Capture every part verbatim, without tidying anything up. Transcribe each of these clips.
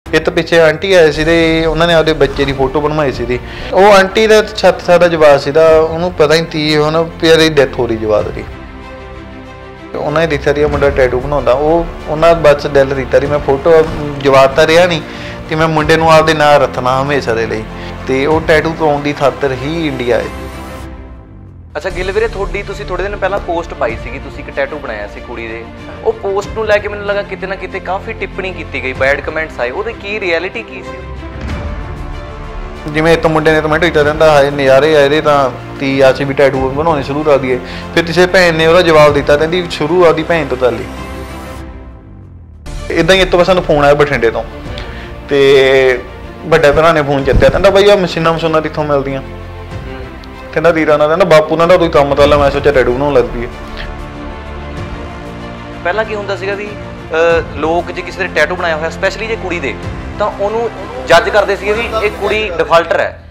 ਇਹ ਤਾਂ ਪਿੱਛੇ ਆਂਟੀ ਆਏ ਸੀ ਤੇ ਉਹਨਾਂ ਨੇ ਆਪਦੇ ਬੱਚੇ ਦੀ ਫੋਟੋ ਬਣਵਾਈ ਸੀ। ਉਹ ਆਂਟੀ ਦਾ ਸੱਤ ਸਾਲ ਦਾ ਜਵਾਕ ਸੀਗਾ, ਉਹਨੂੰ ਪਤਾ ਹੀ ਤੀ ਹੁਣ ਪਿਆਰੇ ਦੀ ਡੈਥ ਹੋ ਰਹੀ ਜਵਾਕ ਦੀ। ਉਹਨਾਂ ਨੇ ਦੇਖਿਆ ਸੀ ਮੁੰਡਾ ਟੈਟੂ ਬਣਾਉਂਦਾ, ਉਹ ਉਹਨਾਂ ਬਸ ਦਿਲ ਦਿੱਤਾ ਸੀ ਮੈਂ ਫੋਟੋ ਜਵਾਕ ਤਾਂ ਰਿਹਾ ਨਹੀਂ ਤੇ ਮੈਂ ਮੁੰਡੇ ਨੂੰ ਆਪਦੇ ਨਾਲ ਰੱਖਣਾ ਹਮੇਸ਼ਾ ਦੇ ਲਈ, ਤੇ ਉਹ ਟੈਟੂ ਪਾਉਣ ਦੀ ਖਾਤਰ ਹੀ ਇੰਡੀਆ ਆਏ। ਅੱਛਾ ਗਿੱਲ ਵੀਰੇ, ਤੁਹਾਡੀ ਤੁਸੀਂ ਥੋੜੇ ਦਿਨ ਪਹਿਲਾਂ ਪੋਸਟ ਪਾਈ ਸੀਗੀ, ਤੁਸੀਂ ਇੱਕ ਟੈਟੂ ਬਣਾਇਆ ਸੀ ਕੁੜੀ ਦੇ। ਉਹ ਪੋਸਟ ਨੂੰ ਲੈ ਕੇ ਮੈਨੂੰ ਲੱਗਾ ਕਿਤੇ ਨਾ ਕਿਤੇ ਕਾਫੀ ਟਿੱਪਣੀ ਕੀਤੀ ਗਈ, ਬੈਡ ਕਮੈਂਟਸ ਆਏ, ਉਹਦੀ ਕੀ ਰਿਐਲਿਟੀ ਕੀ ਸੀ? ਜਿਵੇਂ ਇੱਕ ਮੁੰਡੇ ਨੇ ਕਮੈਂਟ ਕੀਤਾ ਰਹਿੰਦਾ ਹਾਏ ਨਜ਼ਾਰੇ ਆ ਇਹਦੇ, ਤਾਂ ਤੀ ਅਸੀਂ ਵੀ ਟੈਟੂ ਬਣਾਉਣੇ ਸ਼ੁਰੂ ਕਰ ਦਈਏ। ਫਿਰ ਕਿਸੇ ਭੈਣ ਨੇ ਉਹਦਾ ਜਵਾਬ ਦਿੱਤਾ, ਕਹਿੰਦੀ ਸ਼ੁਰੂ ਆਪਦੀ ਭੈਣ ਤੋਂ ਕਰ ਲਈ। ਇੱਦਾਂ ਹੀ ਇੱਕ ਵਾਰ ਸਾਨੂੰ ਫੋਨ ਆਇਆ ਬਠਿੰਡੇ ਤੋਂ, ਤੇ ਵੱਡੇ ਭਰਾ ਨੇ ਫੋਨ ਚੱਕਿਆ, ਕਹਿੰਦਾ ਬਾਈ ਆਹ ਮਸ਼ੀਨਾਂ ਮਸ਼ੀਨਾਂ ਕਿੱਥੋਂ ਮਿਲਦੀਆਂ? ਕਹਿੰਦਾ ਵੀਰਾਂ ਨਾਲ, ਕਹਿੰਦਾ ਬਾਪੂ ਨਾਲ ਦਾ ਕੋਈ ਕੰਮ ਕਰ ਲਾ, ਮੈਂ ਸੋਚਿਆ ਟੈਟੂ ਬਣਾਉਣ ਲੱਗ ਪਈਏ। ਪਹਿਲਾਂ ਕੀ ਹੁੰਦਾ ਸੀਗਾ ਵੀ ਲੋਕ ਜੇ ਕਿਸੇ ਦੇ ਟੈਟੂ ਬਣਾਇਆ ਹੋਇਆ ਸਪੈਸ਼ਲੀ ਜੇ ਕੁੜੀ ਦੇ, ਤਾਂ ਉਹਨੂੰ ਜੱਜ ਕਰਦੇ ਸੀਗੇ ਵੀ ਇਹ ਕੁੜੀ ਡਿਫਾਲਟਰ ਹੈ।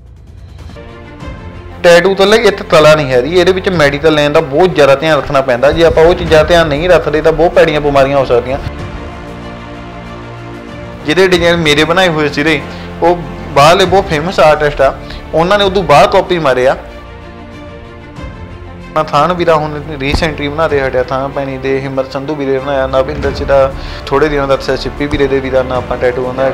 ਟੈਟੂ ਤਾਂ ਲਈ ਇੱਥੇ ਕਲਾ ਨਹੀਂ ਹੈ ਜੀ, ਇਹਦੇ ਵਿੱਚ ਮੈਡੀਕਲ ਲਾਈਨ ਦਾ ਬਹੁਤ ਜ਼ਿਆਦਾ ਧਿਆਨ ਰੱਖਣਾ ਪੈਂਦਾ। ਜੇ ਆਪਾਂ ਉਹ ਚੀਜ਼ਾਂ ਧਿਆਨ ਨਹੀਂ ਰੱਖਦੇ ਤਾਂ ਬਹੁਤ ਭੈੜੀਆਂ ਬਿਮਾਰੀਆਂ ਹੋ ਸਕਦੀਆਂ। ਜਿਹੜੇ ਡਿਜ਼ਾਈਨ ਮੇਰੇ ਬਣਾਏ ਹੋਏ ਸੀਗੇ ਉਹ ਬਾਹਰਲੇ ਬਹੁਤ ਫੇਮਸ ਆਰਟਿਸਟ ਆ, ਉਹਨਾਂ ਨੇ ਉਦੋਂ ਬਾਹਰ ਕਾਪੀ ਮਾਰਿਆ। ਥਾਨ ਵੀਰਾ ਹੁਣ ਰੀਸੈਂਟਲੀ ਬਣਾ ਦੇ ਹਟਿਆ, ਥਾਂ ਪੈਣੀ ਦੇ ਹਿੰਮਤ ਸੰਧੂ ਵੀਰੇ ਬਣਾਇਆ, ਨਵਿੰਦਰ ਸਿੰਘ ਦਾ ਥੋੜੇ ਦਿਨਾਂ ਦਾ ਦੱਸਿਆ, ਸਿੱਪੀ ਵੀਰੇ ਦੇ ਵੀਰਾ ਨਾਲ ਆਪਾਂ ਟੈਟੂ ਉਹਨਾਂ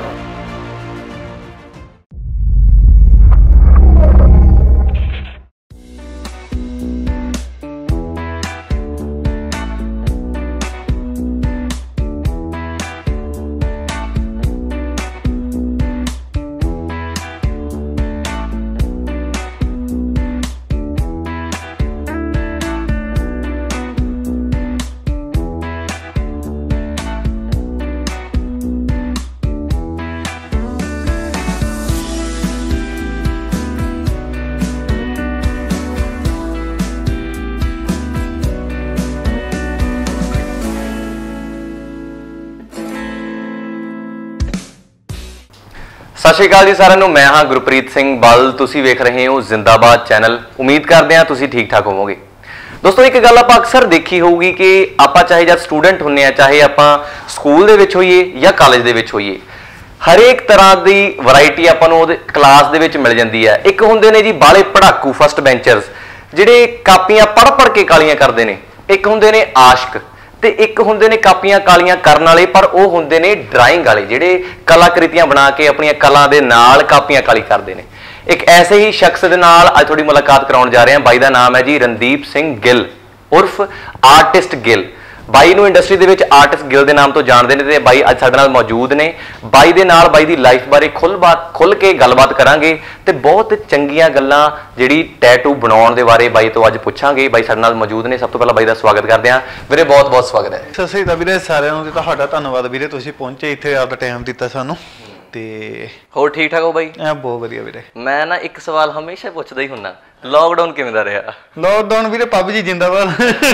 ਸਤਿ ਸ਼੍ਰੀ ਅਕਾਲ ਜੀ ਸਾਰਿਆਂ ਨੂੰ, ਮੈਂ ਹਾਂ ਗੁਰਪ੍ਰੀਤ ਸਿੰਘ ਬੱਲ, ਤੁਸੀਂ ਵੇਖ ਰਹੇ ਹੋ ਜ਼ਿੰਦਾਬਾਦ ਚੈਨਲ। ਉਮੀਦ ਕਰਦੇ ਹਾਂ ਤੁਸੀਂ ਠੀਕ ਠਾਕ ਹੋਵੋਗੇ। ਦੋਸਤੋ ਇੱਕ ਗੱਲ ਆਪਾਂ ਅਕਸਰ ਦੇਖੀ ਹੋਊਗੀ ਕਿ ਆਪਾਂ ਚਾਹੇ ਜਦ ਸਟੂਡੈਂਟ ਹੁੰਦੇ ਆ, ਚਾਹੇ ਆਪਾਂ ਸਕੂਲ ਦੇ ਵਿੱਚ ਹੋਈਏ ਜਾਂ ਕਾਲਜ ਦੇ ਵਿੱਚ ਹੋਈਏ, ਹਰੇਕ ਤਰ੍ਹਾਂ ਦੀ ਵੈਰਾਈਟੀ ਆਪਾਂ ਨੂੰ ਉਹਦੇ ਕਲਾਸ ਦੇ ਵਿੱਚ ਮਿਲ ਜਾਂਦੀ ਹੈ। ਇੱਕ ਹੁੰਦੇ ਨੇ ਜੀ ਬਾਲੇ ਪੜਾਕੂ ਫਸਟ ਬੈਂਚਰਸ, ਜਿਹੜੇ ਕਾਪੀਆਂ ਪੜ੍ਹ ਪੜ੍ਹ ਕੇ ਕਾਲੀਆਂ ਕਰਦੇ ਨੇ। ਇੱਕ ਹੁੰਦੇ ਨੇ ਆਸ਼ਕ, ਤੇ ਇੱਕ ਹੁੰਦੇ ਨੇ ਕਾਪੀਆਂ ਕਾਲੀਆਂ ਕਰਨ ਵਾਲੇ, ਪਰ ਉਹ ਹੁੰਦੇ ਨੇ ਡਰਾਇੰਗ ਵਾਲੇ, ਜਿਹੜੇ ਕਲਾਕ੍ਰਿਤੀਆਂ ਬਣਾ ਕੇ ਆਪਣੀਆਂ ਕਲਾ ਦੇ ਨਾਲ ਕਾਪੀਆਂ ਕਾਲੀ ਕਰਦੇ ਨੇ। ਇੱਕ ਐਸੇ ਹੀ ਸ਼ਖਸ ਦੇ ਨਾਲ ਅੱਜ ਤੁਹਾਡੀ ਮੁਲਾਕਾਤ ਕਰਾਉਣ ਜਾ ਰਹੇ ਹਾਂ। ਬਾਈ ਦਾ ਨਾਮ ਹੈ ਜੀ ਰਣਦੀਪ ਸਿੰਘ ਗਿੱਲ ਉਰਫ ਆਰਟਿਸਟ ਗਿੱਲ। ਬਾਈ ਨੂੰ ਇੰਡਸਟਰੀ ਦੇ ਵਿੱਚ ਆਰਟਿਸਟ ਗਿੱਲ ਦੇ ਨਾਮ ਤੋਂ ਜਾਣਦੇ ਨੇ, ਤੇ ਬਾਈ ਅੱਜ ਸਾਡੇ ਨਾਲ ਮੌਜੂਦ ਨੇ। ਬਾਈ ਦੇ ਨਾਲ ਬਾਈ ਦੀ ਲਾਈਫ ਬਾਰੇ ਖੁੱਲ੍ਹ ਬਾਤ ਖੁੱਲ੍ਹ ਕੇ ਗੱਲਬਾਤ ਕਰਾਂਗੇ, ਤੇ ਬਹੁਤ ਚੰਗੀਆਂ ਗੱਲਾਂ ਜਿਹੜੀ ਟੈਟੂ ਬਣਾਉਣ ਦੇ ਬਾਰੇ ਬਾਈ ਤੋਂ ਅੱਜ ਪੁੱਛਾਂਗੇ। ਬਾਈ ਸਾਡੇ ਨਾਲ ਮੌਜੂਦ ਨੇ। ਸਭ ਤੋਂ ਪਹਿਲਾਂ ਬਾਈ ਦਾ ਸਵਾਗਤ ਕਰਦੇ ਹਾਂ ਵੀਰੇ, ਬਹੁਤ ਬਹੁਤ ਸਵਾਗਤ ਹੈ। ਸਤਿ ਸ਼੍ਰੀ ਅਕਾਲ ਵੀਰੇ ਸਾਰਿਆਂ ਨੂੰ, ਤੇ ਤੁਹਾਡਾ ਧੰਨਵਾਦ ਵੀਰੇ, ਤੁਸੀਂ ਪਹੁੰਚੇ ਇੱਥੇ, ਆਪਦਾ ਟਾਈਮ ਦਿੱਤਾ ਸਾਨੂੰ। ਤੇ ਹੋਰ ਠੀਕ ਠਾਕ ਹੋ ਬਾਈ? ਐ ਬਹੁਤ ਵਧੀਆ ਵੀਰੇ। ਮੈਂ ਨਾ ਇੱਕ ਸਵਾਲ ਹਮੇਸ਼ਾ ਪੁੱਛਦਾ ਹੀ ਹੁੰਦਾ, ਲੋਕਡਾਊਨ ਕਿਵੇਂ ਦਾ ਰਿਹਾ? ਲੋਕਡਾਊਨ ਵੀਰੇ ਪਬਜੀ ਜਿੰਦਾਬਾਦ।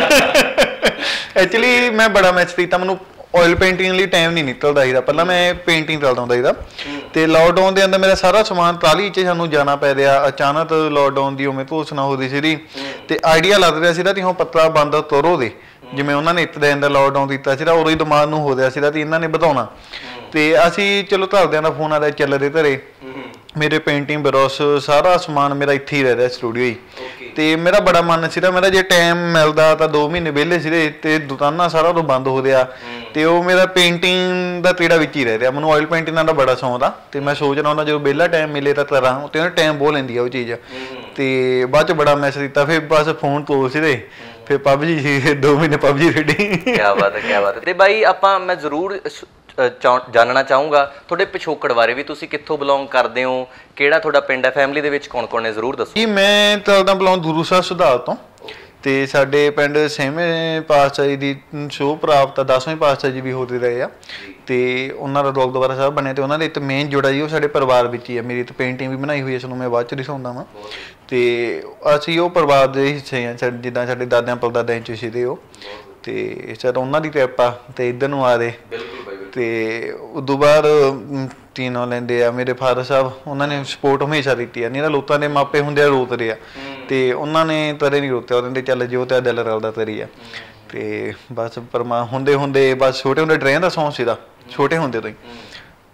ਐਕਚੁਅਲੀ ਮੈਂ ਬੜਾ ਮੈਚ ਕੀਤਾ, ਮੈਨੂੰ ਆਇਲ ਪੇਂਟਿੰਗ ਲਈ ਟਾਈਮ ਨਹੀਂ ਨਿਕਲਦਾ ਸੀਗਾ। ਪਹਿਲਾਂ ਮੈਂ ਪੇਂਟਿੰਗ ਕਰਦਾ ਹੁੰਦਾ ਸੀਗਾ, ਤੇ ਲੋਕਡਾਊਨ ਦੇ ਅੰਦਰ ਮੇਰਾ ਸਾਰਾ ਸਮਾਨ ਟਰਾਲੀ 'ਚ ਸਾਨੂੰ ਜਾਣਾ ਪੈ ਰਿਹਾ। ਅਚਾਨਕ ਲੋਕਡਾਊਨ ਦੀ ਉਵੇਂ ਘੋਸ਼ਣਾ ਹੋ ਰਹੀ ਸੀ, ਤੇ ਆਈਡੀਆ ਲੱਗ ਰਿਹਾ ਸੀਗਾ ਕਿ ਹੁਣ ਪੱਤਰਾ ਬੰਦ ਤੋਰੋ ਦੇ, ਜਿਵੇਂ ਉਹਨਾਂ ਨੇ ਇੱਕ ਦਿਨ ਦਾ ਲੋਕਡਾਊਨ ਦਿੱਤਾ ਸੀਗਾ, ਉਦੋਂ ਹੀ ਦਿਮਾਗ ਨੂੰ ਹੋ ਰਿਹਾ ਸੀਗਾ ਤੇ ਇਹਨਾਂ ਨੇ ਵਧਾਉਣਾ। ਤੇ ਅਸੀਂ ਚਲੋ ਘਰਦਿਆਂ ਦਾ ਫੋਨ ਆਇਆ ਚੱਲਦੇ ਘਰੇ, ਮੇਰੇ ਪੇਂਟਿੰਗ ਬਰਸ਼ ਸਾਰਾ ਸਮਾਨ ਮੇਰਾ ਇੱਥੇ ਹੀ ਰਹਿ ਰਿਹਾ ਸਟੂਡੀਓ ਹੀ। ਤੇ ਮੇਰਾ ਬੜਾ ਮਨ ਸੀਗਾ, ਮੇਰਾ ਜੇ ਟਾਈਮ ਮਿਲਦਾ ਤਾਂ ਦੋ ਮਹੀਨੇ ਵਿਹਲੇ ਸੀਗੇ, ਤੇ ਦੁਕਾਨਾਂ ਸਾਰਾ ਉਦੋਂ ਬੰਦ ਹੋ ਰਿਹਾ, ਤੇ ਉਹ ਮੇਰਾ ਪੇਂਟਿੰਗ ਦਾ ਕੀੜਾ ਵਿੱਚ ਹੀ ਰਹਿ ਰਿਹਾ। ਮੈਨੂੰ ਆਇਲ ਪੇਂਟਿੰਗ ਦਾ ਬੜਾ ਸ਼ੌਂਕ ਆ, ਤੇ ਮੈਂ ਸੋਚ ਰਿਹਾ ਹੁੰਦਾ ਜਦੋਂ ਵਿਹਲਾ ਟਾਈਮ ਮਿਲੇ ਤਾਂ ਕਰਾਂ, ਤੇ ਟਾਈਮ ਬਹੁਤ ਲੈਂਦੀ ਆ ਉਹ ਚੀਜ਼। ਤੇ ਬਾਅਦ 'ਚ ਬੜਾ ਮੈਸੇਜ ਦਿੱਤਾ, ਫਿਰ ਬਸ ਫੋਨ ਤੋਲ ਸੀਗੇ, ਫਿਰ ਪਬਜੀ ਸੀ, ਦੋ ਮਹੀਨੇ ਪਬਜੀ ਖੇਡੀ। ਕਿਆ ਬਾਤ ਹੈ, ਕਿਆ ਬਾਤ ਹੈ। ਤੇ ਬਾਈ ਆਪਾਂ ਮੈਂ ਜ਼ਰੂਰ ਜਾਣਨਾ ਚਾਹੂੰਗਾ ਤੁਹਾਡੇ ਪਿਛੋਕੜ ਬਾਰੇ, ਵੀ ਤੁਸੀਂ ਕਿੱਥੋਂ ਬਿਲੋਂਗ ਕਰਦੇ ਹੋ, ਕਿਹੜਾ ਤੁਹਾਡਾ ਪਿੰਡ ਹੈ, ਫੈਮਿਲੀ ਦੇ ਵਿੱਚ ਕੌਣ ਕੌਣ ਨੇ, ਜ਼ਰੂਰ ਦੱਸੋ। ਜੀ ਮੈਂ ਤਾਂ ਬਿਲੋਂਗ ਗੁਰੂ ਸਾਹਿਬ ਸੁਧਾਰ ਤੋਂ, ਤੇ ਸਾਡੇ ਪਿੰਡ ਛੇਵੇਂ ਪਾਤਸ਼ਾਹੀ ਦੀ ਸ਼ੋਅ ਪ੍ਰਾਪਤ ਦਸਵੇਂ ਪਾਤਸ਼ਾਹ ਜੀ ਵੀ ਹੋਦੇ ਰਹੇ ਆ, ਤੇ ਉਹਨਾਂ ਦਾ ਗੁਰਦੁਆਰਾ ਸਾਹਿਬ ਬਣਿਆ, ਤੇ ਉਹਨਾਂ ਦੇ ਇੱਕ ਮੇਨ ਜੋੜਾ ਜੀ ਉਹ ਸਾਡੇ ਪਰਿਵਾਰ ਵਿੱਚ ਹੀ ਆ। ਮੇਰੀ ਤਾਂ ਪੇਂਟਿੰਗ ਵੀ ਬਣਾਈ ਹੋਈ ਹੈ, ਸਾਨੂੰ ਮੈਂ ਬਾਅਦ 'ਚ ਦਿਖਾਉਂਦਾ ਵਾਂ। ਤੇ ਅਸੀਂ ਉਹ ਪਰਿਵਾਰ ਦੇ ਹਿੱਸੇ ਹਾਂ, ਜਿੱਦਾਂ ਸਾਡੇ ਦਾਦਿਆਂ ਪੜਦਾਦਿਆਂ 'ਚ ਸੀਗੇ ਉਹ, ਤੇ ਸਰ ਉਹਨਾਂ ਦੀ ਕਿਰਪਾ ਤੇ ਇੱਧਰ ਨੂੰ ਆ ਰਹੇ। ਤੇ ਉਦੋਂ ਬਾਅਦ ਕੀ ਨਾਂ ਲੈਂਦੇ ਆ ਮੇਰੇ ਫਾਦਰ ਸਾਹਿਬ, ਉਹਨਾਂ ਨੇ ਸਪੋਰਟ ਹਮੇਸ਼ਾ ਦਿੱਤੀ ਆ, ਨਹੀਂ ਤਾਂ ਲੋਕਾਂ ਦੇ ਮਾਪੇ ਹੁੰਦੇ ਆ ਰੋਕਦੇ ਆ, ਤੇ ਉਹਨਾਂ ਨੇ ਤਰੇ ਨਹੀਂ ਰੋਕਿਆ, ਉਹਨਾਂ ਦੇ ਚੱਲ ਜੋ ਤੇ ਦਿਲ ਰਲਦਾ ਤਰੀ ਆ। ਤੇ ਬਸ ਪਰਮਾ ਹੁੰਦੇ ਹੁੰਦੇ ਬਸ ਛੋਟੇ ਹੁੰਦੇ ਡਰੇਨ ਦਾ ਸੌਂਗ ਸੀਗਾ, ਛੋਟੇ ਹੁੰਦੇ ਤੋਂ ਹੀ।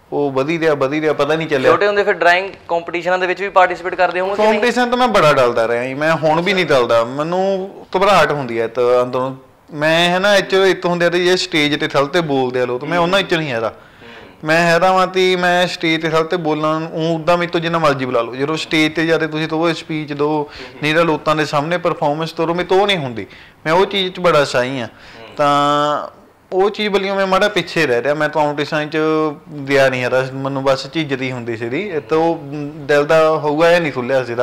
ਉਹ ਵਧੀ ਰਿਹਾ ਵਧੀ ਰਿਹਾ ਪਤਾ ਨਹੀਂ ਚੱਲਿਆ। ਛੋਟੇ ਹੁੰਦੇ ਫਿਰ ਡਰਾਇੰਗ ਕੰਪੀਟੀਸ਼ਨਾਂ ਦੇ ਵਿੱਚ ਵੀ ਪਾਰਟਿਸਿਪੇਟ ਕਰਦੇ ਹੋਵੋਗੇ? ਕੰਪੀਟੀਸ਼ਨ ਤਾਂ ਮੈਂ ਬੜਾ ਡਲਦਾ ਰਿਹਾ ਜੀ, ਮੈਂ ਹੁਣ ਵੀ ਨਹੀਂ ਡਲਦਾ, ਮੈਨੂੰ ਘਬਰਾਹਟ ਹੁੰਦੀ ਹੈ ਤਾਂ ਅੰਦਰੋਂ। ਮੈਂ ਹੈ ਨਾ ਇਹ 'ਚ ਇੱਕ ਹੁੰਦੇ ਤੇ ਜੇ ਸਟੇਜ ਤੇ ਥਲ ਤੇ ਬੋਲਦੇ ਆ ਲੋਕ, ਮੈਂ ਉਹਨਾਂ 'ਚ ਨਹੀਂ ਹੈਗਾ। ਮੈਂ ਹੈਗਾ ਵਾਂ ਤੀ ਮੈਂ ਸਟੇਜ ਤੇ ਥਲ ਤੇ ਬੋਲਣ ਉੱਦਾਂ ਮੇਰੇ ਤੋਂ ਜਿੰਨਾ ਮਰਜ਼ੀ ਬੁਲਾ ਲਓ, ਜਦੋਂ ਸਟੇਜ ਤੇ ਜਾਂਦੇ ਤੁਸੀਂ ਤੋਂ ਸਪੀਚ ਦਿਓ ਨਹੀਂ ਤਾਂ ਲੋਕਾਂ ਦੇ ਸਾਹਮਣੇ ਪਰਫੋਰਮੈਂਸ ਕਰੋ, ਮੇਰੇ ਤੋਂ ਉਹ ਨਹੀਂ ਹੁੰਦੀ। ਮੈਂ ਉਹ ਚੀਜ਼ 'ਚ ਬੜਾ ਸ਼ਾਈ ਹਾਂ, ਤਾਂ ਉਹ ਚੀਜ਼ ਵੱਲੋਂ ਮੈਂ ਮਾੜਾ ਪਿੱਛੇ ਰਹਿ ਰਿਹਾ। ਮੈਂ ਕੰਪੀਟੀਸ਼ਨ 'ਚ ਗਿਆ ਨਹੀਂ ਹੈਗਾ, ਮੈਨੂੰ ਬਸ ਝਿਜਦੀ ਹੁੰਦੀ ਸੀਗੀ। ਇਹ ਤਾਂ ਉਹ ਦਿਲ ਦਾ ਹੋਊਗਾ ਇਹ ਨਹੀਂ ਖੁੱਲਿਆ ਸੀਗਾ।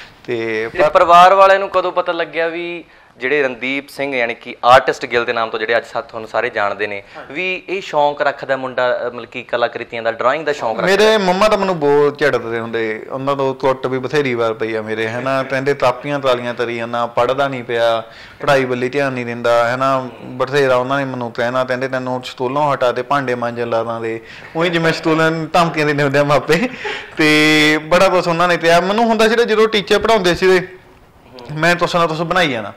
ਤੇ ਪਰਿਵਾਰ ਵਾਲਿਆਂ ਨੂੰ ਕਦੋਂ ਪਤਾ ਲੱਗਿਆ ਵੀ ਜਿਹੜੇ ਰਣਦੀਪ ਸਿੰਘ ਯਾਨੀ ਕਿ ਆਰਟਿਸਟ ਗਿਲ ਦੇ ਨਾਮ ਤੋਂ ਜਿਹੜੇ ਅੱਜ ਸਾ ਤੁਹਾਨੂੰ ਸਾਰੇ ਜਾਣਦੇ ਨੇ, ਵੀ ਇਹ ਸ਼ੌਂਕ ਰੱਖਦਾ ਮੁੰਡਾ, ਮਤਲਬ ਕਿ ਕਲਾਕ੍ਰਿਤੀਆਂ ਦਾ, ਡਰਾਇੰਗ ਦਾ ਸ਼ੌਂਕ ਰੱਖਦਾ? ਮੇਰੇ ਮੰਮਾ ਤਾਂ ਮੈਨੂੰ ਬਹੁਤ ਝੜਕਦੇ ਹੁੰਦੇ, ਉਹਨਾਂ ਤੋਂ ਕੁੱਟ ਵੀ ਬਥੇਰੀ ਵਾਰ ਪਈ ਆ ਮੇਰੇ, ਹੈ ਨਾ। ਕਹਿੰਦੇ ਤਾਪੀਆਂ ਤਾਲੀਆਂ ਤਰੀ ਜਾਂਦਾ, ਪੜ੍ਹਦਾ ਨਹੀਂ ਪਿਆ, ਪੜ੍ਹਾਈ ਵੱਲ ਧਿਆਨ ਨਹੀਂ ਦਿੰਦਾ, ਹੈ ਨਾ। ਬਥੇਰਾ ਉਹਨਾਂ ਨੇ ਮੈਨੂੰ ਕਹਿਣਾ, ਕਹਿੰਦੇ ਤੈਨੂੰ ਸਕੂਲੋਂ ਹਟਾ ਦੇ, ਭਾਂਡੇ ਮਾਂਜਣ ਲਾ ਦਾਂਗੇ, ਉਹੀ ਜਿਵੇਂ ਸਕੂਲਾਂ ਧਮਕੀਆਂ ਦਿੰਦੇ ਹੁੰਦੇ ਆ ਮਾਪੇ। ਤੇ ਬੜਾ ਕੁਛ ਉਹਨਾਂ ਨੇ ਕਿਹਾ। ਮੈਨੂੰ ਹੁੰਦਾ ਸੀ ਜਦੋਂ ਟੀਚਰ ਪੜ੍ਹਾਉਂਦੇ ਸੀ ਮੈਂ ਤੁਸ ਨਾ ਤੁਸ ਬਣਾਈ ਜਾਣਾ,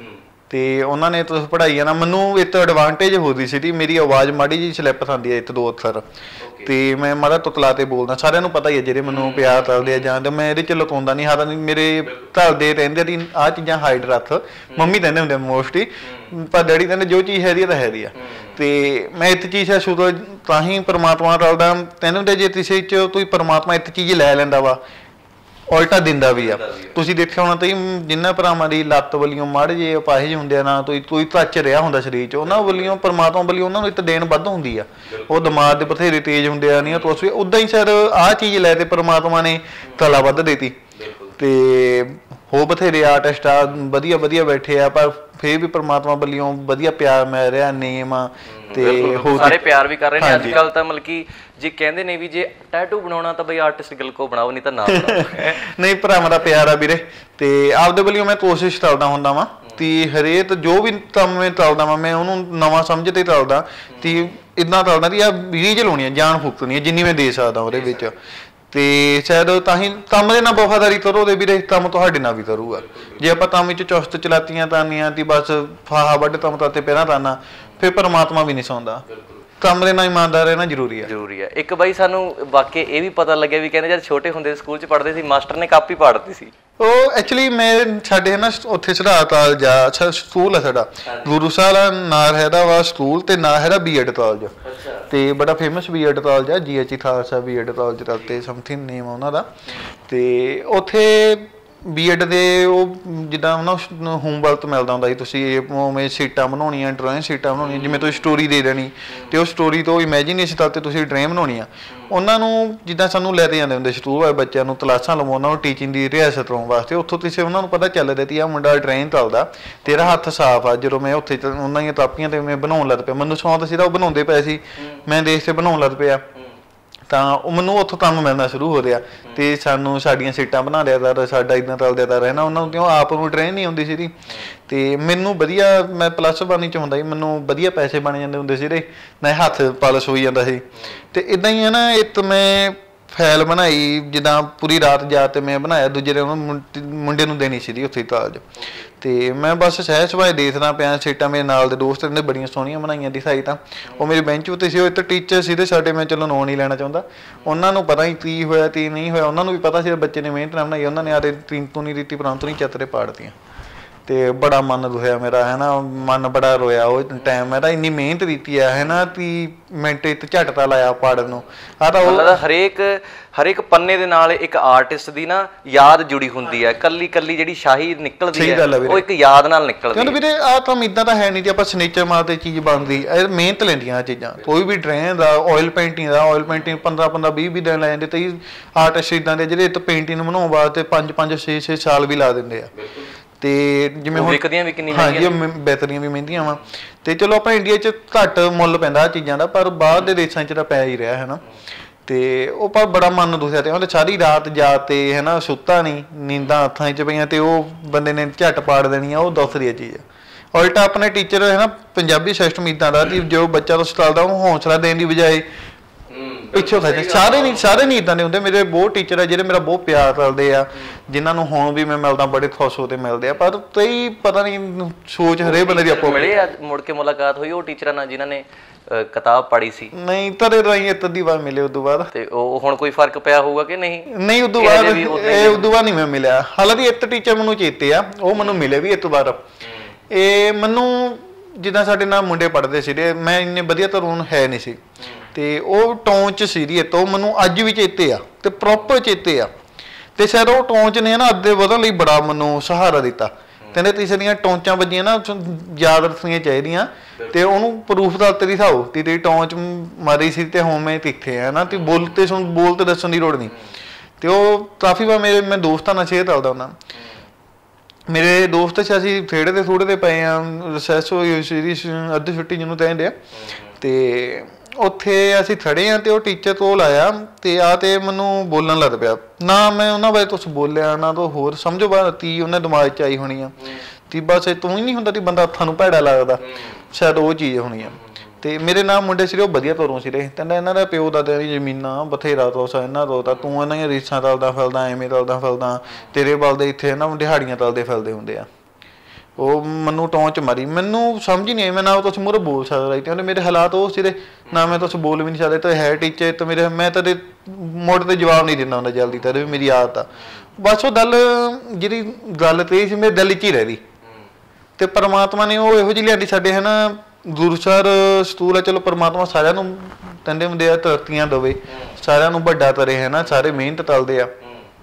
ਤੇ ਉਹਨਾਂ ਨੇ ਤੁਸ ਪੜ੍ਹਾਈ ਜਾਣਾ। ਮੈਨੂੰ ਇੱਕ ਐਡਵਾਂਟੇਜ ਹੋਦੀ ਸੀ, ਮੇਰੀ ਆਵਾਜ਼ ਮਾੜੀ ਜਿਹੀ ਸਲਿੱਪ ਖਾਂਦੀ ਹੈ ਇੱਕ ਦੋ ਅੱਖਰ, ਤੇ ਮੈਂ ਮਾੜਾ ਤੁਤਲਾ ਤੇ ਬੋਲਦਾ। ਸਾਰਿਆਂ ਨੂੰ ਪਤਾ ਹੀ ਹੈ ਜਿਹੜੇ ਮੈਨੂੰ ਪਿਆਰ ਕਰਦੇ ਆ ਜਾਂ ਮੈਂ ਇਹਦੇ 'ਚ ਲੁਕਾਉਂਦਾ ਨਹੀਂ। ਹਾਲਾਂਕਿ ਮੇਰੇ ਘਰ ਦੇ ਕਹਿੰਦੇ ਦੀ ਆਹ ਚੀਜ਼ਾਂ ਹਾਈਡ ਰੱਖ, ਮੰਮੀ ਕਹਿੰਦੇ ਹੁੰਦੇ ਮੋਸਟਲੀ, ਪਰ ਡੈਡੀ ਕਹਿੰਦੇ ਜੋ ਚੀਜ਼ ਹੈਗੀ ਆ ਤਾਂ ਹੈਗੀ ਆ। ਤੇ ਮੈਂ ਇੱਕ ਚੀਜ਼ ਹੈ ਸ਼ੁਰੂ ਤਾਂ ਹੀ ਪਰਮਾਤਮਾ ਰਲਦਾ। ਕਹਿੰਦੇ ਹੁੰਦੇ ਜੇ ਕਿਸੇ 'ਚ ਕੋਈ ਪਰਮਾਤਮਾ ਇੱਕ ਚੀਜ਼ ਲੈ ਲੈਂਦਾ ਵਾ, ਉਲਟਾ ਦਿੰਦਾ ਵੀ ਆ। ਤੁਸੀਂ ਦੇਖਿਆ ਹੋਣਾ ਤੁਸੀਂ ਜਿੰਨਾ ਭਰਾਵਾਂ ਦੀ ਲੱਤ ਵੱਲੋਂ ਮਾੜੇ ਜਿਹੇ ਅਪਾਹਿਜ ਹੁੰਦੇ ਆ ਨਾ, ਕੋਈ ਕੋਈ ਟੱਚ ਰਿਹਾ ਹੁੰਦਾ ਸਰੀਰ 'ਚ, ਉਹਨਾਂ ਵੱਲੋਂ ਪਰਮਾਤਮਾ ਵੱਲੋਂ ਉਹਨਾਂ ਨੂੰ ਇੱਕ ਦੇਣ ਵੱਧ ਹੁੰਦੀ ਆ। ਉਹ ਦਿਮਾਗ ਦੇ ਬਥੇਰੇ ਤੇਜ਼ ਹੁੰਦੇ ਆ, ਨਹੀਂ ਤੁਸੀਂ ਉੱਦਾਂ ਹੀ ਸਰ ਆਹ ਚੀਜ਼ ਲੈ ਤੇ ਪਰਮਾਤਮਾ ਨੇ ਕਲਾ ਵੱਧ ਦੇਤੀ। ਤੇ ਹੋ ਬਥੇਰੇ ਆਰਟਿਸਟ ਆ ਵਧੀਆ ਵਧੀਆ ਬੈਠੇ ਆ, ਪਰ ਫਿਰ ਵੀ ਪਰਮਾਤਮਾ ਵੱਲੋਂ ਵਧੀਆ ਪਿਆਰ ਮਿਲ ਰਿਹਾ, ਨੇਮ ਆ। ਤੇ ਸਾਰੇ ਪਿਆਰ ਵੀ ਕਰ ਰਹੇ ਨੇ ਅੱਜ ਕੱਲ ਤਾਂ, ਮਤਲਬ ਕਿ ਜੇ ਕਹਿੰਦੇ ਨੇ ਵੀ ਜੇ ਟੈਟੂ ਬਣਾਉਣਾ ਤਾਂ ਬਈ ਆਰਟਿਸਟ ਗਿਲ ਕੋ ਬਣਾਓ, ਨਹੀਂ ਤਾਂ ਨਾ ਬਣਾਓ। ਨਹੀਂ, ਭਰਾਵਾਂ ਦਾ ਪਿਆਰ ਆ ਵੀਰੇ। ਤੇ ਆਪਦੇ ਵੱਲੋਂ ਮੈਂ ਕੋਸ਼ਿਸ਼ ਕਰਦਾ ਹੁੰਦਾ ਵਾਂ ਤੇ ਹਰੇਕ ਜੋ ਵੀ ਕੰਮ ਮੈਂ ਕਰਦਾ ਵਾਂ ਮੈਂ ਉਹਨੂੰ ਨਵਾਂ ਸਮਝ ਤੇ ਕਰਦਾ, ਤੇ ਇੱਦਾਂ ਕਰਦਾ ਵੀ ਆ ਰੀਝ ਲਾਉਣੀ ਆ, ਜਾਨ ਫੂਕਣੀ ਆ ਜਿੰਨੀ ਮੈਂ ਦੇ ਸਕਦਾ ਉਹਦੇ ਵਿੱਚ। ਤੇ ਸ਼ਾਇਦ ਤਾਂ ਹੀ ਕੰਮ ਦੇ ਨਾਲ ਵਫਾਦਾਰੀ ਕਰੋ ਉਹਦੇ ਵੀਰੇ, ਕੰਮ ਤੁਹਾਡੇ ਨਾਲ ਵੀ ਕਰੂਗਾ। ਜੇ ਆਪਾਂ ਕੰਮ ਵਿੱਚ ਚੁਸਤ ਚਲਾਤੀਆਂ ਤਾਨੀਆਂ ਤੀ ਬਸ ਫਾਹਾ ਵੱਢ ਕੰਮ ਤੇ ਪਹਿਲਾਂ ਤਾਨਾ, ਫਿਰ ਪਰਮਾਤਮਾ ਵੀ ਨਹੀਂ ਸੌਂਦਾ। ਕੰਮ ਦੇ ਨਾਲ ਇਮਾਨਦਾਰ ਰਹਿਣਾ ਜ਼ਰੂਰੀ ਹੈ ਜ਼ਰੂਰੀ ਹੈ। ਇੱਕ ਬਾਈ ਸਾਨੂੰ ਵਾਕਿਆ ਇਹ ਵੀ ਪਤਾ ਲੱਗਿਆ ਵੀ ਕਹਿੰਦੇ ਜਦ ਛੋਟੇ ਹੁੰਦੇ ਸਕੂਲ 'ਚ ਪੜ੍ਹਦੇ ਸੀ ਮਾਸਟਰ ਨੇ ਕਾਪੀ ਪਾੜ ਦਿੱਤੀ ਸੀ। ਉਹ ਐਕਚੁਅਲੀ ਮੈਂ ਸਾਡੇ ਨਾ ਉੱਥੇ ਚੜ੍ਹਾ ਕਾਲਜ ਆ, ਅੱਛਾ ਸਕੂਲ ਆ ਸਾਡਾ, ਗੁਰੂ ਸਾਹਿਬ ਨਾਂ ਹੈਗਾ ਵਾ ਸਕੂਲ, ਤੇ ਨਾਂ ਹੈਗਾ ਬੀ ਐਡ ਕਾਲਜ, ਤੇ ਬੜਾ ਫੇਮਸ ਬੀ ਐਡ ਕਾਲਜ ਆ, G H Khalsa B ed college ਦਾ ਤੇ ਸਮਥਿੰਗ ਨੇਮ ਉਹਨਾਂ ਦਾ। ਤੇ ਉੱਥੇ ਬੀ ਐਡ ਦੇ ਉਹ ਜਿੱਦਾਂ ਉਹਨਾਂ ਹੋਮਵਰਕ ਮਿਲਦਾ ਹੁੰਦਾ ਸੀ, ਤੁਸੀਂ ਉਵੇਂ ਸੀਟਾਂ ਬਣਾਉਣੀਆਂ, ਡਰਾਇੰਗ ਸੀਟਾਂ ਬਣਾਉਣੀਆਂ, ਜਿਵੇਂ ਤੁਸੀਂ ਸਟੋਰੀ ਦੇ ਦੇਣੀ ਤੇ ਉਹ ਸਟੋਰੀ ਤੋਂ ਇਮੈਜੀਨੇਸ਼ਨ ਕਰਕੇ ਤੁਸੀਂ ਡਰਾਇੰਗ ਬਣਾਉਣੀ ਆ। ਉਹਨਾਂ ਨੂੰ ਜਿੱਦਾਂ ਸਾਨੂੰ ਲੈ ਕੇ ਜਾਂਦੇ ਹੁੰਦੇ ਸਕੂਲ ਵਾਲੇ ਬੱਚਿਆਂ ਨੂੰ ਕਲਾਸਾਂ ਲਵਾਉਣ, ਉਹਨਾਂ ਨੂੰ ਟੀਚਿੰਗ ਦੀ ਰਿਆਸਤ ਕਰਾਉਣ ਵਾਸਤੇ। ਉੱਥੋਂ ਤੁਸੀਂ ਉਹਨਾਂ ਨੂੰ ਪਤਾ ਚੱਲ ਰਿਹਾ ਤੀ ਆਹ ਮੁੰਡਾ ਡਰਾਇੰਗ ਕਰਦਾ, ਤੇਰਾ ਹੱਥ ਸਾਫ਼ ਆ। ਜਦੋਂ ਮੈਂ ਉੱਥੇ ਉਹਨਾਂ ਦੀਆਂ ਕਾਪੀਆਂ ਤੇ ਮੈਂ ਬਣਾਉਣ ਲੱਗ ਪਿਆ, ਮੈਨੂੰ ਸ਼ੌਂਕ ਸੀ ਤਾਂ ਉਹ ਬਣਾਉਂਦੇ ਪਏ ਸੀ, ਮੈਂ ਦੇਖ ਕੇ ਬਣਾਉਣ ਲੱਗ ਪਿਆ, ਤਾਂ ਉਹ ਮੈਨੂੰ ਉੱਥੋਂ ਕੰਮ ਮਿਲਣਾ ਸ਼ੁਰੂ ਹੋ ਰਿਹਾ। ਤੇ ਸਾਨੂੰ ਸਾਡੀਆਂ ਸੀਟਾਂ ਬਣਾ ਲਿਆ ਕਰ, ਸਾਡਾ ਇੱਦਾਂ ਚੱਲਦਾ ਤਾਂ ਰਹਿਣਾ। ਉਹਨਾਂ ਨੂੰ ਕਿਉਂ ਆਪ ਨੂੰ ਟ੍ਰੇਨ ਨਹੀਂ ਆਉਂਦੀ ਸੀਗੀ, ਤੇ ਮੈਨੂੰ ਵਧੀਆ ਮੈਂ ਪਲੱਸ ਵਨ 'ਚ ਹੁੰਦਾ ਸੀ, ਮੈਨੂੰ ਵਧੀਆ ਪੈਸੇ ਬਣ ਜਾਂਦੇ ਹੁੰਦੇ ਸੀ, ਨਾ ਹੱਥ ਪਾਲਸ ਹੋਈ ਜਾਂਦਾ ਸੀ। ਤੇ ਇੱਦਾਂ ਹੀ ਹੈ ਨਾ, ਇੱਕ ਮੈਂ ਫਾਈਲ ਬਣਾਈ ਜਿੱਦਾਂ ਪੂਰੀ ਰਾਤ ਜਾ ਤੇ ਮੈਂ ਬਣਾਇਆ, ਦੂਜੇ ਦਿਨ ਉਹਨੂੰ ਮੁੰਡੇ ਨੂੰ ਦੇਣੀ ਸੀਗੀ ਉੱਥੇ ਕਾਲਜ। ਤੇ ਮੈਂ ਬਸ ਸਹਿ ਸੁਭਾਅ ਦੇਖਦਾ ਪਿਆ, ਸੀਟਾਂ ਮੇਰੇ ਨਾਲ ਦੇ ਦੋਸਤ ਨੇ ਬੜੀਆਂ ਸੋਹਣੀਆਂ ਬਣਾਈਆਂ ਦੀ ਸਾਈ, ਤਾਂ ਉਹ ਮੇਰੇ ਬੈਂਚ ਉੱਤੇ ਸੀ। ਉਹ ਇੱਕ ਟੀਚਰ ਸੀ ਸਾਡੇ, ਮੈਂ ਚਲੋ ਨਾਂ ਨਹੀਂ ਲੈਣਾ ਚਾਹੁੰਦਾ, ਉਹਨਾਂ ਨੂੰ ਪਤਾ ਹੀ ਕੀ ਹੋਇਆ ਕੀ ਨਹੀਂ ਹੋਇਆ, ਉਹਨਾਂ ਨੂੰ ਵੀ ਪਤਾ ਸੀ ਬੱਚੇ ਨੇ ਮਿਹਨਤ ਨਾਲ ਬਣਾਈ, ਉਹਨਾਂ ਨੇ ਆਰੇ ਤੂੰ ਨਹੀਂ ਦਿੱਤੀ ਪਰੰਤੂ ਨਹੀਂ ਚਤਰੇ ਪਾੜਤੀਆਂ। ਤੇ ਬੜਾ ਮਨ ਰੋਇਆ ਮੇਰਾ, ਹੈ ਨਾ, ਮਨ ਬੜਾ ਰੋਇਆ ਉਹ ਟਾਈਮ। ਮੈਂ ਤਾਂ ਇੰਨੀ ਮਿਹਨਤ ਕੀਤੀ ਹੈ, ਹੈ ਨਾ, ਤੀ ਮਿੰਟ ਇੱਕ ਝਟਕਾ ਲਾਇਆ ਪਾੜਨ ਨੂੰ। ਆਹ ਤਾਂ ਉਹ ਹਰੇਕ ਹਰੇਕ ਪੰਨੇ ਦੇ ਨਾਲ ਇੱਕ ਆਰਟਿਸਟ ਦੀ ਨਾ ਯਾਦ ਜੁੜੀ ਹੁੰਦੀ ਹੈ, ਕੱਲੀ ਕੱਲੀ ਜਿਹੜੀ ਸ਼ਾਹੀ ਨਿਕਲਦੀ ਹੈ ਉਹ ਇੱਕ ਯਾਦ ਨਾਲ ਨਿਕਲਦੀ ਹੈ। ਕਿਉਂਕਿ ਵੀਰੇ ਆਹ ਤਾਂ ਇੱਦਾਂ ਤਾਂ ਹੈ ਨਹੀਂ ਜੀ ਆਪਾਂ ਸਨੇਚਰ ਮਾਰ ਤੇ ਚੀਜ਼ ਬਣਦੀ, ਇਹ ਮਿਹਨਤ ਲੈਂਦੀਆਂ ਆ ਚੀਜ਼ਾਂ। ਕੋਈ ਵੀ ਡਰਾਇੰਗ ਦਾ, ਆਇਲ ਪੇਂਟਿੰਗ ਦਾ, ਆਇਲ ਪੇਂਟਿੰਗ ਪੰਦਰਾਂ ਪੰਦਰਾਂ ਵੀਹ ਵੀਹ ਦਿਨ ਲੈ ਜਾਂਦੇ। ਤੇ ਆਰਟਿਸਟ ਇੱਦਾਂ ਦੇ ਜਿਹੜੇ ਇੱਕ ਪੇਂਟਿੰਗ ਬਣਾਉਣ ਵਾਸਤੇ ਪੰਜ ਪੰਜ ਛੇ ਛੇ ਸਾਲ ਵੀ ਲਾ ਦਿੰਦੇ ਆ। ਤੇ ਜਿਵੇਂ ਹੁਣ ਵਿਕਦੀਆਂ ਵੀ ਕਿੰਨੀ ਮਹਿੰਗੀਆਂ, ਬਿਹਤਰੀਆਂ ਵੀ ਮਹਿੰਦੀਆਂ ਵਾ। ਤੇ ਚਲੋ ਆਪਾਂ ਇੰਡੀਆ 'ਚ ਘੱਟ ਮੁੱਲ ਪੈਂਦਾ ਆਹ ਚੀਜ਼ਾਂ ਦਾ, ਪਰ ਬਾਹਰ ਦੇ ਦੇਸ਼ਾਂ 'ਚ ਤਾਂ ਪੈ ਹੀ ਰਿਹਾ, ਹੈ ਨਾ। ਤੇ ਉਹ ਪਰ ਬੜਾ ਮਨ ਦੁਖਿਆ, ਤੇ ਉਹਨੇ ਸਾਰੀ ਰਾਤ ਜਾ ਤੇ ਹੈ ਨਾ ਸੁੱਤਾ ਨਹੀਂ, ਨੀਂਦਾਂ ਅੱਖਾਂ 'ਚ ਪਈਆਂ, ਤੇ ਉਹ ਬੰਦੇ ਨੇ ਝੱਟ ਪਾੜ ਦੇਣੀ ਆ। ਉਹ ਦੂਸਰੀ ਚੀਜ਼ ਆ। ਉਲਟਾ ਆਪਣੇ ਟੀਚਰ ਹੈ ਨਾ, ਪੰਜਾਬੀ ਸਿਸਟਮ ਇੱਦਾਂ ਦਾ ਕਿ ਜੋ ਬੱਚਾ ਤੋਂ ਸਟਾਲਦਾ ਉਹਨੂੰ ਹੌਸਲਾ ਦੇਣ ਦੀ ਬਜਾਏ ਪਿੱਛੋਂ ਖਿੱਚ ਸਾਰੇ ਨਹੀਂ ਸਾਰੇ ਨਹੀਂ ਇਦਾਂ ਦੇ ਹੁੰਦੇ। ਮੇਰੇ ਬਹੁਤ ਟੀਚਰ ਆ ਜਿਹੜੇ ਮੇਰਾ ਬਹੁਤ ਪਿਆਰ ਕਰਦੇ ਆ, ਜਿਨ੍ਹਾਂ ਨੂੰ ਹੁਣ ਵੀ ਮੈਂ ਮਿਲਦਾ ਬੜੇ ਖੁਸ਼ ਹੋ ਕੇ ਮਿਲਦੇ ਆ, ਪਰ ਕਈ ਪਤਾ ਨਹੀਂ ਸੋਚ ਹਰੇ ਬੰਦੇ ਦੀ ਆਪੋ ਮਿਲੇ ਅੱਜ ਮੁੜ ਕੇ ਮੁਲਾਕਾਤ ਹੋਈ ਉਹ ਟੀਚਰਾਂ ਨਾਲ ਜਿਨ੍ਹਾਂ ਨੇ ਕਿਤਾਬ ਪੜ੍ਹੀ ਸੀ? ਨਹੀਂ ਤਦੇ ਰਾਹੀਂ ਇੱਕ ਅੱਧੀ ਵਾਰ ਮਿਲੇ। ਉਦੋਂ ਬਾਅਦ ਤੇ ਉਹ ਹੁਣ ਕੋਈ ਫਰਕ ਪਿਆ ਹੋਊਗਾ ਕਿ ਨਹੀਂ? ਨਹੀਂ ਉਦੋਂ ਬਾਅਦ ਇਹ ਉਦੋਂ ਬਾਅਦ ਨਹੀਂ ਮੈਂ ਮਿਲਿਆ। ਹਾਲਾਂਕਿ ਇੱਕ ਟੀਚਰ ਮੈਨੂੰ ਚੇਤੇ ਆ, ਉਹ ਮੈਨੂੰ ਮਿਲੇ ਵੀ ਇੱਕ ਵਾਰ। ਇਹ ਮੈਨੂੰ ਜਿੱਦਾਂ ਸਾਡੇ ਨਾਲ ਮੁੰਡੇ ਪੜ੍ਹਦੇ ਸੀਗੇ, ਮੈਂ ਇੰਨੇ ਵਧੀਆ ਤਾਂ ਹੁਣ ਹੈ ਨਹੀਂ ਸੀ, ਤੇ ਉਹ ਟੌਨ ਚ ਸੀ ਤੋਂ ਮੈਨੂੰ ਅੱਜ ਵੀ ਚੇਤੇ ਆ ਤੇ ਪ੍ਰੋਪਰ ਚੇਤੇ ਆ। ਤੇ ਸ਼ਾਇਦ ਉਹ ਟੌਨ ਚ ਨੇ ਨਾ ਅੱਗੇ ਵਧਣ ਲਈ ਬੜਾ ਮੈਨੂੰ ਸਹਾਰਾ ਦਿੱਤਾ। ਕਹਿੰਦੇ ਤੀਸਰੀਆਂ ਟੌਂਚਾਂ ਵੱਜੀਆਂ ਨਾ ਯਾਦ ਰੱਖਣੀਆਂ ਚਾਹੀਦੀਆਂ, ਤੇ ਉਹਨੂੰ ਪ੍ਰੂਫ ਦਾ ਉੱਤੇ ਦਿਖਾਓ ਤੇ ਤੇਰੀ ਟੌਂਚ ਮਾਰੀ ਸੀ ਤੇ ਹੁਣ ਮੈਂ ਕਿੱਥੇ ਆ ਨਾ, ਤੇ ਬੋਲ ਤੇ ਸੁਣ ਬੋਲ ਤੇ ਦੱਸਣ ਦੀ ਲੋੜ ਨਹੀਂ। ਤੇ ਉਹ ਕਾਫੀ ਵਾਰ ਮੇਰੇ ਮੈਂ ਦੋਸਤਾਂ ਨਾਲ ਸ਼ੇਅਰ ਕਰਦਾ ਹੁੰਦਾ। ਮੇਰੇ ਦੋਸਤ ਚ ਅਸੀਂ ਥੇੜੇ ਤੇ ਥੋੜੇ ਤੇ ਪਏ ਆ, ਰਿਸੈਸ ਹੋਈ ਹੋਈ ਸੀਰੀਜ਼ ਅੱਧੀ ਛੁੱਟੀ ਜਿਹਨੂੰ ਕਹਿੰਦੇ ਆ, ਤੇ ਉੱਥੇ ਅਸੀਂ ਖੜੇ ਆ ਤੇ ਉਹ ਟੀਚਰ ਕੋਲ ਆਇਆ ਤੇ ਆ ਤੇ ਮੈਨੂੰ ਬੋਲਣ ਲੱਗ ਪਿਆ। ਨਾ ਮੈਂ ਉਹਨਾਂ ਬਾਰੇ ਕੁਛ ਬੋਲਿਆ ਨਾ ਤਾਂ ਹੋਰ ਸਮਝੋ ਬਾਅਦ ਤੀ ਉਹਨੇ ਦਿਮਾਗ ਚ ਆਈ ਹੋਣੀ ਆ, ਤੀ ਬਸ ਤੂੰ ਹੀ ਨਹੀਂ ਹੁੰਦਾ ਤੀ ਬੰਦਾ ਹੱਥਾਂ ਨੂੰ ਭੈੜਾ ਲੱਗਦਾ, ਸ਼ਾਇਦ ਉਹ ਚੀਜ਼ ਹੋਣੀ ਆ। ਤੇ ਮੇਰੇ ਨਾਲ ਮੁੰਡੇ ਸੀਗੇ ਉਹ ਵਧੀਆ ਤੋਰੋਂ ਸੀਗੇ, ਕਹਿੰਦਾ ਇਹਨਾਂ ਦਾ ਪਿਓ ਦਾ ਤੇਰੀ ਜ਼ਮੀਨਾਂ ਬਥੇਰਾ ਤੋਸਾ ਇਹਨਾਂ ਤੋਂ ਤਾਂ ਤੂੰ ਇਹਨਾਂ ਦੀਆਂ ਰੀਸਾਂ ਤਲਦਾ ਫਿਰਦਾ, ਐਵੇਂ ਤਲਦਾ ਫਿਰਦਾ, ਤੇਰੇ ਬਲਦੇ ਇੱਥੇ ਨਾ ਦਿਹਾੜੀਆਂ ਤਲਦੇ ਫਿਰਦੇ ਹੁੰਦੇ ਆ। ਉਹ ਮੈਨੂੰ ਟੌਂ ਚ ਮਾਰੀ, ਮੈਨੂੰ ਸਮਝ ਹੀ ਨਹੀਂ ਆਈ ਮੈਂ ਨਾ ਤੁਸੀਂ ਮੂਹਰੇ ਬੋਲ ਸਕਦਾ ਤੇ ਉਹਨੇ ਮੇਰੇ ਹਾਲਾਤ ਉਹ ਸੀਗੇ ਨਾ ਮੈਂ ਤੁਸੀਂ ਬੋਲ ਵੀ ਨਹੀਂ ਸਕਦੇ। ਤਾਂ ਹੈ ਟੀਚਰ ਤਾਂ ਮੇਰੇ ਮੈਂ ਤਾਂ ਮੁੜ ਤੇ ਜਵਾਬ ਨਹੀਂ ਦਿੰਦਾ ਹੁੰਦਾ ਜਲਦੀ, ਤਾਂ ਵੀ ਮੇਰੀ ਆਦਤ ਆ। ਬਸ ਉਹ ਗੱਲ ਜਿਹੜੀ ਗੱਲ ਤੇ ਸੀ ਮੇਰੇ ਦਿਲ 'ਚ ਹੀ ਰਹਿ ਗਈ, ਤੇ ਪਰਮਾਤਮਾ ਨੇ ਉਹ ਇਹੋ ਜਿਹੀ ਲਿਆਂਦੀ ਸਾਡੇ ਹੈ ਨਾ। ਗੁਰੂਸਰ ਸਤੂਲ ਆ, ਚਲੋ ਪਰਮਾਤਮਾ ਸਾਰਿਆਂ ਨੂੰ ਕਹਿੰਦੇ ਹੁੰਦੇ ਆ ਤਰੱਕੀਆਂ ਦੇਵੇ, ਸਾਰਿਆਂ ਨੂੰ ਵੱਡਾ ਕਰੇ ਹੈ ਨਾ, ਸਾਰੇ ਮਿਹਨਤ ਤਲਦੇ ਆ।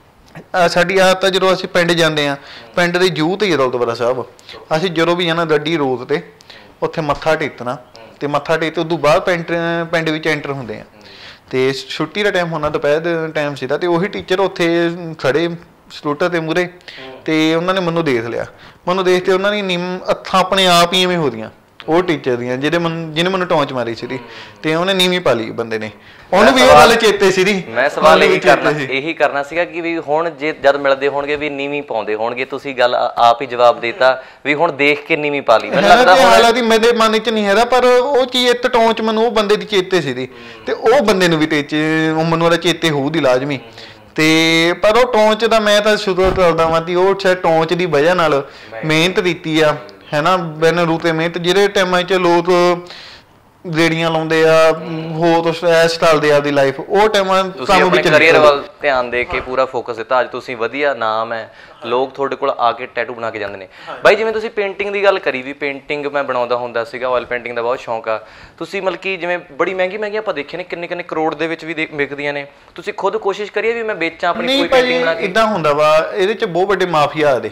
ਸਾਡੀ ਆਦਤ ਆ ਜਦੋਂ ਅਸੀਂ ਪਿੰਡ ਜਾਂਦੇ ਹਾਂ, ਪਿੰਡ ਦੇ ਜੂਹ ਤੇ ਗੁਰਦੁਆਰਾ ਸਾਹਿਬ ਅਸੀਂ ਜਦੋਂ ਵੀ ਜਾਣਾ ਗੱਡੀ ਰੋਕ ਤੇ ਉੱਥੇ ਮੱਥਾ ਟੇਕਣਾ, ਤੇ ਮੱਥਾ ਟੇਕ ਤੇ ਉਦੋਂ ਬਾਅਦ ਪਿੰਡ ਪਿੰਡ ਵਿੱਚ ਐਂਟਰ ਹੁੰਦੇ ਆ। ਤੇ ਛੁੱਟੀ ਦਾ ਟਾਈਮ ਹੋਣਾ ਦੁਪਹਿਰ ਦੇ ਟਾਈਮ ਸੀਗਾ, ਤੇ ਉਹੀ ਟੀਚਰ ਉੱਥੇ ਖੜੇ ਸਕੂਟਰ ਦੇ ਮੂਹਰੇ, ਤੇ ਉਹਨਾਂ ਨੇ ਮੈਨੂੰ ਦੇਖ ਲਿਆ। ਮੈਨੂੰ ਦੇਖ ਕੇ ਉਹਨਾਂ ਦੀ ਨਿੰਮ ਅੱਖਾਂ ਆਪਣੇ ਆਪ ਹੀ ਐਵੇਂ ਹੋ ਗਈਆਂ, ਉਹ ਟੀਚਰ ਦੀਆਂ ਜਿਹੜੇ ਮੈਨੂੰ ਜਿਹਨੇ ਮੈਨੂੰ ਟੌਂਚ ਮਾਰੀ ਸੀਗੀ, ਤੇ ਉਹਨੇ ਨੀਵੀਂ ਪਾ ਲਈ ਬੰਦੇ ਨੇ, ਉਹਨੂੰ ਵੀ ਉਹ ਗੱਲ ਚੇਤੇ ਸੀਗੀ। ਮੈਂ ਸਵਾਲ ਇਹੀ ਕਰਨਾ ਇਹੀ ਕਰਨਾ ਸੀਗਾ ਕਿ ਵੀ ਹੁਣ ਜੇ ਜਦ ਮਿਲਦੇ ਹੋਣਗੇ ਵੀ ਨੀਵੀਂ ਪਾਉਂਦੇ ਹੋਣਗੇ, ਤੁਸੀਂ ਗੱਲ ਆਪ ਹੀ ਜਵਾਬ ਦੇਤਾ ਵੀ ਹੁਣ ਦੇਖ ਕੇ ਨੀਵੀਂ ਪਾ ਲਈ। ਮੈਨੂੰ ਲੱਗਦਾ ਹਾਲਾਂਕਿ ਮੇਰੇ ਮਨ ਚ ਨਹੀਂ ਹੈਗਾ, ਪਰ ਉਹ ਚੀਜ਼ ਇੱਕ ਟੌਂਚ ਮੈਨੂੰ ਉਹ ਬੰਦੇ ਦੀ ਚੇਤੇ ਸੀਗੀ, ਤੇ ਉਹ ਬੰਦੇ ਨੂੰ ਵੀ ਟੇਚੇ ਮੈਨੂੰ ਉਹਦਾ ਚੇਤੇ ਹੋਊਗੀ ਲਾਜ਼ਮੀ। ਤੇ ਪਰ ਉਹ ਟੌਂਚ ਦਾ ਮੈਂ ਤਾਂ ਸ਼ੁਰੂ ਕਰਦਾ ਵਾਂ ਕਿ ਉਹ ਸ਼ਾਇਦ ਟੌਂਚ ਦੀ ਵਜ੍ਹਾ ਨਾਲ ਮਿਹਨਤ ਕੀਤੀ ਆ ਹੈ ਨਾ, ਬਿਨ ਰੂਤੇ ਮਿਹਨਤ। ਜਿਹੜੇ ਟਾਈਮਾਂ 'ਚ ਲੋਕ ਰੇੜੀਆਂ ਲਾਉਂਦੇ ਆ, ਹੋਰ ਐਸ਼ ਚੱਲਦੇ ਆ ਆਪਦੀ ਲਾਈਫ, ਉਹ ਟਾਈਮਾਂ ਤੁਹਾਨੂੰ ਵੀ ਕਰੀਅਰ ਵੱਲ ਧਿਆਨ ਦੇ ਕੇ ਪੂਰਾ ਫੋਕਸ ਦਿੱਤਾ। ਅੱਜ ਤੁਸੀਂ ਵਧੀਆ ਨਾਮ ਹੈ, ਲੋਕ ਤੁਹਾਡੇ ਕੋਲ ਆ ਕੇ ਟੈਟੂ ਬਣਾ ਕੇ ਜਾਂਦੇ ਨੇ। ਬਾਈ ਜਿਵੇਂ ਤੁਸੀਂ ਪੇਂਟਿੰਗ ਦੀ ਗੱਲ ਕਰੀ ਵੀ ਪੇਂਟਿੰਗ ਮੈਂ ਬਣਾਉਂਦਾ ਹੁੰਦਾ ਸੀਗਾ, ਆਇਲ ਪੇਂਟਿੰਗ ਦਾ ਬਹੁਤ ਸ਼ੌਂਕ ਆ। ਤੁਸੀਂ ਮਤਲਬ ਕਿ ਜਿਵੇਂ ਬੜੀ ਮਹਿੰਗੀ ਮਹਿੰਗੀ ਆਪਾਂ ਦੇਖੇ ਨੇ, ਕਿੰਨੇ ਕਿੰਨੇ ਕਰੋੜ ਦੇ ਵਿੱਚ ਵੀ ਵਿਕਦੀਆਂ ਨੇ, ਤੁਸੀਂ ਖੁਦ ਕੋਸ਼ਿਸ਼ ਕਰੀਏ ਵੀ ਮੈਂ ਵੇਚਾਂ ਆਪਣੀ ਕੋਈ ਪੇਂਟਿੰਗ ਬਣਾ ਕੇ? ਇੱਦਾਂ ਹੁੰਦਾ ਵਾ, ਇਹਦੇ 'ਚ ਬਹੁਤ ਵੱਡੇ ਮਾਫੀਆ ਆ ਦੇ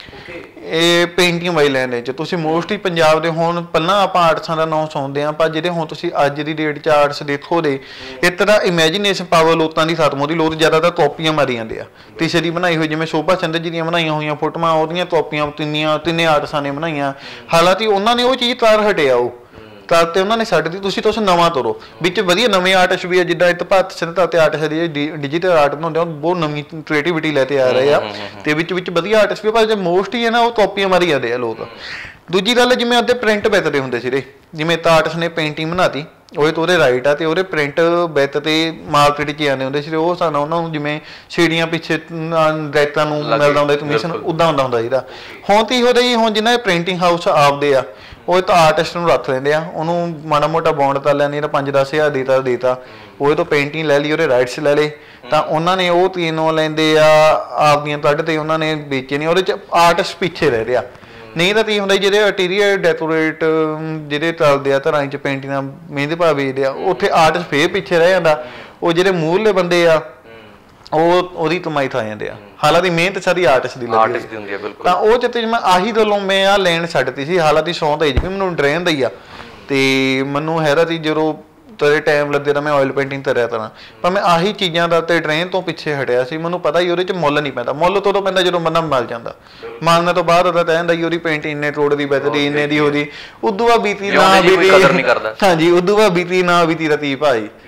ਇਹ ਪੇਂਟਿੰਗ ਵਾਈ ਲੈਣ ਦੇ 'ਚ। ਤੁਸੀਂ ਮੋਸਟਲੀ ਪੰਜਾਬ ਦੇ ਹੁਣ ਪਹਿਲਾਂ ਆਪਾਂ ਆਰਟਸਾਂ ਦਾ ਨਾਮ ਸੁਣਦੇ ਹਾਂ, ਪਰ ਜਿਹੜੇ ਹੁਣ ਤੁਸੀਂ ਅੱਜ ਦੀ ਡੇਟ 'ਚ ਆਰਟਸ ਦੇਖੋ ਦੇ ਇੱਕ ਤਰ੍ਹਾਂ ਇਮੈਜੀਨੇਸ਼ਨ ਪਾਵਰ ਲੋਕਾਂ ਦੀ ਖਤਮ ਹੁੰਦੀ। ਲੋਕ ਜ਼ਿਆਦਾਤਰ ਕਾਪੀਆਂ ਮਾਰੀ ਜਾਂਦੇ ਆ। ਕਿਸੇ ਦੀ ਬਣਾਈ ਹੋਈ ਜਿਵੇਂ ਸ਼ੋਭਾ ਚੰਦਰ ਜੀ ਦੀਆਂ ਬਣਾਈਆਂ ਹੋਈਆਂ ਫੋਟੋਆਂ, ਉਹਦੀਆਂ ਕਾਪੀਆਂ ਤਿੰਨੀਆਂ ਤਿੰਨੇ ਆਰਟਸਾਂ ਨੇ ਬਣਾਈਆਂ। ਹਾਲਾਂਕਿ ਉਹਨਾਂ ਨੇ ਉਹ ਚੀਜ਼ ਤਾਰ ਹਟਿਆ, ਉਹ ਤਾਂ ਤੇ ਉਹਨਾਂ ਨੇ ਛੱਡ ਦਿੱਤੀ। ਤੁਸੀਂ ਤੁਸੀਂ ਨਵਾਂ ਤੋਰੋ, ਵਿੱਚ ਵਧੀਆ ਨਵੇਂ ਆਰਟਿਸਟ ਵੀ ਆ, ਜਿੱਦਾਂ ਇੱਕ ਭਾਰਤ ਸਿੰਧਾ ਤੇ ਆਰਟਿਸਟ ਦੀ ਡਿਜੀਟਲ ਆਰਟ ਬਣਾਉਂਦੇ ਆ, ਬਹੁਤ ਨਵੀਂ ਕ੍ਰੀਏਟੀਵਿਟੀ ਲੈ ਕੇ ਆ ਰਹੇ ਆ, ਤੇ ਵਿੱਚ ਵਿੱਚ ਵਧੀਆ ਆਰਟਿਸਟ ਵੀ। ਪਰ ਜੇ ਮੋਸਟਲੀ ਹੈ ਨਾ ਉਹ ਕਾਪੀਆਂ ਮਾਰੀ ਜਾਂਦੇ ਆ ਲੋਕ। ਦੂਜੀ ਗੱਲ ਜਿਵੇਂ ਅੱਧੇ ਪ੍ਰਿੰਟ ਬਿੱਤਦੇ ਹੁੰਦੇ ਸੀਗੇ, ਜਿਵੇਂ ਤਾਂ ਆਰਟਿਸਟ ਨੇ ਪੇਂਟਿੰਗ ਬਣਾਤੀ ਉਹਦੇ ਤੋਂ ਉਹਦੇ ਰਾਈਟ ਆ, ਤੇ ਉਹਦੇ ਪ੍ਰਿੰਟ ਬਿੱਤ ਤੇ ਮਾਰਕੀਟ 'ਚ ਆਉਂਦੇ ਹੁੰਦੇ ਸੀ। ਉਹ ਸਾਨੂੰ ਉਹਨਾਂ ਨੂੰ ਜਿਵੇਂ ਸੀੜੀਆਂ ਪਿੱਛੇ ਡਾਇਰੈਕਟਰਾਂ ਨੂੰ ਮਿਲਦਾ ਹੁੰਦਾ ਕਮਿਸ਼ਨ, ਉੱਦਾਂ ਹੁੰਦਾ ਹੁੰਦਾ ਸੀਗਾ। ਹੁਣ ਤਾਂ ਇਹੋ ਜਿਹਾ ਜੀ, ਹੁਣ ਜਿਹਨਾਂ ਦੇ ਪ੍ਰਿੰਟਿੰਗ ਹਾਊਸ ਆਪਦੇ ਆ, ਉਹ ਤਾਂ ਆਰਟਿਸਟ ਨੂੰ ਰੱਖ ਲੈਂਦੇ ਆ, ਉਹਨੂੰ ਮਾੜਾ ਮੋਟਾ ਬੌਂਡ ਕਰ ਲੈਂਦੇ ਆ, ਪੰਜ ਦਸ ਹਜ਼ਾਰ ਦੇਤਾ ਦੇਤਾ ਉਹਦੇ ਤੋਂ ਪੇਂਟਿੰਗ ਲੈ ਲਈ, ਉਹਦੇ ਰਾਈਟਸ ਲੈ ਲਏ, ਤਾਂ ਉਹਨਾਂ ਨੇ ਉਹ ਤੀਨੋਂ ਲੈਂਦੇ ਆ ਆਪਦੀਆਂ ਕੱਢ ਤੇ ਉਹਨਾਂ ਨੇ ਵੇਚੇ ਨਹੀਂ। ਉਹਦੇ 'ਚ ਆਰਟਿਸਟ ਪਿੱਛੇ ਰਹਿ ਰਿਹਾ। ਨਹੀਂ ਤਾਂ ਕੀ ਹੁੰਦਾ ਜਿਹੜੇ ਇੰਟੀਰੀਅਰ ਡੈਕੋਰੇਟ ਜਿਹੜੇ ਚੱਲਦੇ ਆ ਘਰਾਂ 'ਚ ਪੇਂਟਿੰਗਾਂ ਮਹਿੰਦੀ ਭਾਅ ਵੇਚਦੇ ਆ, ਉੱਥੇ ਆਰਟਿਸਟ ਫੇਰ ਪਿੱਛੇ ਰਹਿ ਜਾਂਦਾ। ਉਹ ਜਿਹੜੇ ਮੂਹਰਲੇ ਬੰਦੇ ਆ ਉਹ ਉਹਦੀ ਕਮਾਈ ਖਾ ਜਾਂਦੇ ਆ। ਹਾਲਾਂਕਿ ਮਿਹਨਤ ਸਾਰੀ ਆਰਟਿਸਟ ਦੀ ਲੱਗੀ ਹੁੰਦੀ ਆ, ਬਿਲਕੁਲ। ਤਾਂ ਉਹ ਚ ਮੈਂ ਆਹੀ ਗੱਲੋਂ ਮੈਂ ਆਹ ਲੈਣ ਛੱਡਤੀ ਸੀ। ਹਾਲਾਂਕਿ ਸੌਂ ਤਾਂ ਇਹ ਵੀ ਮੈਨੂੰ ਡਰੇਨ ਦਾ ਹੀ ਆ, ਤੇ ਮੈਨੂੰ ਹੈਰਾ ਸੀ ਜਦੋਂ ਤੇਰੇ ਟਾਈਮ ਲੱਗੇ ਤਾਂ ਮੈਂ ਆਇਲ ਪੇਂਟਿੰਗ ਕਰਿਆ ਕਰਾਂ, ਪਰ ਮੈਂ ਆਹੀ ਚੀਜ਼ਾਂ ਦਾ ਤੇ ਟ੍ਰੇਨ ਤੋਂ ਪਿੱਛੇ ਹਟਿਆ ਸੀ। ਮੈਨੂੰ ਪਤਾ ਹੀ ਉਹਦੇ 'ਚ ਮੁੱਲ ਨਹੀਂ ਪੈਂਦਾ। ਮੁੱਲ ਤੋਂ ਪੈਂਦਾ ਜਦੋਂ ਬੰਦਾ ਮਰ ਜਾਂਦਾ, ਮਰਨ ਤੋਂ ਬਾਅਦ ਉਹਦਾ ਕਹਿ ਦਿੰਦਾ ਉਹਦੀ ਪੇਂਟਿੰਗ ਇੰਨੇ ਕਰੋੜ ਦੀ ਬਚਦੀ, ਇੰਨੇ ਦੀ ਉਹਦੀ, ਉਦੋਂ ਬਾਅਦ ਬੀਤੀ ਨਾ ਬੀਤੀ, ਹਾਂਜੀ ਉਦੋਂ ਬਾਅਦ ਬੀਤੀ ਨਾ ਬੀਤੀ ਦਾ ਤੀ ਭਾਈ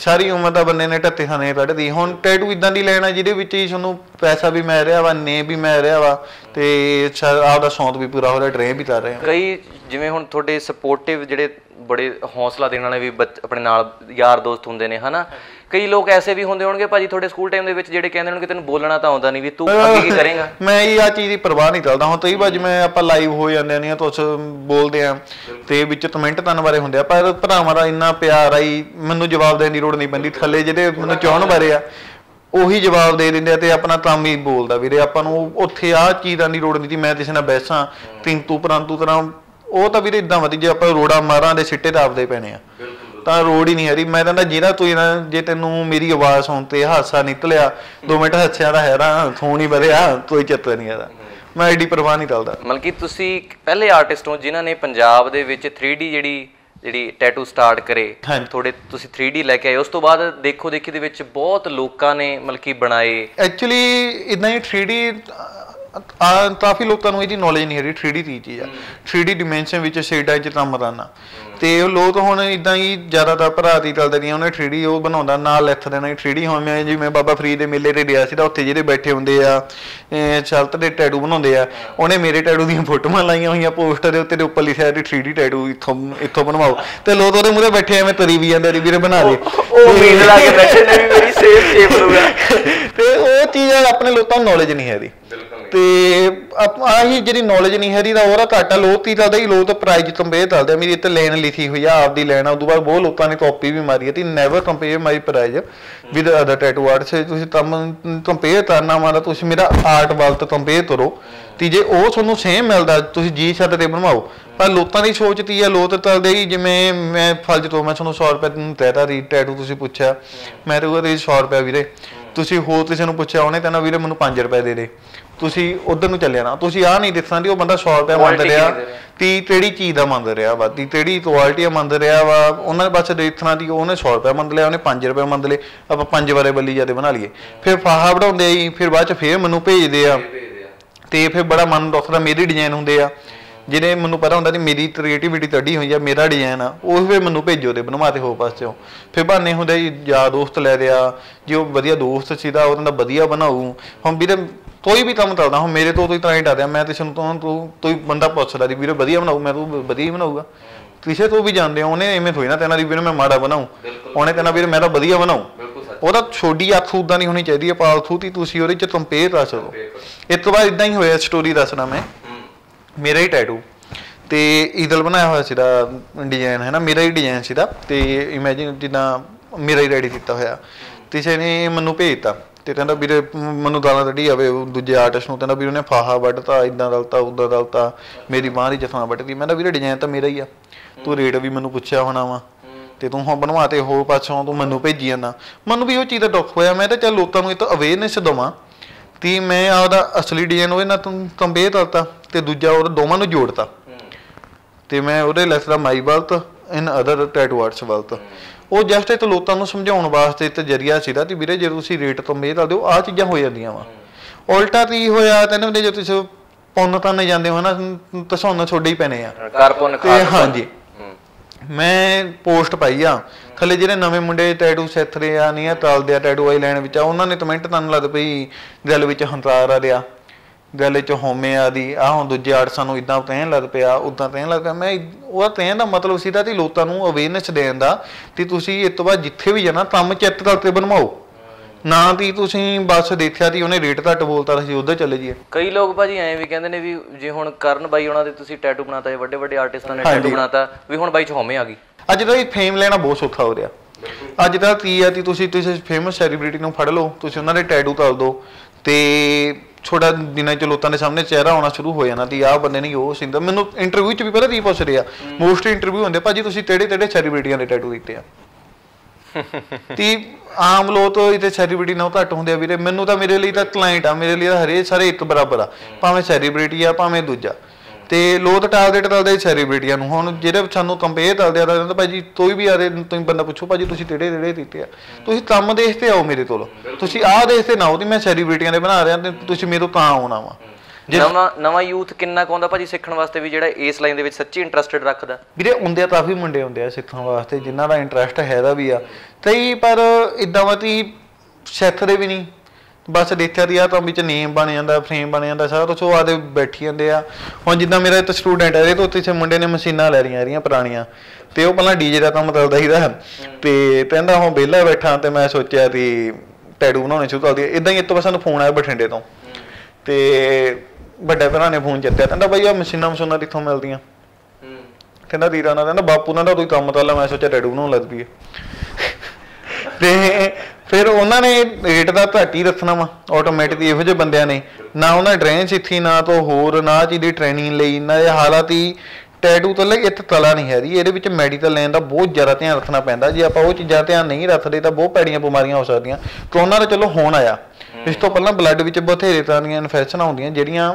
ਸਾਰੀ ਉਮਰ ਦਾ ਬੰਦੇ ਨੇ ਢੱਤੇ ਖਾਣੇ ਕੱਢਦੀ। ਹੁਣ ਟੈਟੂ ਇਦਾਂ ਦੀ ਲੈਣਾ ਜਿਹਦੇ ਵਿੱਚ ਹੀ ਤੁਹਾਨੂੰ ਪੈਸਾ ਵੀ ਮਿਲ ਰਿਹਾ ਵਾ, ਨੇ ਵੀ ਮਿਲ ਰਿਹਾ ਵਾ, ਤੇ ਆਪਦਾ ਸ਼ੌਂਕ ਵੀ ਪੂਰਾ ਹੋ ਰਿਹਾ, ਡਰੇ ਵੀ ਕਰ ਰਹੇ। ਕਈ ਜਿਵੇਂ ਹੁਣ ਤੁਹਾਡੇ ਸਪੋਰਟਿਵ ਜਿਹੜੇ ਬੜੇ ਹੌਸਲਾ ਦੇਣ ਵਾਲੇ ਵੀ ਆਪਣੇ ਨਾਲ ਯਾਰ ਦੋਸਤ ਹੁੰਦੇ ਨੇ ਹਨਾ, ਕਈ ਲੋਕ ਐਸੇ ਵੀ ਹੁੰਦੇ ਹੋਣਗੇ ਭਾਜੀ ਤੁਹਾਡੇ ਸਕੂਲ ਟਾਈਮ ਦੇ ਵਿੱਚ ਜਿਹੜੇ ਕਹਿੰਦੇ ਹੋਣਗੇ ਤੈਨੂੰ ਬੋਲਣਾ ਤਾਂ ਆਉਂਦਾ ਨਹੀਂ, ਵੀ ਤੂੰ ਅੱਗੇ ਕੀ ਕਰੇਂਗਾ। ਮੈਂ ਇਹ ਆ ਚੀਜ਼ ਦੀ ਪਰਵਾਹ ਨਹੀਂ ਕਰਦਾ। ਹੁਣ ਕਈ ਵਾਰ ਜਿਵੇਂ ਆਪਾਂ ਲਾਈਵ ਹੋ ਜਾਂਦੇ ਨਹੀਂ ਤੁਸ ਬੋਲਦੇ ਆ ਤੇ ਵਿੱਚ ਕਮੈਂਟ ਤਨ ਬਾਰੇ ਹੁੰਦੇ ਆ, ਪਰ ਭਰਾਵਾਂ ਦਾ ਇੰਨਾ ਪਿਆਰ ਆਈ ਮੈਨੂੰ ਜਵਾਬ ਦੇਣ ਦੀ ਲੋੜ ਨਹੀਂ ਪੈਂਦੀ। ਥੱਲੇ ਜਿਹੜੇ ਮੈਨੂੰ ਚਾਹਣ ਬਾਰੇ ਆ ਉਹੀ ਜਵਾਬ ਦੇ ਦਿੰਦੇ ਆ ਤੇ ਆਪਣਾ ਕੰਮ ਹੀ ਬੋਲਦਾ ਵੀਰੇ। ਆਪਾਂ ਨੂੰ ਉੱਥੇ ਆਹ ਚੀਜ਼ਾਂ ਦੀ ਲੋੜ ਨਹੀਂ ਸੀ ਮੈਂ ਕਿਸੇ ਨਾਲ ਬਹਿਸਾਂ ਕਿੰਤੂ ਪਰੰਤੂ ਤਰ੍ਹਾਂ, ਉਹ ਤਾਂ ਵੀਰੇ ਇਦਾਂ ਵਧੀ ਜੇ ਆਪਾਂ ਰੋੜਾ ਮਾਰਾਂ ਦੇ ਸਿੱਟੇ ਤਾਂ ਆਪਦੇ ਪੈਣੇ ਆ, ਤਾਂ ਰੋੜ ਹੀ ਨਹੀਂ ਹੈਰੀ। ਮੈਂ ਕਹਿੰਦਾ ਜਿਹੜਾ ਤੂੰ ਜੇ ਤੈਨੂੰ ਮੇਰੀ ਆਵਾਜ਼ ਸੁਣ ਤੇ ਹਾਸਾ ਨਿਕਲਿਆ ਦੋ ਮਿੰਟ ਹੱਸਿਆ ਤਾਂ ਹੈਰਾ ਖੂਨ ਹੀ ਵਧਿਆ, ਕੋਈ ਚੱਕਰ ਨਹੀਂ ਹੈਗਾ। ਮੈਂ ਐਡੀ ਪਰਵਾਹ ਨਹੀਂ ਕਰਦਾ। ਮਤਲਬ ਕਿ ਤੁਸੀਂ ਪਹਿਲੇ ਆਰਟਿਸਟ ਹੋ ਜਿਨ੍ਹਾਂ ਨੇ ਪੰਜਾਬ ਦੇ ਵਿੱਚ ਥ੍ਰੀ ਡੀ ਜਿਹੜੀ ਜਿਹੜੀ ਟੈਟੂ ਸਟਾਰਟ ਕਰੇ, ਥੋੜੇ ਤੁਸੀਂ ਥ੍ਰੀ ਡੀ ਲੈ ਕੇ ਆਏ, ਉਸ ਤੋਂ ਬਾਅਦ ਦੇਖੋ ਦੇਖੀ ਦੇ ਵਿੱਚ ਬਹੁਤ ਲੋਕਾਂ ਨੇ ਮਤਲਬ ਕਿ ਬਣਾਏ। ਐਕਚੁਅਲੀ ਇਦਾਂ ਹੀ ਥ੍ਰੀ ਡੀ ਕਾਫੀ ਲੋਕਾਂ ਨੂੰ ਇਹਦੀ ਨੌਲੇਜ ਨਹੀਂ ਹੈਗੀ। ਥ੍ਰੀ ਡੀ ਕੀ ਚੀਜ਼ ਆ, ਥ੍ਰੀ ਡੀ ਡਿਮੈਂਸ਼ਨ ਵਿੱਚ ਸ਼ੇਡਾਂ 'ਚ ਕੰਮ ਕਰਨਾ, ਤੇ ਉਹ ਲੋਕ ਹੁਣ ਇਦਾਂ ਹੀ ਜ਼ਿਆਦਾਤਰ ਭਰਾ ਦੀ ਚੱਲਦੇ ਨਹੀਂ। ਉਹਨੇ ਥ੍ਰੀ ਡੀ ਉਹ ਬਣਾਉਂਦਾ ਨਾਲ ਲਿਖ ਦੇਣਾ ਥ੍ਰੀ ਡੀ। ਹੁਣ ਮੈਂ ਜਿਵੇਂ ਬਾਬਾ ਫਰੀਦ ਦੇ ਮੇਲੇ ਤੇ ਗਿਆ ਸੀ ਤਾਂ ਉੱਥੇ ਜਿਹੜੇ ਬੈਠੇ ਹੁੰਦੇ ਆ ਚਲਤ ਦੇ ਟੈਟੂ ਬਣਾਉਂਦੇ ਆ, ਉਹਨੇ ਮੇਰੇ ਟੈਟੂ ਦੀਆਂ ਫੋਟੋਆਂ ਲਾਈਆਂ ਹੋਈਆਂ ਪੋਸਟਰ ਦੇ ਉੱਤੇ, ਦੇ ਉੱਪਰ ਲਿਖਿਆ ਸੀ ਥ੍ਰੀ ਡੀ ਟੈਟੂ ਇੱਥੋਂ ਇੱਥੋਂ ਬਣਵਾਓ, ਤੇ ਲੋਕ ਉਹਦੇ ਮੂਹਰੇ ਬੈਠੇ ਐਵੇਂ ਤਰੀ ਵੀ ਜਾਂਦੇ ਵੀਰੇ ਬਣਾ ਦੇ, ਉਹ ਉਮੀਦ ਲਾ ਕੇ ਬੈਠੇ ਨੇ ਵੀ ਮੇਰੀ ਸੇਫ ਸ਼ੇਪ ਹੋਊਗਾ। ਤੇ ਉਹ ਚੀਜ਼ ਆਪਣੇ ਲੋਕਾਂ ਨੂੰ ਨੌਲੇਜ ਨਹੀਂ ਹੈਗੀ, ਤੇ ਆਹੀ ਜਿਹੜੀ ਨੌਲੇਜ ਨਹੀਂ ਹੈਗੀ ਤਾਂ ਉਹਦਾ ਘਾਟਾ ਲੋਕ ਕੀ ਚੱਲਦਾ ਹੀ, ਲੋਕ ਤਾਂ ਪ੍ਰਾਈਜ਼ ਕੰਪੇਅਰ ਚੱਲਦੇ। ਮੇਰੀ ਇੱਥੇ ਲੈਣ ਲਿਖੀ ਹੋਈ ਆ ਆਪਦੀ ਲੈਣ, ਉਦੋਂ ਬਾਅਦ ਬਹੁਤ ਲੋਕਾਂ ਨੇ ਕਾਪੀ ਵੀ ਮਾਰੀ ਹੈ। ਤੇ never compare my price with other tattoo artist. ਤੁਸੀਂ ਕੰਪੇਅਰ ਕਰਨਾ ਮਾਰਾ ਤੁਸੀਂ ਮੇਰਾ ਆਰਟ ਵੱਲ ਤੋਂ ਕੰਪੇਅਰ ਕਰੋ, ਤੇ ਜੇ ਉਹ ਤੁਹਾਨੂੰ ਸੇਮ ਮਿਲਦਾ ਤੁਸੀਂ ਜੀ ਛੱਡ ਤੇ ਬਣਵਾਓ। ਪਰ ਲੋਕਾਂ ਦੀ ਸੋਚ ਕੀ ਆ, ਲੋਕ ਚੱਲਦੇ ਹੀ ਜਿਵੇਂ ਮੈਂ ਫਲਜ ਤੋਂ ਮੈਂ ਤੁਹਾਨੂੰ ਸੌ ਰੁਪਏ ਕਹਿਤਾ ਰੀ ਟੈਟੂ ਤੁਸੀਂ ਪੁੱਛਿਆ, ਮੈਂ ਤੇ ਉਹਦੇ ਸੌ ਰੁਪਇਆ ਵੀਰੇ। ਤੁਸੀਂ ਹੋਰ ਕਿਸੇ ਨੂੰ ਪੁੱਛਿਆ ਉਹਨੇ ਕਹਿੰਦਾ ਵੀਰੇ ਮੈਨੂੰ ਪੰਜ ਰੁਪਏ ਦੇ ਦੇ, ਤੁਸੀਂ ਉਧਰ ਨੂੰ ਚੱਲਿਆ ਨਾ। ਤੁਸੀਂ ਆਹ ਨਹੀਂ ਦੱਸਣਾ ਦੀ ਉਹ ਬੰਦਾ ਸੌ ਰੁਪਇਆ ਮੰਗ ਰਿਹਾ ਤੀ ਕਿਹੜੀ ਚੀਜ਼ ਦਾ ਮੰਗ ਰਿਹਾ ਵਾ, ਤੀ ਕਿਹੜੀ ਕੁਆਲਿਟੀ ਮੰਗ ਰਿਹਾ ਵਾ। ਉਹਨਾਂ ਨੇ ਬਸ ਦੇਖਣਾ ਦੀ ਉਹਨੇ ਸੌ ਰੁਪਇਆ ਮੰਗ ਲਿਆ, ਉਹਨੇ ਪੰਜ ਰੁਪਏ ਮੰਗ ਲਏ, ਆਪਾਂ ਪੰਜ ਵਾਰੇ ਬੱਲੀ ਜਾਂਦੇ ਬਣਾ ਲਈਏ। ਫਿਰ ਫਾਹਾ ਵਢਾਉਂਦੇ ਆਈ, ਫਿਰ ਬਾਅਦ ਚ ਫੇਰ ਮੈਨੂੰ ਭੇਜਦੇ ਆ, ਤੇ ਫਿਰ ਬੜਾ ਮਨ ਦੁਖਦਾ। ਮੇਰੇ ਡਿਜ਼ਾਈਨ ਹੁੰਦੇ ਆ ਜਿਹੜੇ ਮੈਨੂੰ ਪਤਾ ਹੁੰਦਾ ਮੇਰੀ ਕ੍ਰੀਏਟੀਵਿਟੀ ਕੱਢੀ ਹੋਈ ਆ, ਮੇਰਾ ਡਿਜ਼ਾਈਨ ਆ, ਉਹ ਫਿਰ ਮੈਨੂੰ ਭੇਜੋ ਤੇ ਬਣਵਾ ਤੇ ਹੋ ਪਾਸਿਓ। ਫਿਰ ਬਹਾਨੇ ਹੁੰਦੇ ਜੀ ਯਾਰ ਦੋਸਤ ਲੈ ਦਿਆ, ਜੇ ਉਹ ਵਧੀਆ ਦੋਸਤ ਸੀਦਾ ਉਹਦਾ ਦਾ ਵਧੀਆ ਬਣਾਊ। ਹੁਣ ਵੀਰੇ ਕੋਈ ਵੀ ਕੰਮ ਚੱਲਦਾ, ਹੁਣ ਮੇਰੇ ਤੋਂ ਤੁਸੀਂ ਤਾਂ ਹੀ ਡਰਦਿਆ, ਮੈਂ ਤੇ ਤੂੰ ਤੂੰ ਕੋਈ ਬੰਦਾ ਪੁੱਛਦਾ ਦੀ ਵੀਰੇ ਵਧੀਆ ਬਣਾਊ, ਮੈਂ ਤੂੰ ਵਧੀਆ ਹੀ ਬਣਾਊਗਾ। ਕਿਸੇ ਤੋਂ ਵੀ ਜਾਣਦੇ ਉਹਨੇ ਐਵੇਂ ਥੋੜੀ ਨਾ ਕਹਿਣਾ ਦੀ ਵੀਰੇ ਮੈਂ ਮਾੜਾ ਬਣਾਊ, ਉਹਨੇ ਕਹਿਣਾ ਵੀਰੇ ਮੈਂ ਤਾਂ ਵਧੀਆ ਬਣਾਊ। ਉਹਦਾ ਛੋਡੀ ਅੱਖ ਉਦਾਂ ਨਹੀਂ ਹੋਣੀ ਚਾਹੀਦੀ ਹੈ ਪਾਲਤੂ ਦੀ, ਤੁਸੀਂ ਉਹਦੇ ਚ ਕੰਪੇਅਰ ਕਰ ਸਕੋ। ਇਸ ਤੋਂ ਬਾਅਦ ਇਦਾਂ ਹੀ ਹੋਇਆ, ਸਟੋਰੀ ਦੱਸਣਾ ਮੈਂ। ਮੇਰਾ ਹੀ ਟੈਟੂ ਤੇ ਈਦਲ ਬਣਾਇਆ ਹੋਇਆ ਸੀਦਾ ਡਿਜ਼ਾਈਨ ਹੈ ਨਾ, ਮੇਰਾ ਹੀ ਡਿਜ਼ਾਈਨ ਸੀਦਾ, ਤੇ ਇਮੈਜਿਨ ਜਿੱਦਾਂ ਮੇਰਾ ਹੀ ਰੈਡੀ ਕੀਤਾ ਹੋਇਆ। ਕਿਸੇ ਨੇ ਮੈਨੂੰ ਭੇਜਤਾ ਤੇ ਕਹਿੰਦਾ ਵੀਰੇ ਮੈਨੂੰ ਗਾਲਾਂ ਕੱਢੀ ਜਾਵੇ ਦੂਜੇ ਆਰਟਿਸਟ ਨੂੰ, ਕਹਿੰਦਾ ਵੀਰੇ ਉਹਨੇ ਫਾਹਾ ਵੱਢਤਾ, ਇੱਦਾਂ ਦਲਤਾ ਉੱਦਾਂ ਦਲਤਾ, ਮੇਰੀ ਬਾਂਹ ਦੀ ਜਥਾ ਵੱਢਤੀ। ਮੈਂ ਕਿਹਾ ਵੀਰੇ ਡਿਜ਼ਾਈਨ ਤਾਂ ਮੇਰਾ ਹੀ ਆ, ਤੂੰ ਰੇਟ ਵੀ ਮੈਨੂੰ ਪੁੱਛਿਆ ਹੋਣਾ ਵਾ, ਤੇ ਤੂੰ ਹੁਣ ਬਣਵਾ ਤੇ ਹੋਰ ਪਾਸੋਂ ਤੂੰ ਮੈਨੂੰ ਭੇਜੀ ਜਾਂਦਾ। ਮੈਨੂੰ ਵੀ ਉਹ ਚੀਜ਼ ਦਾ ਦੁੱਖ ਹੋਇਆ। ਮੈਂ ਤਾਂ ਚੱਲ ਲੋਕਾਂ ਨੂੰ ਇਹ ਤਾਂ ਅਵੇਅਰਨੈਸ ਦੇਵਾਂ, ਤੇ ਮੈਂ ਆਪਦਾ ਅਸਲੀ ਡਿਜ਼ਾਈਨ ਉਹਦੇ ਨਾਲ ਤੂੰ ਕੰਪੇਅਰ ਕਰਤਾ ਤੇ ਦੂਜਾ ਉਹਦਾ ਦੋਵਾਂ ਨੂੰ ਜੋੜਤਾ, ਤੇ ਮੈਂ ਉਹਦੇ ਲਿਖਦਾ my world in other tattoo arts world. ਉਹ ਜਸਟ ਇਹ ਲੋਕਾਂ ਨੂੰ ਸਮਝਾਉਣ ਵਾਸਤੇ ਇੱਕ ਜ਼ਰੀਆ ਸੀਗਾ ਕਿ ਵੀਰੇ ਜੇ ਤੁਸੀਂ ਰੇਟ ਕੰਪੇਅਰ ਕਰਦੇ ਹੋ ਆਹ ਚੀਜ਼ਾਂ ਹੋ ਜਾਂਦੀਆਂ ਵਾ। ਉਲਟਾ ਕੀ ਹੋਇਆ ਤੈਨੂੰ ਜੇ ਤੁਸੀਂ ਪੁੰਨ ਤਾਂ ਜਾਂਦੇ ਹੋ ਨਾ, ਤਾਂ ਤੁਹਾਨੂੰ ਤੁਹਾਡੇ ਹੀ ਪੈਣੇ ਆ ਕਰ ਪੁੰਨ ਖਾ। ਹਾਂਜੀ, ਮੈਂ ਪੋਸਟ ਪਾਈ ਆ ਥੱਲੇ ਜਿਹੜੇ ਨਵੇਂ ਮੁੰਡੇ ਟੈਟੂ ਸਿੱਖ ਰਹੇ ਆ ਨਹੀਂ ਆ ਤਲਦੇ ਆ ਟੈਟੂ ਆਈ ਲੈਣ ਵਿੱਚ ਆ, ਉਹਨਾਂ ਨੇ ਕਮੈਂਟ ਤੁਹਾਨੂੰ ਲੱਗ ਪਈ ਦਿਲ ਵਿੱਚ ਹੰਕਾਰ ਆ ਰਿਹਾ, ਦਿਲ 'ਚ ਹੋਮੇ ਆ ਦੀ ਆਹ ਹੁਣ ਦੂਜੇ ਆਰਟਸਾਂ ਨੂੰ ਇੱਦਾਂ ਕਹਿਣ ਲੱਗ ਪਿਆ ਉੱਦਾਂ ਕਹਿਣ ਲੱਗ ਪਿਆ। ਮੈਂ ਉਹਦਾ ਕਹਿਣ ਦਾ ਮਤਲਬ ਸੀਗਾ ਕਿ ਲੋਕਾਂ ਨੂੰ ਅਵੇਅਰਨੈਸ ਦੇਣ ਦਾ, ਤੇ ਤੁਸੀਂ ਇਸ ਤੋਂ ਬਾਅਦ ਜਿੱਥੇ ਵੀ ਜਾਣਾ ਕੰਮ ਚੈੱਕ ਕਰਕੇ ਬਣਵਾਓ, ਨਾ ਕਿ ਤੁਸੀਂ ਬਸ ਦੇਖਿਆ ਕਿ ਉਹਨੇ ਰੇਟ ਘੱਟ ਬੋਲਤਾ ਅਸੀਂ ਉੱਧਰ ਚਲੇ ਜਾਈਏ। ਕਈ ਲੋਕ ਭਾਜੀ ਐਂ ਵੀ ਕਹਿੰਦੇ ਨੇ ਵੀ ਜੇ ਹੁਣ ਕਰਨ ਬਾਈ ਉਹਨਾਂ ਦੇ ਤੁਸੀਂ ਟੈਟੂ ਬਣਾਤਾ, ਵੱਡੇ ਵੱਡੇ ਆਰਟਿਸਟਾਂ ਨੇ ਟੈਟੂ ਬਣਾਤਾ, ਵੀ ਹੁਣ ਬਾਈ 'ਚ ਹੋਮੇ ਆ ਗਈ। ਅੱਜ ਤਾਂ ਇਹ ਫੇਮ ਲੈਣਾ ਬਹੁਤ ਸੌਖਾ ਹੋ ਰਿਹਾ। ਅੱਜ ਤਾਂ ਕੀ ਆ ਕਿ ਤੁਸੀਂ ਤੁਸੀਂ ਫੇਮਸ ਸੈਲੀਬ੍ਰਿਟੀ ਨੂੰ ਫੜ ਲਓ, ਤੁਸੀਂ ਉਹਨਾਂ ਦੇ ਟੈਟੂ ਕਰ ਦਿਓ, ਤੇ ਛੋਟਾ ਦਿਨਾਂ ਚ ਲੋਕਾਂ ਦੇ ਸਾਹਮਣੇ ਚਿਹਰਾ ਆਉਣਾ ਸ਼ੁਰੂ ਹੋ ਜਾਣਾ ਕਿ ਆਹ ਬੰਦੇ ਨਹੀਂ ਉਹ ਸਿੰਦਾ। ਮੈਨੂੰ ਇੰਟਰਵਿਊ ਚ ਵੀ ਪਤਾ ਕੀ ਪੁੱਛ ਰਿਹਾ, ਮੋਸਟਲੀ ਇੰਟਰਵਿਊ ਹੁੰਦੇ ਭਾਜੀ ਤੁਸੀਂ ਕਿਹੜੇ ਕਿਹੜੇ ਸੈਲੀਬ੍ਰਿਟੀਆਂ ਦੇ ਟੈਟੂ ਕੀਤੇ ਆ। ਤੇ ਆਮ ਲੋਕ ਇਹਦੇ ਸੈਲੀਬ੍ਰਿਟੀ ਨਾਲ ਘੱਟ ਹੁੰਦੇ ਆ ਵੀਰੇ। ਮੈਨੂੰ ਤਾਂ ਮੇਰੇ ਲਈ ਤਾਂ ਕਲਾਇੰਟ ਆ, ਮੇਰੇ ਲਈ ਤਾਂ ਹਰੇਕ ਸਾਰੇ ਇੱਕ ਬਰਾਬਰ ਆ, ਭਾਵੇਂ ਸੈਲੀਬ੍ਰਿਟੀ ਆ ਭਾਵੇਂ ਦੂਜਾ। ਤੇ ਲੋਕ ਟਾਰਗੇਟ ਕਰਦੇ ਸੈਲੀਬ੍ਰਿਟੀਆਂ ਨੂੰ। ਹੁਣ ਜਿਹੜੇ ਸਾਨੂੰ ਕੰਪੇਅਰ ਕਰਦੇ ਆ ਤਾਂ ਭਾਜੀ ਕੋਈ ਵੀ ਆਦੇ ਤੁਸੀਂ ਬੰਦਾ ਪੁੱਛੋ ਭਾਜੀ ਤੁਸੀਂ ਕਿਹੜੇ ਕਿਹੜੇ ਦਿੱਤੇ ਆ, ਤੁਸੀਂ ਕੰਮ ਦੇਖਦੇ ਆਓ ਮੇਰੇ ਕੋਲ, ਤੁਸੀਂ ਆਹ ਦੇਖਦੇ ਨਾ ਆਓ ਕਿ ਮੈਂ ਸੈਲੀਬ੍ਰਿਟੀਆਂ ਦੇ ਬਣਾ ਰਿਹਾ ਤੇ ਤੁਸੀਂ ਮੇਰੇ ਤੋਂ ਤਾਂ ਆਉਣਾ ਵਾ। ਨਵਾਂ ਨਵਾਂ ਯੂਥ ਕਿੰਨਾ ਕੁ ਆਉਂਦਾ ਭਾਜੀ ਸਿੱਖਣ ਵਾਸਤੇ ਵੀ ਜਿਹੜਾ ਇਸ ਲਾਈਨ ਦੇ ਵਿੱਚ ਸੱਚੀ ਇੰਟਰਸਟਿਡ ਰੱਖਦਾ? ਵੀਰੇ ਹੁੰਦੇ ਆ, ਕਾਫੀ ਮੁੰਡੇ ਹੁੰਦੇ ਆ ਸਿੱਖਣ ਵਾਸਤੇ ਜਿਨ੍ਹਾਂ ਦਾ ਇੰਟਰਸਟ ਹੈਗਾ ਵੀ ਆ ਕਈ, ਪਰ ਇੱਦਾਂ ਵਾ ਕਿ ਸਿੱਖਦੇ ਵੀ ਨਹੀਂ, ਬਸ ਦੇਖਿਆ ਦੀ ਆ ਤਾਂ ਵਿੱਚ ਨੇਮ ਬਣ ਜਾਂਦਾ, ਫਰੇਮ ਬਣ ਜਾਂਦਾ, ਸਾਰਾ ਕੁਛ ਉਹ ਆਦੇ ਬੈਠੀ ਜਾਂਦੇ ਆ। ਹੁਣ ਜਿੱਦਾਂ ਮੇਰਾ ਇੱਕ ਸਟੂਡੈਂਟ ਹੈ, ਇਹਦੇ ਤੋਂ ਉੱਥੇ ਮੁੰਡੇ ਨੇ ਮਸ਼ੀਨਾਂ ਲੈ ਰਹੀਆਂ ਇਹਦੀਆਂ ਪੁਰਾਣੀਆਂ, ਤੇ ਉਹ ਪਹਿਲਾਂ ਡੀਜੇ ਦਾ ਕੰਮ ਕਰਦਾ ਸੀਗਾ, ਤੇ ਕਹਿੰਦਾ ਹੁਣ ਵਿਹਲਾ ਬੈਠਾ ਤੇ ਮੈਂ ਸੋਚਿਆ ਵੀ ਟੈਟੂ ਬਣਾਉਣੇ ਸ਼ੁਰੂ ਕਰ ਦਈਏ। ਇੱਦਾਂ ਹੀ ਇੱਕ ਵਾਰ ਸਾਨੂੰ ਫੋਨ ਆਇਆ ਬਠਿੰਡੇ ਤੋਂ, ਤੇ ਵੱਡੇ ਭਰਾ ਨੇ ਫੋਨ ਚੱਕਿਆ, ਕਹਿੰਦਾ ਬਾਈ ਆ ਮਸ਼ੀਨਾਂ ਮਸ਼ੀਨਾਂ ਕਿੱਥੋਂ ਮਿਲਦੀਆਂ? ਕਹਿੰਦਾ ਵੀਰਾਂ ਨਾਲ, ਕਹਿੰਦਾ ਬਾਪੂ ਨਾਲ ਦਾ ਕੋਈ ਕੰਮ ਕਰ ਲਾ, ਮੈਂ ਸੋਚਿਆ ਟੈਟੂ ਬਣਾਉਣ ਲੱਗ ਪਈਏ। ਤੇ ਫਿਰ ਉਹਨਾਂ ਨੇ ਰੇਟ ਦਾ ਘੱਟ ਹੀ ਰੱਖਣਾ ਵਾ ਆਟੋਮੈਟਿਕਲੀ, ਇਹੋ ਜਿਹੇ ਬੰਦਿਆਂ ਨੇ ਨਾ ਉਹਨਾਂ ਡਰੇਨ ਸਿੱਖੀ, ਨਾ ਤੋਂ ਹੋਰ ਨਾ ਜਿਹਦੀ ਟ੍ਰੇਨਿੰਗ ਲਈ, ਨਾ ਇਹ ਹਾਲਾਤ ਹੀ ਟੈਟੂ ਤੋਂ ਲੈ ਇੱਥੇ ਤਲਾ ਨਹੀਂ ਹੈਗੀ, ਇਹਦੇ ਵਿੱਚ ਮੈਡੀਕਲ ਲਾਈਨ ਦਾ ਬਹੁਤ ਜ਼ਿਆਦਾ ਧਿਆਨ ਰੱਖਣਾ ਪੈਂਦਾ। ਜੇ ਆਪਾਂ ਉਹ ਚੀਜ਼ਾਂ ਧਿਆਨ ਨਹੀਂ ਰੱਖਦੇ ਤਾਂ ਬਹੁਤ ਭੈੜੀਆਂ ਬਿਮਾਰੀਆਂ ਹੋ ਸਕਦੀਆਂ। ਕਰੋਨਾ ਤਾਂ ਚਲੋ ਹੁਣ ਆਇਆ, ਇਸ ਤੋਂ ਪਹਿਲਾਂ ਬਲੱਡ ਵਿੱਚ ਬਥੇਰੇ ਤਰ੍ਹਾਂ ਦੀਆਂ ਇਨਫੈਕਸ਼ਨਾਂ ਹੁੰਦੀਆਂ ਜਿਹੜੀਆਂ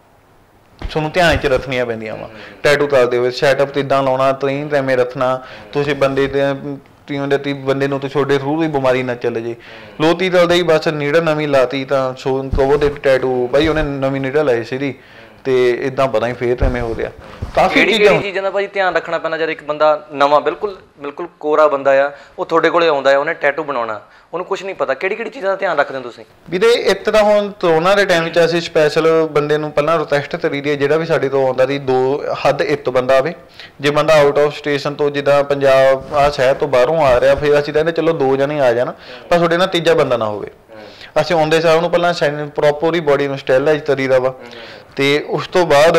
ਤੁਹਾਨੂੰ ਧਿਆਨ 'ਚ ਰੱਖਣੀਆਂ ਪੈਂਦੀਆਂ ਵਾ। ਟੈਟੂ ਕਰਦੇ ਹੋਏ ਸੈਟਅਪ ਕਿੱਦਾਂ ਲਾਉਣਾ, ਟ੍ਰੇਨ ਕਿਵੇਂ ਰੱਖਣਾ, ਤੁਸੀਂ ਬੰਦੇ ਦੇ ਦੇ ਤੀ ਬੰਦੇ ਨੂੰ ਤਾਂ ਛੋਡੇ ਥਰੂ ਦੀ ਬਿਮਾਰੀ ਨਾ ਚੱਲ ਜੇ। ਲੋਤੀ ਚੱਲਦਾ ਹੀ ਬਸ ਨੀਡਲ ਨਵੀਂ ਲਾਤੀ ਤਾਂ ਸੋ ਕਵੋ ਦੇ ਟੈਟੂ ਬਾਈ ਉਹਨੇ ਨਵੀਂ ਨੀਡਲ ਲਾਈ ਸੀ, ਤੇ ਇਦਾਂ ਪਤਾ ਹੀ ਫੇਰ ਐਵੇਂ ਹੋ ਰਿਹਾ। ਕਾਫੀ ਚੀਜ਼ਾਂ ਚੀਜ਼ਾਂ ਦਾ ਭਾਜੀ ਧਿਆਨ ਰੱਖਣਾ ਪੈਂਦਾ ਜਦ ਇੱਕ ਬੰਦਾ ਨਵਾਂ ਬਿਲਕੁਲ ਬਿਲਕੁਲ ਕੋਰਾ ਬੰਦਾ ਆ, ਉਹ ਤੁਹਾਡੇ ਕੋਲੇ ਆਉਂਦਾ ਹੈ, ਉਹਨੇ ਟੈਟੂ ਬਣਾਉਣਾ, ਉਹਨੂੰ ਕੁਝ ਨਹੀਂ ਪਤਾ, ਕਿਹੜੀ ਕਿਹੜੀ ਚੀਜ਼ਾਂ ਦਾ ਧਿਆਨ ਰੱਖਦੇ ਹੋ ਤੁਸੀਂ? ਵੀਰੇ ਇੱਕ ਤਾਂ ਹੁਣ ਕਰੋਨਾ ਦੇ ਟਾਈਮ 'ਚ ਅਸੀਂ ਸਪੈਸ਼ਲ ਬੰਦੇ ਨੂੰ ਪਹਿਲਾਂ ਰਿਕੁਐਸਟ ਕਰੀਦੀ ਹੈ, ਜਿਹੜਾ ਵੀ ਸਾਡੇ ਤੋਂ ਆਉਂਦਾ ਸੀ ਦੋ ਹੱਦ ਇੱਕ ਬੰਦਾ ਆਵੇ। ਜੇ ਬੰਦਾ ਆਊਟ ਆਫ ਸਟੇਸ਼ਨ ਤੋਂ ਜਿੱਦਾਂ ਪੰਜਾਬ ਆਹ ਸ਼ਹਿਰ ਤੋਂ ਬਾਹਰੋਂ ਆ ਰਿਹਾ, ਫਿਰ ਅਸੀਂ ਕਹਿੰਦੇ ਚਲੋ ਦੋ ਜਣੇ ਆ ਜਾਣ, ਪਰ ਤੁਹਾਡੇ ਨਾਲ ਤੀਜਾ ਬੰਦਾ ਨਾ ਹੋਵੇ। ਅਸੀਂ ਆਉਂਦੇ ਸਾਰ ਉਹਨੂੰ ਪਹਿਲਾਂ ਸੈਨ ਪ੍ਰੋਪਰ ਹੀ ਬੋਡੀ ਨੂੰ ਸਟੈਲਾਈਜ਼ ਕਰੀਦਾ ਵਾ, ਤੇ ਉਸ ਤੋਂ ਬਾਅਦ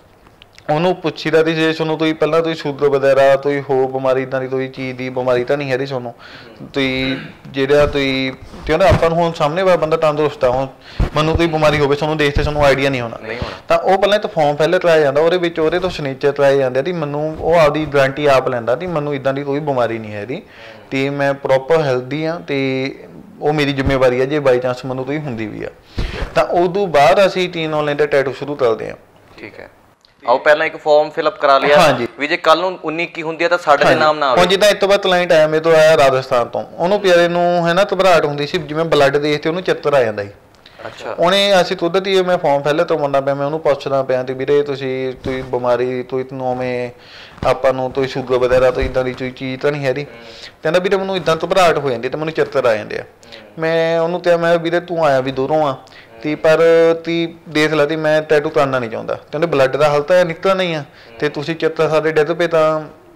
ਉਹਨੂੰ ਪੁੱਛੀਦਾ ਵੀ ਜੇ ਤੁਹਾਨੂੰ ਤੁਸੀਂ ਪਹਿਲਾਂ ਤੁਸੀਂ ਸ਼ੂਗਰ ਵਗੈਰਾ ਕੋਈ ਹੋਰ ਬਿਮਾਰੀ ਇੱਦਾਂ ਦੀ ਕੋਈ ਚੀਜ਼ ਦੀ ਬਿਮਾਰੀ ਤਾਂ ਨਹੀਂ ਹੈਗੀ ਤੁਹਾਨੂੰ, ਤੁਸੀਂ ਜਿਹੜਾ ਤੁਸੀਂ ਕਹਿੰਦਾ ਆਪਾਂ ਨੂੰ ਹੁਣ ਸਾਹਮਣੇ ਵਾਲਾ ਬੰਦਾ ਤੰਦਰੁਸਤ ਆ, ਹੁਣ ਮੈਨੂੰ ਕੋਈ ਬਿਮਾਰੀ ਹੋਵੇ ਤੁਹਾਨੂੰ ਦੇਖ ਕੇ ਤੁਹਾਨੂੰ ਆਈਡੀਆ ਨਹੀਂ ਹੋਣਾ, ਤਾਂ ਉਹ ਪਹਿਲਾਂ ਤਾਂ ਫਾਰਮ ਪਹਿਲੇ ਕਰਾਇਆ ਜਾਂਦਾ, ਉਹਦੇ ਵਿੱਚ ਉਹਦੇ ਤੋਂ ਸਿਗਨੇਚਰ ਕਰਾਏ ਜਾਂਦੇ ਆ ਕਿ ਮੈਨੂੰ ਉਹ ਆਪਦੀ ਗਰੰਟੀ ਆਪ ਲੈਂਦਾ ਕਿ ਮੈਨੂੰ ਇੱਦਾਂ ਦੀ ਕੋਈ ਬਿਮਾਰੀ ਨਹੀਂ ਹੈਗੀ, ਤੇ ਮੈਂ ਪ੍ਰੋਪਰ ਹੈਲਦੀ ਹਾਂ, ਤੇ ਉਹ ਮੇਰੀ ਜ਼ਿੰਮੇਵਾਰੀ ਹੈ ਜੇ ਬਾਈ ਚਾਂਸ ਮੈਨੂੰ ਕੋਈ ਹੁੰਦੀ ਵੀ ਆ। ਤਾਂ ਉਦੋਂ ਬਾਅਦ ਅਸੀਂ ਟੀਨ ਆਨਲਾਈਨ ਦੇ ਟੈਟੂ ਸ਼ੁਰੂ ਕਰਦੇ ਹਾਂ। ਠੀਕ ਹੈ, ਆਓ ਪਹਿਲਾਂ ਇੱਕ ਫਾਰਮ ਫਿਲ ਅਪ ਕਰਾ ਲਿਆ ਵੀ ਜੇ ਕੱਲ ਨੂੰ ਉੱਨੀ ਇੱਕੀ ਹੁੰਦੀ ਹੈ ਤਾਂ ਸਾਡੇ ਦੇ ਨਾਮ ਨਾ ਆਵੇ। ਹੁਣ ਜਿੱਦਾਂ ਇਸ ਤੋਂ ਬਾਅਦ ਕਲਾਇੰਟ ਆਇਆ ਮੇਰੇ ਤੋਂ, ਆਇਆ ਰਾਜਸਥਾਨ ਤੋਂ, ਉਹਨੂੰ ਪਿਆਰੇ ਨੂੰ ਹੈ ਨਾ ਘਬਰਾਹਟ ਹੁੰਦੀ ਸੀ, ਜਿਵੇਂ ਬਲੱਡ ਦੇਖ ਤੇ ਉਹਨੂੰ ਚੱਕਰ ਆ ਜਾਂਦਾ ਸੀ। ਅੱਛਾ, ਉਹਨੇ ਅਸੀਂ ਦੁੱਧ ਦੀ ਮੈਂ ਫਾਰਮ ਪਹਿਲੇ ਤੋਂ ਮੰਨਦਾ ਪਿਆ, ਮੈਂ ਉਹਨੂੰ ਪੁੱਛਦਾ ਪਿਆ ਤੇ ਵੀਰੇ ਤੁਸੀਂ ਤੁਸੀਂ ਬਿਮਾਰੀ ਤੁਸੀਂ ਨੋਵੇਂ ਆਪਾਂ ਨੂੰ ਤੁਸੀਂ ਸ਼ੂਗਰ ਵਗੈਰਾ ਤੋਂ ਇੱਦਾਂ ਦੀ ਕੋਈ ਚੀਜ਼ ਤਾਂ ਨਹੀਂ ਹੈਗੀ? ਕਹਿੰਦਾ ਵੀਰੇ ਮੈਨੂੰ ਇੱਦਾਂ ਘਬਰਾਹਟ ਹੋ ਜਾਂਦੀ ਤੇ ਮੈਨੂੰ ਚੱਕਰ ਆ ਜਾਂਦੇ ਆ। ਮੈਂ ਉਹਨੂੰ ਕਿਹਾ ਮੈਂ ਵੀਰੇ ਤੂੰ ਆਇਆ ਵੀ ਦੂਰੋਂ ਆ ਤੀ, ਪਰ ਤੀ ਦੇਖ ਲਾ ਤੀ ਮੈਂ ਟੈਟੂ ਕਰਨਾ ਨਹੀਂ ਚਾਹੁੰਦਾ, ਕਹਿੰਦੇ ਬਲੱਡ ਦਾ ਹੱਲ ਤਾਂ ਨਿਕਲਣਾ ਨਹੀਂ ਆ, ਤੇ ਤੁਸੀਂ ਚੱਕਰ ਸਾਡੇ ਡਿੱਗ ਪਏ ਤਾਂ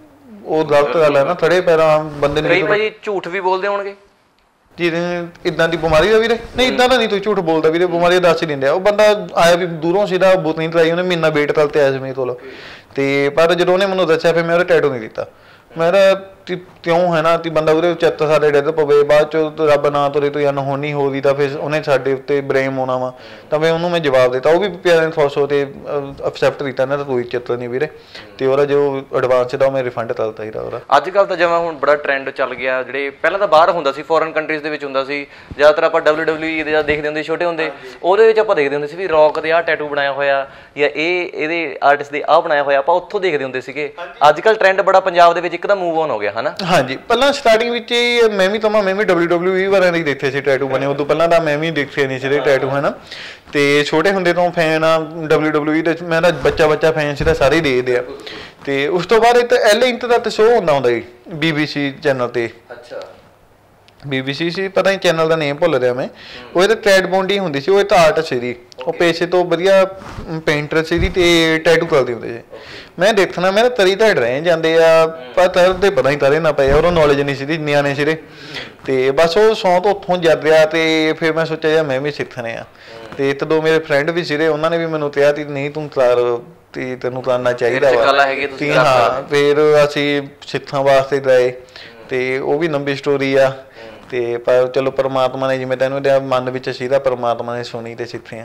ਉਹ ਗਲਤ ਗੱਲ ਹੈ ਨਾ, ਥੜੇ ਪੈਰਾਂ ਬੰਦੇ ਨੂੰ। ਕਈ ਭਾਜੀ ਝੂਠ ਵੀ ਬੋਲਦੇ ਹੋਣਗੇ ਜੀ ਇੱਦਾਂ ਦੀ ਬਿਮਾਰੀ ਦਾ ਵੀਰੇ, ਨਹੀਂ ਇੱਦਾਂ ਦਾ ਨਹੀਂ ਤੁਸੀਂ ਝੂਠ ਬੋਲਦਾ ਵੀਰੇ, ਬਿਮਾਰੀ ਦੱਸ ਹੀ ਦਿੰਦੇ ਆ। ਉਹ ਬੰਦਾ ਆਇਆ ਵੀ ਦੂਰੋਂ ਸੀਦਾ ਬੁਤ ਨਹੀਂ ਟਰਾਈ, ਉਹਨੇ ਮਹੀਨਾ ਵੇਟ ਕਰ ਤੇ ਆਇਆ ਸੀ ਮੇਰੇ ਕੋਲ, ਤੇ ਪਰ ਜਦੋਂ ਉਹਨੇ ਮੈਨੂੰ ਦੱਸਿਆ ਫਿਰ ਮੈਂ ਉਹਦੇ ਟੈਟੂ ਨਹੀਂ ਦਿੱਤਾ। ਮੇਰਾ ਕਿਉਂ ਹੈ ਨਾ ਕਿ ਬੰਦਾ ਉਹਦੇ ਚੱਤ ਸਾਡੇ ਡਿੱਗ ਪਵੇ, ਬਾਅਦ ਚੋਂ ਰੱਬ ਨਾ ਤੁਰੇ ਤੋਂ ਅਨਹੋਣੀ ਹੋ ਗਈ ਤਾਂ ਫਿਰ ਉਹਨੇ ਸਾਡੇ ਉੱਤੇ ਬਲੇਮ ਹੋਣਾ ਵਾ, ਤਾਂ ਫਿਰ ਉਹਨੂੰ ਮੈਂ ਜਵਾਬ ਦਿੱਤਾ। ਉਹ ਵੀ ਪਿਆਰੇ ਨੇ ਖੁਸ਼ ਹੋ ਤੇ ਐਕਸੈਪਟ ਕੀਤਾ ਨਾ, ਤਾਂ ਕੋਈ ਚੱਤ ਨਹੀਂ ਵੀਰੇ, ਤੇ ਉਹਦਾ ਜੋ ਐਡਵਾਂਸ ਦਾ ਉਹ ਮੈਂ ਰਿਫੰਡ ਕਰਤਾ ਹੀ ਉਹਦਾ। ਅੱਜ ਕੱਲ੍ਹ ਤਾਂ ਜਿਵੇਂ ਹੁਣ ਬੜਾ ਟ੍ਰੈਂਡ ਚੱਲ ਗਿਆ, ਜਿਹੜੇ ਪਹਿਲਾਂ ਤਾਂ ਬਾਹਰ ਹੁੰਦਾ ਸੀ, ਫੋਰਨ ਕੰਟਰੀਜ਼ ਦੇ ਵਿੱਚ ਹੁੰਦਾ ਸੀ, ਜ਼ਿਆਦਾਤਰ ਆਪਾਂ ਡਬਲਿਊ ਡਬਲਿਊ ਈ ਦੇ ਜਦ ਦੇਖਦੇ ਹੁੰਦੇ ਛੋਟੇ ਹੁੰਦੇ, ਉਹਦੇ ਵਿੱਚ ਆਪਾਂ ਦੇਖਦੇ ਹੁੰਦੇ ਸੀ ਵੀ ਰੌਕ ਦੇ ਆਹ ਟੈਟੂ ਬਣਾਇਆ ਹੋਇਆ ਜਾਂ ਇਹ ਇਹਦੇ ਆਰਟਿਸਟ ਦੇ ਆਹ ਬਣਾਇਆ ਹੋਇਆ, ਆਪਾਂ ਉੱਥੋਂ ਦੇਖਦੇ ਹੁੰਦੇ ਸੀਗੇ। ਅੱਜ ਕੱਲ੍ਹ ਟ੍ਰੈਂਡ ਬੜਾ ਪੰਜਾਬ ਦੇ ਵਿੱਚ ਇੱਕਦਮ ਮੂਵ ਆਨ ਹੋ ਗਿਆ ਹਨਾ। ਹਾਂਜੀ, ਪਹਿਲਾਂ ਸਟਾਰਟਿੰਗ ਵਿੱਚ ਹੀ ਮੈਂ ਵੀ ਤਾਂ ਮੈਂ ਵੀ ਡਬਲਿਊ ਡਬਲਿਊ ਈ ਵਾਲਿਆਂ ਦੇ ਦੇਖੇ ਸੀ ਟੈਟੂ ਬਣੇ, ਉਦੋਂ ਪਹਿਲਾਂ ਤਾਂ ਮੈਂ ਵੀ ਦੇਖੇ ਨਹੀਂ ਸੀ ਟੈਟੂ ਹੈ ਨਾ, ਤੇ ਛੋਟੇ ਹੁੰਦੇ ਤੋਂ ਫੈਨ ਆ ਡਬਲਿਊ ਡਬਲਿਊ ਈ ਦੇ, ਮੈਂ ਤਾਂ ਬੱਚਾ ਬੱਚਾ ਫੈਨ ਸੀ ਤਾਂ ਸਾਰੇ ਹੀ ਦੇਖਦੇ ਆ। ਤੇ ਉਸ ਤੋਂ ਬਾਅਦ ਇੱਕ ਐਲ ਇੰਟ ਦਾ ਤੇ ਸ਼ੋਅ ਹੁੰਦਾ ਹੁੰਦਾ ਜੀ ਬੀ ਬੀ ਸੀ ਚੈਨਲ ਤੇ। ਅੱਛਾ, ਬੀ ਬੀ ਸੀ ਸੀ ਪਤਾ ਨਹੀਂ ਚੈਨਲ ਦਾ ਨੇਮ ਭੁੱਲ ਰਿਹਾ ਮੈਂ। ਉਹ ਇਹਦੇ ਟ੍ਰੈਡ ਬੌਂਡੀ ਹੁੰਦੀ ਸੀ, ਉਹ ਇੱਕ ਆਰਟ ਸੀ, ਉਹ ਪੇਸ਼ੇ ਤੋਂ ਵਧੀਆ ਪੇਂਟਰ ਸੀ ਤੇ ਟੈਟੂ ਕਰਦੇ ਹੁੰਦੇ ਸੀ। ਮੈਂ ਦੇਖਣਾ ਮੈਂ ਤਰੀ ਤਾਂ ਰਹਿ ਜਾਂਦੇ ਆ, ਪਰ ਤਰਦੇ ਪਤਾ ਹੀ ਤਰੇ ਨਾ ਪਏ, ਉਹਨੂੰ ਨੌਲੇਜ ਨਹੀਂ ਸੀ, ਨਿਆਣੇ ਸੀਗੇ, ਤੇ ਬਸ ਉਹ ਸੌਂ ਤੋਂ ਉੱਥੋਂ ਜਦ ਰਿਹਾ। ਤੇ ਫਿਰ ਮੈਂ ਸੋਚਿਆ ਯਾਰ ਮੈਂ ਵੀ ਸਿੱਖਣੇ ਆ, ਤੇ ਇੱਕ ਦੋ ਮੇਰੇ ਫਰੈਂਡ ਵੀ ਸੀਗੇ, ਉਹਨਾਂ ਨੇ ਵੀ ਮੈਨੂੰ ਕਿਹਾ ਕਿ ਨਹੀਂ ਤੂੰ ਕਰ ਤੇ ਤੈਨੂੰ ਕਰਨਾ ਚਾਹੀਦਾ ਵਾ। ਹਾਂ, ਫਿਰ ਅਸੀਂ ਸਿੱਖਣ ਵਾਸਤੇ ਗਏ, ਤੇ ਉਹ ਵੀ ਲੰਬੀ ਸਟੋਰੀ ਆ, ਤੇ ਪਰ ਚਲੋ ਪਰਮਾਤਮਾ ਨੇ ਜਿਵੇਂ ਤੈਨੂੰ ਮਨ ਵਿੱਚ ਸੀਗਾ, ਪਰਮਾਤਮਾ ਨੇ ਸੁਣੀ ਤੇ ਸਿੱਖੇ ਆ।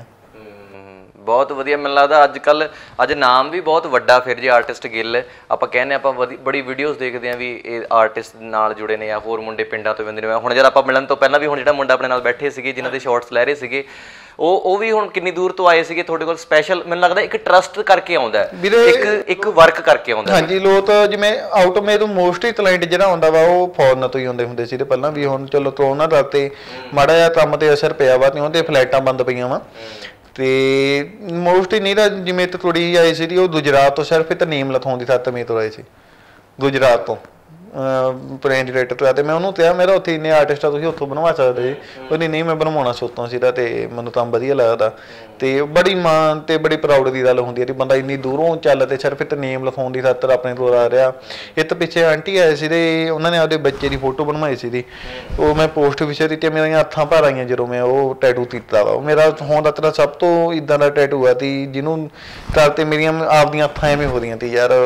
ਬਹੁਤ ਵਧੀਆ, ਮੈਨੂੰ ਲੱਗਦਾ ਅੱਜ ਕੱਲ੍ਹ ਅੱਜ ਨਾਮ ਵੀ ਬਹੁਤ ਵੱਡਾ ਫਿਰ ਜੇ ਆਰਟਿਸਟ ਗਿੱਲ ਆਪਾਂ ਕਹਿੰਦੇ ਆਪਾਂ ਬੜੀ ਵੀਡੀਓਜ਼ ਦੇਖਦੇ ਹਾਂ ਵੀ ਇਹ ਆਰਟਿਸਟ ਨਾਲ ਜੁੜੇ ਨੇ ਜਾਂ ਹੋਰ ਮੁੰਡੇ ਪਿੰਡਾਂ ਤੋਂ ਬੰਦੇ ਨੇ। ਹੁਣ ਜਦ ਆਪਾਂ ਮਿਲਣ ਤੋਂ ਪਹਿਲਾਂ ਵੀ ਹੁਣ ਜਿਹੜਾ ਮੁੰਡਾ ਆਪਣੇ ਨਾਲ ਬੈਠੇ ਸੀਗੇ ਜਿਨ੍ਹਾਂ ਦੇ ਸ਼ਾਰਟਸ ਲੈ ਰਹੇ ਸੀਗੇ, ਉਹ ਉਹ ਵੀ ਹੁਣ ਕਿੰਨੀ ਦੂਰ ਤੋਂ ਆਏ ਸੀਗੇ ਤੁਹਾਡੇ ਕੋਲ ਸਪੈਸ਼ਲ। ਮੈਨੂੰ ਲੱਗਦਾ ਇੱਕ ਟਰਸਟ ਕਰਕੇ ਆਉਂਦਾ, ਇੱਕ ਇੱਕ ਵਰਕ ਕਰਕੇ ਆਉਂਦਾ। ਹਾਂਜੀ, ਲੋਕ ਜਿਵੇਂ ਆਊਟ ਮੇ ਤੋਂ ਮੋਸਟਲੀ ਕਲਾਇੰਟ ਜਿਹੜਾ ਆਉਂਦਾ ਵਾ ਉਹ ਫੋਰਨ ਤੋਂ ਹੀ ਆਉਂਦੇ ਹੁੰਦੇ ਸੀ ਤੇ ਪਹਿਲਾਂ ਵੀ। ਹੁਣ ਚਲੋ ਕਰੋਨਾ ਦਾ ਤੇ ਮਾੜਾ ਜਿਹਾ ਕੰਮ ਤੇ ਅਸਰ ਪਿਆ ਵਾ, ਤੇ ਉਹਦੇ ਫਲਾਈਟਾਂ ਬੰਦ ਪਈਆਂ ਵਾ, ਤੇ ਮੋਸਟਲੀ ਨਹੀਂ ਤਾਂ ਜਿਵੇਂ ਤੇ ਥੋੜੀ ਜਿਹੀ ਆਈ ਸੀ ਉਹ ਗੁਜਰਾਤ ਤੋਂ, ਸਿਰਫ ਇਹ ਨੇਮ ਲਿਖਾਉਣ ਦੀ ਖਾਤਰ ਮੇਰੇ ਤੋਂ ਆਏ ਸੀ ਗੁਜਰਾਤ ਤੋਂ ਪ੍ਰਿੰਟ ਡਾਇਰੈਕਟਰ ਤੋਂ। ਤੇ ਮੈਂ ਉਹਨੂੰ ਕਿਹਾ ਮੇਰਾ ਉੱਥੇ ਇੰਨੇ ਆਰਟਿਸਟ ਆ, ਤੁਸੀਂ ਉੱਥੋਂ ਬਣਵਾ ਸਕਦੇ ਜੀ? ਉਹਨੇ ਨਹੀਂ, ਮੈਂ ਬਣਵਾਉਣਾ ਸੋਚਦਾ ਸੀਗਾ ਤੇ ਮੈਨੂੰ ਤਾਂ ਵਧੀਆ ਲੱਗਦਾ। ਤੇ ਬੜੀ ਮਾਣ ਤੇ ਬੜੀ ਪ੍ਰਾਊਡ ਦੀ ਗੱਲ ਹੁੰਦੀ ਹੈ ਕਿ ਬੰਦਾ ਇੰਨੀ ਦੂਰੋਂ ਚੱਲ ਤੇ ਸਿਰਫ ਇੱਕ ਨੇਮ ਲਿਖਾਉਣ ਦੀ ਖਾਤਰ ਆਪਣੇ ਕੋਲ ਆ ਰਿਹਾ। ਇਹ ਤਾਂ ਪਿੱਛੇ ਆਂਟੀ ਆਏ ਸੀ ਤੇ ਉਹਨਾਂ ਨੇ ਆਪਦੇ ਬੱਚੇ ਦੀ ਫੋਟੋ ਬਣਵਾਈ ਸੀ ਦੀ, ਉਹ ਮੈਂ ਪੋਸਟ ਵਿਸ਼ੇ ਦੀ ਤੇ ਮੇਰੀਆਂ ਅੱਖਾਂ ਭਰ ਆਈਆਂ ਜਦੋਂ ਮੈਂ ਉਹ ਟੈਟੂ ਕੀਤਾ ਵਾ। ਉਹ ਮੇਰਾ ਹੋਣ ਦਾ ਤੇਰਾ ਸਭ ਤੋਂ ਇੱਦਾਂ ਦਾ ਟੈਟੂ ਆ ਤੀ ਜਿਹਨੂੰ ਕਰ ਤੇ ਮੇਰੀਆਂ ਆਪਦੀਆਂ ਅੱਖਾਂ ਐਵੇਂ ਹੋ ਰਹੀਆਂ ਤੀ ਯਾਰ,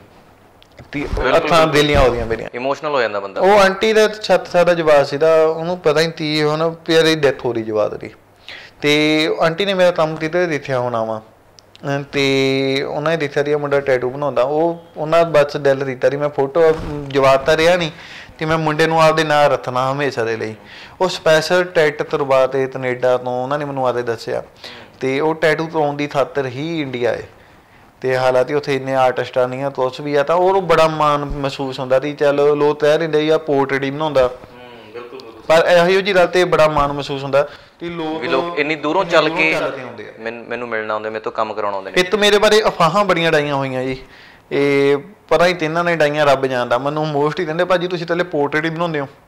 ਅੱਖਾਂ ਦਿਲੀਆਂ ਹੋ ਰਹੀਆਂ ਮੇਰੀਆਂ, ਇਮੋਸ਼ਨਲ ਹੋ ਜਾਂਦਾ ਬੰਦਾ। ਉਹ ਆਂਟੀ ਦਾ ਛੱਤ ਸਾਡਾ ਜਵਾਬ ਸੀਦਾ, ਉਹਨੂੰ ਪਤਾ ਹੀ ਤੀ ਹੁਣ ਪਿਆਰੀ ਡੈਥ ਹੋ ਰਹੀ ਜਵਾਬ ਦੀ। ਤੇ ਆਂਟੀ ਨੇ ਮੇਰਾ ਕੰਮ ਕਿਤੇ ਦੇਖਿਆ ਹੋਣਾ ਵਾ ਤੇ ਉਹਨਾਂ ਨੇ ਦੇਖਿਆ ਦੀ ਮੁੰਡਾ ਟੈਟੂ ਬਣਾਉਂਦਾ। ਉਹ ਉਹਨਾਂ ਬਸ ਦਿਲ ਦਿੱਤਾ ਦੀ ਮੈਂ ਫੋਟੋ ਜਵਾਬ ਤਾਂ ਰਿਹਾ ਨਹੀਂ ਤੇ ਮੈਂ ਮੁੰਡੇ ਨੂੰ ਆਪਦੇ ਨਾਲ ਰੱਖਣਾ ਹਮੇਸ਼ਾ ਦੇ ਲਈ। ਉਹ ਸਪੈਸ਼ਲ ਟੈਟ ਤਰਵਾ ਤੇ ਕੈਨੇਡਾ ਤੋਂ ਉਹਨਾਂ ਨੇ ਮੈਨੂੰ ਆਦੇ ਦੱਸਿਆ ਤੇ ਉਹ ਟੈਟੂ ਕਰਾਉਣ ਦੀ ਖਾਤਰ ਹੀ ਇੰਡੀਆ ਹੈ। ਤੇ ਹਾਲਾਂਕਿ ਉੱਥੇ ਇੰਨੇ ਆਰਟਿਸਟ ਨਹੀਂ ਆ, ਕੁਛ ਵੀ ਆ, ਤਾਂ ਉਹ ਬੜਾ ਮਾਣ ਮਹਿਸੂਸ ਹੁੰਦਾ ਸੀ। ਚੱਲ ਲੋਕ ਕਹਿ ਦਿੰਦੇ ਆ ਪੋਰਟਰੇਟ ਹੀ ਬਣਾਉਂਦਾ, ਪਰ ਇਹੋ ਜਿਹੀ ਗੱਲ ਤੇ ਬੜਾ ਮਾਣ ਮਹਿਸੂਸ ਹੁੰਦਾ ਕਿ ਲੋਕ ਲੋਕ ਇੰਨੀ ਦੂਰੋਂ ਚੱਲ ਕੇ ਮੈਨੂੰ ਮਿਲਣਾ ਆਉਂਦੇ, ਮੇਰੇ ਤੋਂ ਕੰਮ ਕਰਾਉਣਾ ਆਉਂਦੇ ਨੇ। ਇੱਕ ਮੇਰੇ ਬਾਰੇ ਅਫਵਾਹਾਂ ਬੜੀਆਂ ਡਾਈਆਂ ਹੋਈਆਂ ਜੀ, ਇਹ ਪਤਾ ਹੀ ਤਿੰਨਾਂ ਨੇ ਡਾਈਆਂ, ਰੱਬ ਜਾਣਦਾ। ਮੈਨੂੰ ਮੋਸਟ ਹੀ ਕਹਿੰਦੇ ਭਾਜੀ ਤੁਸੀਂ ਤਾਂ ਪੋਰਟਰੇਟ ਹੀ ਬਣਾਉਂਦੇ ਹੋ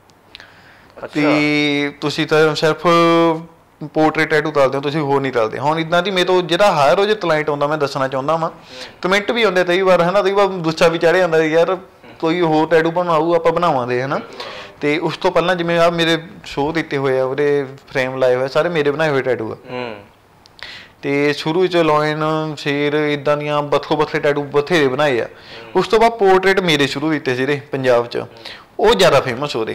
ਤੇ ਤੁਸੀਂ ਤਾਂ ਸਿਰਫ ਪੋਰਟਰੇਟ ਟੈਟੂ ਤਲਦੇ ਹੋ, ਤੁਸੀਂ ਹੋਰ ਨਹੀਂ ਤਲਦੇ। ਹੁਣ ਇੱਦਾਂ ਦੀ ਮੇਰੇ ਤੋਂ ਜਿਹੜਾ ਹਰ ਰੋਜ਼ ਕਲਾਇੰਟ ਆਉਂਦਾ ਮੈਂ ਦੱਸਣਾ ਚਾਹੁੰਦਾ ਵਾਂ, ਕਮੈਂਟ ਵੀ ਆਉਂਦੇ ਕਈ ਵਾਰ ਹੈ ਨਾ, ਕਈ ਵਾਰ ਗੁੱਸਾ ਵੀ ਚੜ੍ਹ ਜਾਂਦਾ ਯਾਰ ਕੋਈ ਹੋਰ ਟੈਟੂ ਬਣਾਊ ਆਪਾਂ ਬਣਾਵਾਂਗੇ ਹੈ ਨਾ। ਤੇ ਉਸ ਤੋਂ ਪਹਿਲਾਂ ਜਿਵੇਂ ਆ ਮੇਰੇ ਸ਼ੋਅ ਦਿੱਤੇ ਹੋਏ ਆ, ਉਹਦੇ ਫਰੇਮ ਲਾਏ ਹੋਏ ਸਾਰੇ ਮੇਰੇ ਬਣਾਏ ਹੋਏ ਟੈਟੂ ਆ। ਤੇ ਸ਼ੁਰੂ ਵਿੱਚ ਲੋਇਨ ਸ਼ੇਰ ਇੱਦਾਂ ਦੀਆਂ ਬੱਥੋ ਬੱਥੇ ਟੈਟੂ ਬਥੇਰੇ ਬਣਾਏ ਆ। ਉਸ ਤੋਂ ਬਾਅਦ ਪੋਰਟਰੇਟ ਮੇਰੇ ਸ਼ੁਰੂ ਕੀਤੇ ਜਿਹੜੇ ਪੰਜਾਬ 'ਚ, ਉਹ ਜ਼ਿਆਦਾ ਫੇਮਸ ਹੋ ਰਹੇ।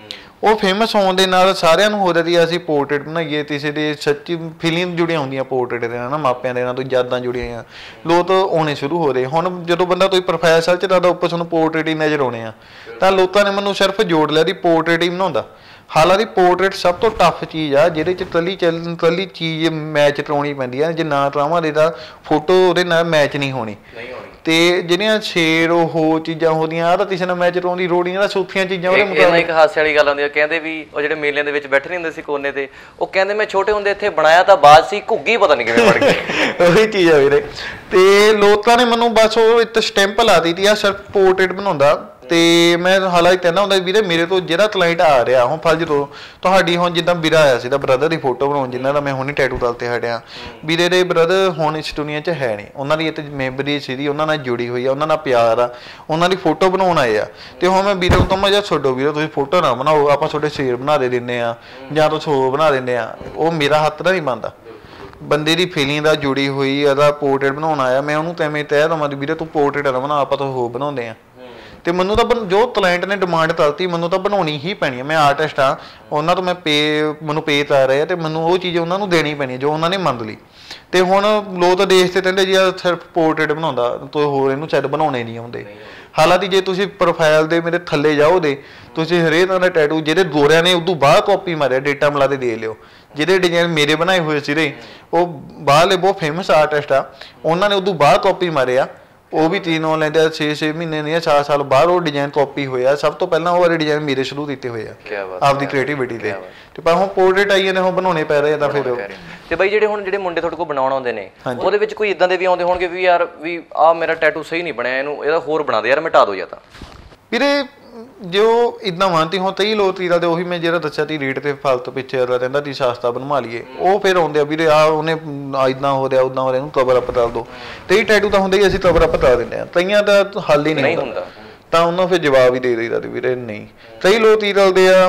ਉਹ ਫੇਮਸ ਹੋਣ ਦੇ ਨਾਲ ਸਾਰਿਆਂ ਨੂੰ ਹੋ ਰਹੀ ਅਸੀਂ ਪੋਰਟਰੇਟ ਬਣਾਈਏ, ਕਿਸੇ ਦੇ ਸੱਚੀ ਫੀਲਿੰਗ ਜੁੜੀਆਂ ਹੁੰਦੀਆਂ ਪੋਰਟਰੇਟ ਦੇ ਨਾਲ, ਮਾਪਿਆਂ ਦੇ ਨਾਲ, ਤੋਂ ਯਾਦਾਂ ਜੁੜੀਆਂ, ਲੋਕ ਆਉਣੇ ਸ਼ੁਰੂ ਹੋ ਰਹੇ। ਹੁਣ ਜਦੋਂ ਬੰਦਾ ਕੋਈ ਪ੍ਰੋਫਾਈਲ ਸਰਚ ਕਰਦਾ ਉੱਪਰ ਤੁਹਾਨੂੰ ਪੋਰਟਰੇਟ ਹੀ ਨਜ਼ਰ ਆਉਣੇ ਆ, ਤਾਂ ਲੋਕਾਂ ਨੇ ਮੈਨੂੰ ਸਿਰਫ ਜੋੜ ਲਿਆ ਦੀ ਪੋਰਟਰੇਟ ਹੀ ਬਣਾਉਂਦਾ। ਹਾਲਾਂਕਿ ਪੋਰਟਰੇਟ ਸਭ ਤੋਂ ਟਫ ਚੀਜ਼ ਆ ਜਿਹਦੇ 'ਚ ਕੱਲੀ ਚੱਲ ਕੱਲੀ ਚੀਜ਼ ਮੈਚ ਕਰਾਉਣੀ ਪੈਂਦੀ ਆ, ਜੇ ਨਾ ਕਰਾਵਾਂਗੇ ਤਾਂ ਫੋਟੋ ਉਹਦੇ ਨਾਲ ਮੈਚ ਨਹੀਂ ਹੋਣੀ। ਤੇ ਜਿਹੜੀਆਂ ਸ਼ੇਰ ਉਹ ਚੀਜ਼ਾਂ ਹੁੰਦੀਆਂ ਆ ਤਾਂ ਕਿਸੇ ਨਾਲ ਮੈਚ ਕਰਾਉਣ ਦੀ ਲੋੜ ਨਹੀਂ, ਸੌਖੀਆਂ ਚੀਜ਼ਾਂ ਉਹਦੇ ਮੁਕਾਬਲੇ। ਇੱਕ ਹਾਸੇ ਵਾਲੀ ਗੱਲ ਹੁੰਦੀ ਆ, ਕਹਿੰਦੇ ਵੀ ਉਹ ਜਿਹੜੇ ਮੇਲਿਆਂ ਦੇ ਵਿੱਚ ਬੈਠੇ ਹੁੰਦੇ ਸੀ ਕੋਨੇ ਤੇ, ਉਹ ਕਹਿੰਦੇ ਮੈਂ ਛੋਟੇ ਹੁੰਦੇ ਇੱਥੇ ਬਣਾਇਆ ਤਾਂ ਬਾਅਦ ਸੀ, ਘੁੱਗੀ ਪਤਾ ਨਹੀਂ ਕਿਵੇਂ ਬਣ ਗਈ। ਉਹੀ ਚੀਜ਼ ਆ ਵੀਰੇ। ਤੇ ਲੋਕਾਂ ਨੇ ਮੈਨੂੰ ਬਸ ਉਹ ਇੱਕ ਸਟੈਂਪ ਲਾ ਦਿੱਤੀ ਆ ਸਿਰਫ ਪੋਰਟਰੇਟ ਬਣਾਉਂਦਾ। ਤੇ ਮੈਂ ਹਾਲਾਂਕਿ ਕਹਿੰਦਾ ਹੁੰਦਾ ਵੀਰੇ ਮੇਰੇ ਤੋਂ ਜਿਹੜਾ ਕਲਾਇੰਟ ਆ ਰਿਹਾ ਹੁਣ ਫਰਜ਼ ਤੋਂ ਤੁਹਾਡੀ, ਹੁਣ ਜਿੱਦਾਂ ਵੀਰਾ ਆਇਆ ਸੀ ਤਾਂ ਬ੍ਰਦਰ ਦੀ ਫੋਟੋ ਬਣਾਉਣ, ਜਿਨ੍ਹਾਂ ਦਾ ਮੈਂ ਹੁਣੇ ਟੈਟੂ ਤਲ ਤੇ ਹਟਿਆ, ਵੀਰੇ ਦੇ ਬ੍ਰਦਰ ਹੁਣ ਇਸ ਦੁਨੀਆ 'ਚ ਹੈ ਨਹੀਂ, ਉਹਨਾਂ ਦੀ ਇੱਕ ਮੈਮਰੀ ਸੀਗੀ ਉਹਨਾਂ ਨਾਲ ਜੁੜੀ ਹੋਈ ਆ, ਉਹਨਾਂ ਨਾਲ ਪਿਆਰ ਆ, ਉਹਨਾਂ ਦੀ ਫੋਟੋ ਬਣਾਉਣ ਆਏ ਆ। ਤੇ ਹੁਣ ਮੈਂ ਵੀਰੇ ਨੂੰ ਤਾਂ ਮੈਂ ਜਾਂ ਛੱਡੋ ਵੀਰੇ ਤੁਸੀਂ ਫੋਟੋ ਨਾ ਬਣਾਓ, ਆਪਾਂ ਤੁਹਾਡੇ ਸ਼ੇਰ ਬਣਾ ਦੇ ਦਿੰਦੇ ਆ ਜਾਂ ਤੁਸੀਂ ਹੋਰ ਬਣਾ ਦਿੰਦੇ ਆ, ਉਹ ਮੇਰਾ ਹੱਥ ਦਾ ਨਹੀਂ ਬਣਦਾ। ਬੰਦੇ ਦੀ ਫੀਲਿੰਗ ਦਾ ਜੁੜੀ ਹੋਈ ਉਹਦਾ ਪੋਰਟਰੇਟ ਬਣਾਉਣ ਆਇਆ, ਮੈਂ ਉਹਨੂੰ ਤਾਂ ਐਵੇਂ ਤੈਅ ਦੇਵਾਂ ਵੀਰੇ ਤੂੰ ਪੋਰਟਰੇਟ ਨਾ ਬਣਾ, ਆਪਾਂ ਤਾਂ ਹੋਰ ਬਣਾਉਂਦੇ ਆ। ਤੇ ਮੈਨੂੰ ਤਾਂ ਜੋ ਕਲਾਇੰਟ ਨੇ ਡਿਮਾਂਡ ਕਰਤੀ ਮੈਨੂੰ ਤਾਂ ਬਣਾਉਣੀ ਹੀ ਪੈਣੀ ਹੈ। ਮੈਂ ਆਰਟਿਸਟ ਹਾਂ, ਉਹਨਾਂ ਤੋਂ ਮੈਂ ਪੇ ਮੈਨੂੰ ਪੇ ਕਰ ਰਹੇ ਆ ਤੇ ਮੈਨੂੰ ਉਹ ਚੀਜ਼ ਉਹਨਾਂ ਨੂੰ ਦੇਣੀ ਪੈਣੀ ਹੈ ਜੋ ਉਹਨਾਂ ਨੇ ਮੰਗ ਲਈ। ਤੇ ਹੁਣ ਲੋਕ ਤਾਂ ਦੇਖ ਤੇ ਕਹਿੰਦੇ ਜੀ ਸਿਰਫ ਪੋਰਟਰੇਟ ਬਣਾਉਂਦਾ, ਤੂੰ ਹੋਰ ਇਹਨੂੰ ਸ਼ਾਇਦ ਬਣਾਉਣੇ ਨਹੀਂ ਆਉਂਦੇ। ਹਾਲਾਂਕਿ ਜੇ ਤੁਸੀਂ ਪ੍ਰੋਫਾਈਲ ਦੇ ਮੇਰੇ ਥੱਲੇ ਜਾਓ ਦੇ ਤੁਸੀਂ ਹਰੇਕ ਤਰ੍ਹਾਂ ਦਾ ਟੈਟੂ ਜਿਹੜੇ ਗੋਰਿਆਂ ਨੇ ਉਦੋਂ ਬਾਅਦ ਕਾਪੀ ਮਾਰਿਆ ਡੇਟਾ ਮਿਲਾ ਦੇ ਦੇ ਲਿਓ, ਜਿਹੜੇ ਡਿਜ਼ਾਈਨ ਮੇਰੇ ਬਣਾਏ ਹੋਏ ਸੀਗੇ ਉਹ ਬਾਹਰਲੇ ਬਹੁਤ ਫੇਮਸ ਆਰਟਿਸਟ ਆ, ਉਹਨਾਂ ਨੇ ਉਦੋਂ ਬਾਅਦ ਕਾਪੀ ਮਾਰਿਆ। ਉਹ ਵੀ तीन ऑनलाइन ਦੇ छे छे ਮਹੀਨੇ ਨਹੀਂ ਚਾਰ ਸਾਲ ਬਾਅਦ ਉਹ ਡਿਜ਼ਾਈਨ ਕਾਪੀ ਹੋਇਆ। ਸਭ ਤੋਂ ਪਹਿਲਾਂ ਉਹ ਵਾਲੇ ਡਿਜ਼ਾਈਨ ਮੇਰੇ ਸ਼ੁਰੂ ਕੀਤੇ ਹੋਏ ਆ ਆਪਦੀ ਕ੍ਰੀਏਟੀਵਿਟੀ ਦੇ। ਤੇ ਪਰ ਹੁਣ ਪੋਰਟਰੇਟ ਆਈਏ ਨੇ ਉਹ ਬਣਾਉਣੇ ਪੈ ਰਹੇ ਤਾਂ ਫਿਰ। ਤੇ ਬਾਈ ਜਿਹੜੇ ਹੁਣ ਜਿਹੜੇ ਮੁੰਡੇ ਤੁਹਾਡੇ ਕੋਲ ਬਣਾਉਣ ਆਉਂਦੇ ਨੇ ਉਹਦੇ ਵਿੱਚ ਕੋਈ ਇਦਾਂ ਦੇ ਵੀ ਆਉਂਦੇ ਹੋਣਗੇ ਵੀ ਯਾਰ ਵੀ ਆਹ ਮੇਰਾ ਟੈਟੂ ਸਹੀ ਨਹੀਂ ਬਣਿਆ, ਇਹਨੂੰ ਇਹਦਾ ਹੋਰ ਬਣਾ ਦੇ ਯਾਰ, ਮਿਟਾ ਦਿਓ ਜਾਂ ਤਾਂ ਵੀਰੇ ਜੋ ਇੱਦਾਂ ਮੰਨਤੀ ਹੁਣ ਕਈ ਲੋਕ ਤੀਰਾ ਤੇ ਉਹੀ ਮੈਂ ਜਿਹੜਾ ਦੱਸਿਆ ਤੀ ਰੇਟ ਤੇ ਫਾਲਤੂ ਪਿੱਛੇ ਅਗਲਾ ਕਹਿੰਦਾ ਤੀ ਸਸਤਾ ਬਣਵਾ ਲਈਏ, ਉਹ ਫਿਰ ਆਉਂਦੇ ਆ ਵੀਰੇ ਆ ਉਹਨੇ ਇੱਦਾਂ ਹੋ ਰਿਹਾ ਉੱਦਾਂ ਹੋ ਰਿਹਾ, ਇਹਨੂੰ ਕਵਰ ਅਪ ਕਰ ਦਿਓ। ਤੇ ਇਹ ਟੈਟੂ ਤਾਂ ਹੁੰਦੇ ਹੀ ਅਸੀਂ ਕਵਰ ਅਪ ਕਰ ਦਿੰਦੇ ਹਾਂ, ਕਈਆਂ ਦਾ ਹੱਲ ਹੀ ਨਹੀਂ ਹੁੰਦਾ ਤਾਂ ਉਹਨਾਂ ਫਿਰ ਜਵਾਬ ਹੀ ਦੇ ਦਈਦਾ ਤੇ ਵੀਰੇ ਨਹੀਂ। ਕਈ ਲੋਕ ਤੀ ਰਲਦੇ ਆ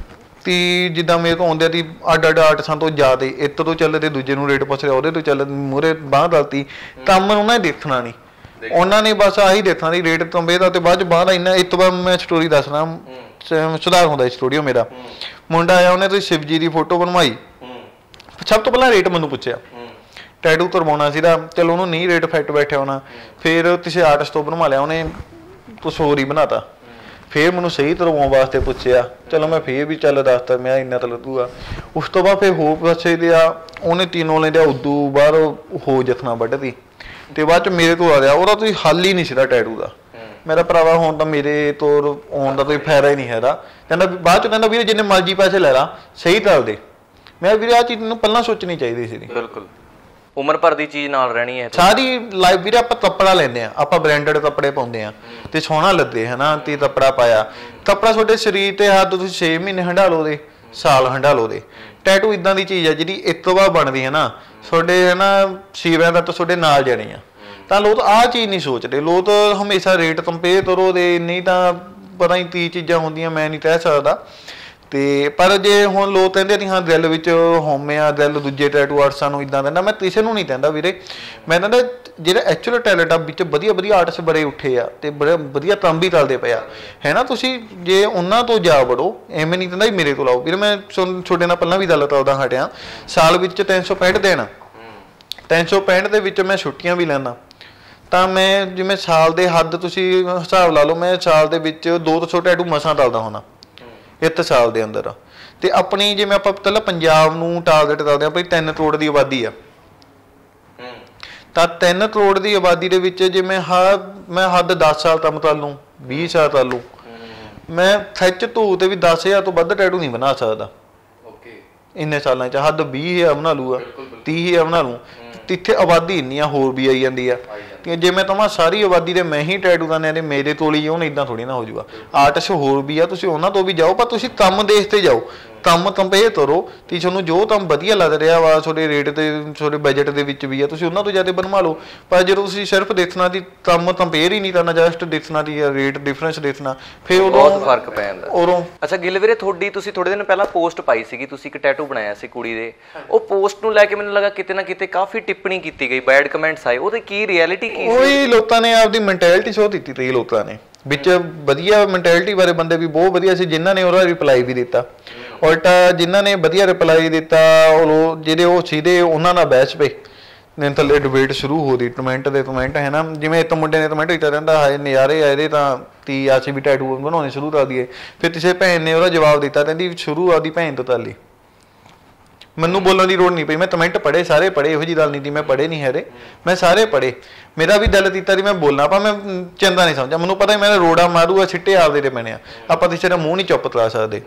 ਤੀ ਜਿੱਦਾਂ ਮੇਰੇ ਕੋਲ ਆਉਂਦੇ ਆ ਤੀ ਅੱਡ ਅੱਡ ਆਰਟਿਸਟਾਂ ਤੋਂ ਜ਼ਿਆਦਾ, ਇੱਕ ਤੋਂ ਚੱਲਦੇ ਦੂਜੇ ਨੂੰ ਰੇਟ ਪੁੱਛ ਰਿਹਾ, ਉਹਦੇ ਤੋਂ ਚੱਲ ਮੂਹਰੇ ਬਾਂਹ ਗਲਤੀ ਕੰਮ ਉਹਨਾਂ ਨੇ ਦੇਖਣਾ ਨਹੀਂ, ਉਹਨਾਂ ਨੇ ਬਸ ਆਹੀ ਦੇਖਣਾ ਦੀ ਰੇਟ ਤੋਂ ਬੇਦਾ ਤੇ ਬਾਅਦ ਚ ਬਾਹਰ ਇੰਨਾ। ਇਸ ਤੋਂ ਬਾਅਦ ਮੈਂ ਸਟੋਰੀ ਦੱਸਣਾ ਸੁਧਾਰ ਹੁੰਦਾ ਸਟੂਡੀਓ ਮੇਰਾ ਮੁੰਡਾ ਆਇਆ, ਉਹਨੇ ਤੁਸੀਂ ਸ਼ਿਵ ਜੀ ਦੀ ਫੋਟੋ ਬਣਵਾਈ। ਸਭ ਤੋਂ ਪਹਿਲਾਂ ਰੇਟ ਮੈਨੂੰ ਪੁੱਛਿਆ, ਟੈਟੂ ਕਰਵਾਉਣਾ ਸੀਗਾ, ਚਲੋ ਉਹਨੂੰ ਨਹੀਂ ਰੇਟ ਫਿੱਟ ਬੈਠਿਆ ਹੋਣਾ, ਫਿਰ ਕਿਸੇ ਆਰਟਿਸਟ ਤੋਂ ਬਣਵਾ ਲਿਆ, ਉਹਨੇ ਕੁਛ ਹੋਰ ਹੀ ਬਣਾਤਾ। ਫਿਰ ਮੈਨੂੰ ਸਹੀ ਤਰਵਾਉਣ ਵਾਸਤੇ ਪੁੱਛਿਆ, ਚਲੋ ਮੈਂ ਫਿਰ ਵੀ ਚੱਲ ਦੱਸਤਾ ਮੈਂ ਇੰਨਾ ਤਾਂ ਲੱਗੂਗਾ। ਉਸ ਤੋਂ ਬਾਅਦ ਫਿਰ ਹੋਰ ਪੁੱਛੇ ਦੇ ਆ, ਉਹਨੇ तीनों ਲੈਂਦੇ ਉਦੋਂ ਬਾਹਰ ਹੋ ਜਖਣਾ ਵੱਢਦੀ ਤੇ ਬਾਅਦ ਚ ਮੇਰੇ ਤੋਂ ਆ ਗਿਆ, ਉਹਦਾ ਕੋਈ ਹੱਲ ਹੀ ਨਹੀਂ ਸੀਗਾ ਟੈਟੂ ਦਾ। ਮੇਰਾ ਭਰਾਵਾ ਹੁਣ ਤਾਂ ਮੇਰੇ ਤੋਂ ਆਉਣ ਦਾ ਕੋਈ ਫਾਇਦਾ ਹੀ ਨਹੀਂ ਹੈਗਾ। ਕਹਿੰਦਾ ਬਾਅਦ ਚ ਕਹਿੰਦਾ ਵੀਰੇ ਜਿੰਨੇ ਮਰਜ਼ੀ ਪੈਸੇ ਲੈ ਲਾ ਸਹੀ ਤਰ੍ਹਾਂ ਦੇ। ਮੈਂ ਵੀਰੇ ਆਹ ਚੀਜ਼ ਨੂੰ ਪਹਿਲਾਂ ਸੋਚਣੀ ਚਾਹੀਦੀ ਸੀ। ਬਿਲਕੁਲ ਉਮਰ ਭਰ ਦੀ ਚੀਜ਼ ਨਾਲ ਰਹਿਣੀ ਹੈ ਸਾਰੀ ਲਾਈਫ ਵੀਰੇ। ਆਪਾਂ ਕੱਪੜਾ ਲੈਂਦੇ ਆ, ਆਪਾਂ ਬ੍ਰਾਂਡਡ ਕੱਪੜੇ ਪਾਉਂਦੇ ਆ ਤੇ ਸੋਹਣਾ ਲੱਗੇ ਹਨਾ, ਤੇ ਕੱਪੜਾ ਪਾਇਆ, ਕੱਪੜਾ ਤੁਹਾਡੇ ਸਰੀਰ ਤੇ ਹੱਦ ਤੁਸੀਂ ਛੇ ਮਹੀਨੇ ਹੰਡਾ ਲਓ ਦੇ, ਸਾਲ ਹੰਡਾ ਲਓ ਦੇ। ਟੈਟੂ ਇਦਾਂ ਦੀ ਚੀਜ਼ ਹੈ ਜਿਹੜੀ ਇੱਕ ਤੋਂ ਬਾਅਦ ਬਣਦੀ ਹੈ ਨਾ, ਤੁਹਾਡੇ ਹਨਾ ਸੀਵਿਆਂ ਦਾ ਤਾਂ ਤੁਹਾਡੇ ਨਾਲ ਜਾਣੀ ਆ। ਤਾਂ ਲੋਕ ਆਹ ਚੀਜ਼ ਨਹੀਂ ਸੋਚਦੇ, ਲੋਕ ਹਮੇਸ਼ਾ ਰੇਟ ਕੰਪੇਅਰ ਕਰੋ ਦੇ, ਨਹੀਂ ਤਾਂ ਪਤਾ ਨਹੀਂ ਕੀ ਚੀਜ਼ਾਂ ਹੁੰਦੀਆਂ, ਮੈਂ ਨਹੀਂ ਕਹਿ ਸਕਦਾ। ਤੇ ਪਰ ਜੇ ਹੁਣ ਲੋਕ ਕਹਿੰਦੇ ਨਹੀਂ ਹਾਂ ਦਿਲ ਵਿੱਚ ਹੋਮਿਆ, ਦਿਲ ਦੂਜੇ ਟੈਟੂ ਆਰਟਿਸਟਾਂ ਨੂੰ ਇੱਦਾਂ ਦਿੰਦਾ, ਮੈਂ ਕਿਸੇ ਨੂੰ ਨਹੀਂ ਕਹਿੰਦਾ ਵੀਰੇ। ਮੈਂ ਕਹਿੰਦਾ ਜਿਹੜਾ ਐਕਚੁਅਲ ਟੈਲੈਂਟ ਆ ਵਿੱਚ ਵਧੀਆ ਵਧੀਆ ਆਰਟਿਸਟ ਬੜੇ ਉੱਠੇ ਆ ਤੇ ਬੜੇ ਵਧੀਆ ਕੰਮ ਵੀ ਚੱਲਦੇ ਪਏ ਆ, ਹੈ ਨਾ। ਤੁਸੀਂ ਜੇ ਉਹਨਾਂ ਤੋਂ ਜਾ ਵੜੋ, ਐਵੇਂ ਨਹੀਂ ਕਹਿੰਦਾ ਮੇਰੇ ਤੋਂ ਲਾਓ ਵੀਰੇ। ਮੈਂ ਤੁਹਾਡੇ ਨਾਲ ਪਹਿਲਾਂ ਵੀ ਗੱਲ ਕਰਦਾ ਹਟਿਆ, ਸਾਲ ਵਿੱਚ ਤਿੰਨ ਸੌ ਪੈਂਹਠ ਦਿਨ, ਤਿੰਨ ਸੌ ਪੈਂਹਠ ਦੇ ਵਿੱਚ ਮੈਂ ਛੁੱਟੀਆਂ ਵੀ ਲੈਂਦਾ। ਤਾਂ ਮੈਂ ਜਿਵੇਂ ਸਾਲ ਦੇ ਹੱਦ ਤੁਸੀਂ ਹਿਸਾਬ ਲਾ ਲਓ, ਮੈਂ ਸਾਲ ਦੇ ਵਿੱਚ ਦੋ ਸੌ ਟੈਟੂ ਮਸਾਂ ਟਲਦਾ ਹੁੰਦਾ ਇੱਕ ਸਾਲ ਦੇ ਅੰਦਰ। ਤੇ ਆਪਣੀ ਜਿਵੇਂ ਆਪਾਂ ਪਹਿਲਾਂ ਪੰਜਾਬ ਨੂੰ ਟਾਰਗੇਟ ਕਰਦੇ ਹਾਂ, ਆਪਣੀ ਤਿੰਨ ਕਰੋੜ ਦੀ ਆਬਾਦੀ ਆ, ਤਾਂ ਤਿੰਨ ਕਰੋੜ ਦੀ ਆਬਾਦੀ ਦੇ ਵਿੱਚ ਜੇ ਮੈਂ ਹ ਮੈਂ ਹੱਦ ਦਸ ਸਾਲ ਕੰਮ ਕਰ ਲੂੰ, ਵੀਹ ਸਾਲ ਕਰ ਲੂੰ, ਮੈਂ ਖਿੱਚ ਧੂ ਤੇ ਵੀ ਦਸ ਹਜ਼ਾਰ ਤੋਂ ਵੱਧ ਟੈਟੂ ਨਹੀਂ ਬਣਾ ਸਕਦਾ ਇੰਨੇ ਸਾਲਾਂ 'ਚ। ਹੱਦ ਵੀਹ ਹਜ਼ਾਰ ਬਣਾ ਲੂਗਾ, ਤੀਹ ਹਜ਼ਾਰ ਬਣਾ ਲੂੰ। ਇੱਥੇ ਆਬਾਦੀ ਇੰਨੀ ਆ, ਹੋਰ ਵੀ ਆਈ ਜਾਂਦੀ ਆ। ਜੇ ਮੈਂ ਕਹਾਂ ਸਾਰੀ ਆਬਾਦੀ ਦੇ ਮੈਂ ਹੀ ਟੈਟੂ ਕਰਨੇ ਨੇ, ਮੇਰੇ ਕੋਲ ਹੀ, ਉਹਨ ਇੱਦਾਂ ਥੋੜ੍ਹੀ ਨਾ ਹੋ ਜਾਊਗਾ। ਆਰਟਿਸਟ ਹੋਰ ਵੀ ਆ, ਤੁਸੀਂ ਉਹਨਾਂ ਤੋਂ ਵੀ ਜਾਓ, ਪਰ ਤੁਸੀਂ ਕੰਮ ਦੇਖ ਤੇ ਜਾਓ, ਕੰਮ ਕੰਪੇਅਰ ਕਰੋ ਕਿ ਤੁਹਾਨੂੰ ਜੋ ਕੰਮ ਵਧੀਆ ਲੱਗ ਰਿਹਾ ਵਾ ਤੁਹਾਡੇ ਰੇਟ ਤੇ, ਤੁਹਾਡੇ ਬਜਟ ਦੇ ਵਿੱਚ ਵੀ ਆ, ਤੁਸੀਂ ਉਹਨਾਂ ਤੋਂ ਜ਼ਿਆਦਾ ਬਣਵਾ ਲਓ। ਪਰ ਜਦੋਂ ਤੁਸੀਂ ਸਿਰਫ ਦੇਖਣਾ ਦੀ ਕੰਮ ਕੰਪੇਅਰ ਹੀ ਨਹੀਂ ਕਰਨਾ, ਜਸਟ ਦੇਖਣਾ ਦੀ ਰੇਟ ਡਿਫਰੈਂਸ ਦੇਖਣਾ, ਫਿਰ ਉਦੋਂ ਬਹੁਤ ਫਰਕ ਪੈ ਜਾਂਦਾ ਉਦੋਂ। ਅੱਛਾ ਗਿੱਲ ਵੀਰੇ, ਤੁਹਾਡੀ ਤੁਸੀਂ ਥੋੜੇ ਦਿਨ ਪਹਿਲਾਂ ਪੋਸਟ ਪਾਈ ਸੀਗੀ, ਤੁਸੀਂ ਇੱਕ ਟੈਟੂ ਬਣਾਇਆ ਸੀ ਕੁੜੀ ਦੇ, ਉਹ ਪੋਸਟ ਨੂੰ ਲੈ ਕੇ ਮੈਨੂੰ ਲੱਗਾ ਕਿਤੇ ਨਾ ਕਿਤੇ ਕਾਫੀ ਟਿੱਪਣੀ ਕੀਤੀ ਗਈ, ਬੈਡ ਕਮੈਂਟਸ ਆਏ, ਉਹਦੇ ਕੀ ਰਿਐਲਿਟੀ ਕੀ ਸੀ? ਉਹੀ ਲੋਕਾਂ ਨੇ ਆਪਦੀ ਮੈਂਟੈਲਿਟੀ ਸ਼ੋਅ ਦਿੱਤੀ ਤੀ ਲੋਕਾਂ ਨੇ ਵਿੱਚ। ਵਧੀਆ ਮੈਂਟੈਲਿਟੀ ਬਾਰੇ ਬੰਦੇ ਵੀ ਬਹੁਤ ਵਧੀਆ ਸੀ ਜਿਨ੍ਹਾਂ ਨੇ ਉਹਦਾ ਰਿਪਲਾਈ ਵੀ ਦਿੱਤਾ, ਉਲਟਾ ਜਿਨ੍ਹਾਂ ਨੇ ਵਧੀਆ ਰਿਪਲਾਈ ਦਿੱਤਾ ਉਹ ਜਿਹੜੇ ਉਹ ਸੀਦੇ ਉਹਨਾਂ ਨਾਲ ਬਹਿਸ ਪਏ ਨੇ, ਥੱਲੇ ਡਿਬੇਟ ਸ਼ੁਰੂ ਹੋ ਗਈ, ਕਮੈਂਟ ਦੇ ਕਮੈਂਟ ਹੈ ਨਾ। ਜਿਵੇਂ ਇੱਕ ਮੁੰਡੇ ਨੇ ਕਮੈਂਟ ਕੀਤਾ ਰਹਿੰਦਾ ਹਾਏ ਨਜ਼ਾਰੇ ਆ ਇਹਦੇ, ਤਾਂ ਤੀ ਅਸੀਂ ਵੀ ਟੈਟੂ ਬਣਾਉਣੇ ਸ਼ੁਰੂ ਕਰ ਦਈਏ। ਫਿਰ ਕਿਸੇ ਭੈਣ ਨੇ ਉਹਦਾ ਜਵਾਬ ਦਿੱਤਾ, ਕਹਿੰਦੀ ਸ਼ੁਰੂ ਆਪਦੀ ਭੈਣ ਤੋਂ ਤਾਲੀ। ਮੈਨੂੰ ਬੋਲਣ ਦੀ ਲੋੜ ਨਹੀਂ ਪਈ, ਮੈਂ ਕਮੈਂਟ ਪੜ੍ਹੇ, ਸਾਰੇ ਪੜ੍ਹੇ, ਇਹੋ ਜਿਹੀ ਗੱਲ ਨਹੀਂ ਤੀ ਮੈਂ ਪੜ੍ਹੇ ਨਹੀਂ ਹੈਰੇ, ਮੈਂ ਸਾਰੇ ਪੜ੍ਹੇ। ਮੇਰਾ ਵੀ ਦਿਲ ਕੀਤਾ ਸੀ ਮੈਂ ਬੋਲਣਾ, ਪਰ ਮੈਂ ਚੰਗਾ ਨਹੀਂ ਸਮਝਿਆ। ਮੈਨੂੰ ਪਤਾ ਮੈਂ ਰੋੜਾ ਮਾਰੂਗਾ, ਛਿੱਟੇ ਆਪਦੇ ਤੇ ਪੈਣੇ ਆ, ਆਪਾਂ ਕਿਸੇ ਦਾ ਮੂੰਹ ਨਹੀਂ ਚੁੱਪ ਕਰਾ ਸਕਦੇ।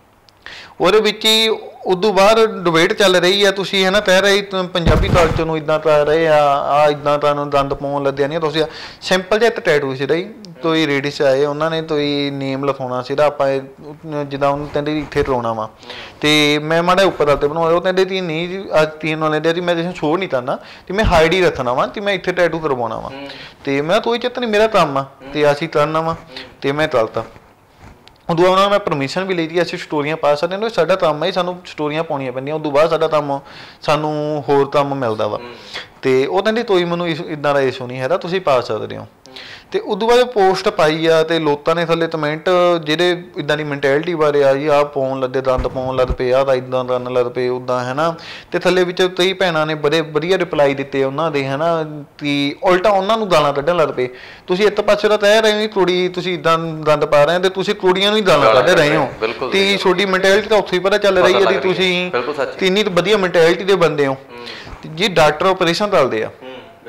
ਉਹਦੇ ਵਿੱਚ ਹੀ ਉਦੋਂ ਬਾਅਦ ਡਿਬੇਟ ਚੱਲ ਰਹੀ ਆ, ਤੁਸੀਂ ਹੈ ਨਾ ਕਹਿ ਰਹੇ ਪੰਜਾਬੀ ਕਲਚਰ ਨੂੰ ਇੱਦਾਂ ਕਰ ਰਹੇ ਆ, ਆ ਇੱਦਾਂ ਤੁਹਾਨੂੰ ਦੰਦ ਪਾਉਣ ਲੱਗਿਆ ਨਹੀਂ। ਤੁਸੀਂ ਸਿੰਪਲ ਜਿਹਾ ਇੱਕ ਟੈਟੂ ਸੀ ਰਹੀ, ਕੋਈ ਰੇਡਿਸ ਆਏ, ਉਹਨਾਂ ਨੇ ਕੋਈ ਨੇਮ ਲਿਖਾਉਣਾ ਸੀਗਾ, ਆਪਾਂ ਜਿੱਦਾਂ ਉਹਨੂੰ ਕਹਿੰਦੇ ਇੱਥੇ ਲਾਉਣਾ ਵਾ, ਤੇ ਮੈਂ ਮਾੜਾ ਉੱਪਰ ਤੇ ਬਣਾਉਣਾ, ਉਹ ਕਹਿੰਦੇ ਤੀ ਨਹੀਂ ਜੀ ਅੱਜ ਤੀਨ ਵਾਲੇ ਦੇ ਮੈਂ ਜਿਸ ਛੋੜ ਨਹੀਂ ਕਰਨਾ, ਤੇ ਮੈਂ ਹਾਈਡ ਹੀ ਰੱਖਣਾ ਵਾ, ਤੇ ਮੈਂ ਇੱਥੇ ਟੈਟੂ ਕਰਵਾਉਣਾ ਵਾ। ਤੇ ਮੈਂ ਕੋਈ ਚੱਤ ਨਹੀਂ, ਮੇਰਾ ਕੰਮ ਆ ਤੇ ਅਸੀਂ ਕਰਨਾ ਵਾ, ਤੇ ਮੈਂ ਕਰਤਾ। ਉਦੋਂ ਉਹਨਾਂ ਨੂੰ ਮੈਂ ਪਰਮਿਸ਼ਨ ਵੀ ਲਈ ਦੀ, ਅਸੀਂ ਸਟੋਰੀਆਂ ਪਾ ਸਕਦੇ ਹਾਂ, ਸਾਡਾ ਕੰਮ ਹੈ ਸਾਨੂੰ ਸਟੋਰੀਆਂ ਪਾਉਣੀਆਂ ਪੈਂਦੀਆਂ। ਉਦੋਂ ਬਾਅਦ ਸਾਡਾ ਕੰਮ ਸਾਨੂੰ ਹੋਰ ਕੰਮ ਮਿਲਦਾ ਵਾ। ਤੇ ਉਹ ਕਹਿੰਦੇ ਕੋਈ ਮੈਨੂੰ ਇਸ ਇੱਦਾਂ ਦਾ ਇਸ਼ੂ ਨਹੀਂ ਹੈਗਾ, ਤੁਸੀਂ ਪਾ ਸਕਦੇ ਹੋ। ਤੇ ਉਦੋਂ ਬਾਅਦ ਪੋਸਟ ਪਾਈ ਆ, ਤੇ ਲੋਕਾਂ ਨੇ ਥੱਲੇ ਕਮੈਂਟ ਜਿਹੜੇ ਇੱਦਾਂ ਦੀ ਮੈਂਟੈਲਿਟੀ ਬਾਰੇ ਆ ਜੀ, ਆਹ ਪਾਉਣ ਲੱਗੇ, ਦੰਦ ਪਾਉਣ ਲੱਗ ਪਏ, ਆਹ ਤਾਂ ਇੱਦਾਂ ਕਰਨ ਲੱਗ ਪਏ, ਉੱਦਾਂ ਹੈ ਨਾ। ਤੇ ਥੱਲੇ ਵਿੱਚ ਕਈ ਭੈਣਾਂ ਨੇ ਬੜੇ ਵਧੀਆ ਰਿਪਲਾਈ ਦਿੱਤੇ ਉਹਨਾਂ ਦੇ, ਹੈ ਨਾ, ਕਿ ਉਲਟਾ ਉਹਨਾਂ ਨੂੰ ਗਾਲਾਂ ਕੱਢਣ ਲੱਗ ਪਏ। ਤੁਸੀਂ ਇੱਕ ਪਾਸੇ ਤਾਂ ਕਹਿ ਰਹੇ ਹੋ ਕੁੜੀ ਤੁਸੀਂ ਇੱਦਾਂ ਦੰਦ ਪਾ ਰਹੇ ਹੋ, ਤੇ ਤੁਸੀਂ ਕੁੜੀਆਂ ਨੂੰ ਹੀ ਗਾਲਾਂ ਕੱਢ ਰਹੇ ਹੋ, ਤੇ ਤੁਹਾਡੀ ਮੈਂਟੈਲਿਟੀ ਤਾਂ ਉੱਥੇ ਹੀ ਪਤਾ ਚੱਲ ਰਹੀ ਹੈ ਕਿ ਤੁਸੀਂ ਇੰਨੀ ਵਧੀਆ ਮੈਂਟੈਲਿਟੀ ਦੇ ਬੰਦੇ ਹੋ। ਜੀ ਡਾਕਟਰ ਆਪਰੇਸ਼ਨ ਚੱਲਦੇ ਆ,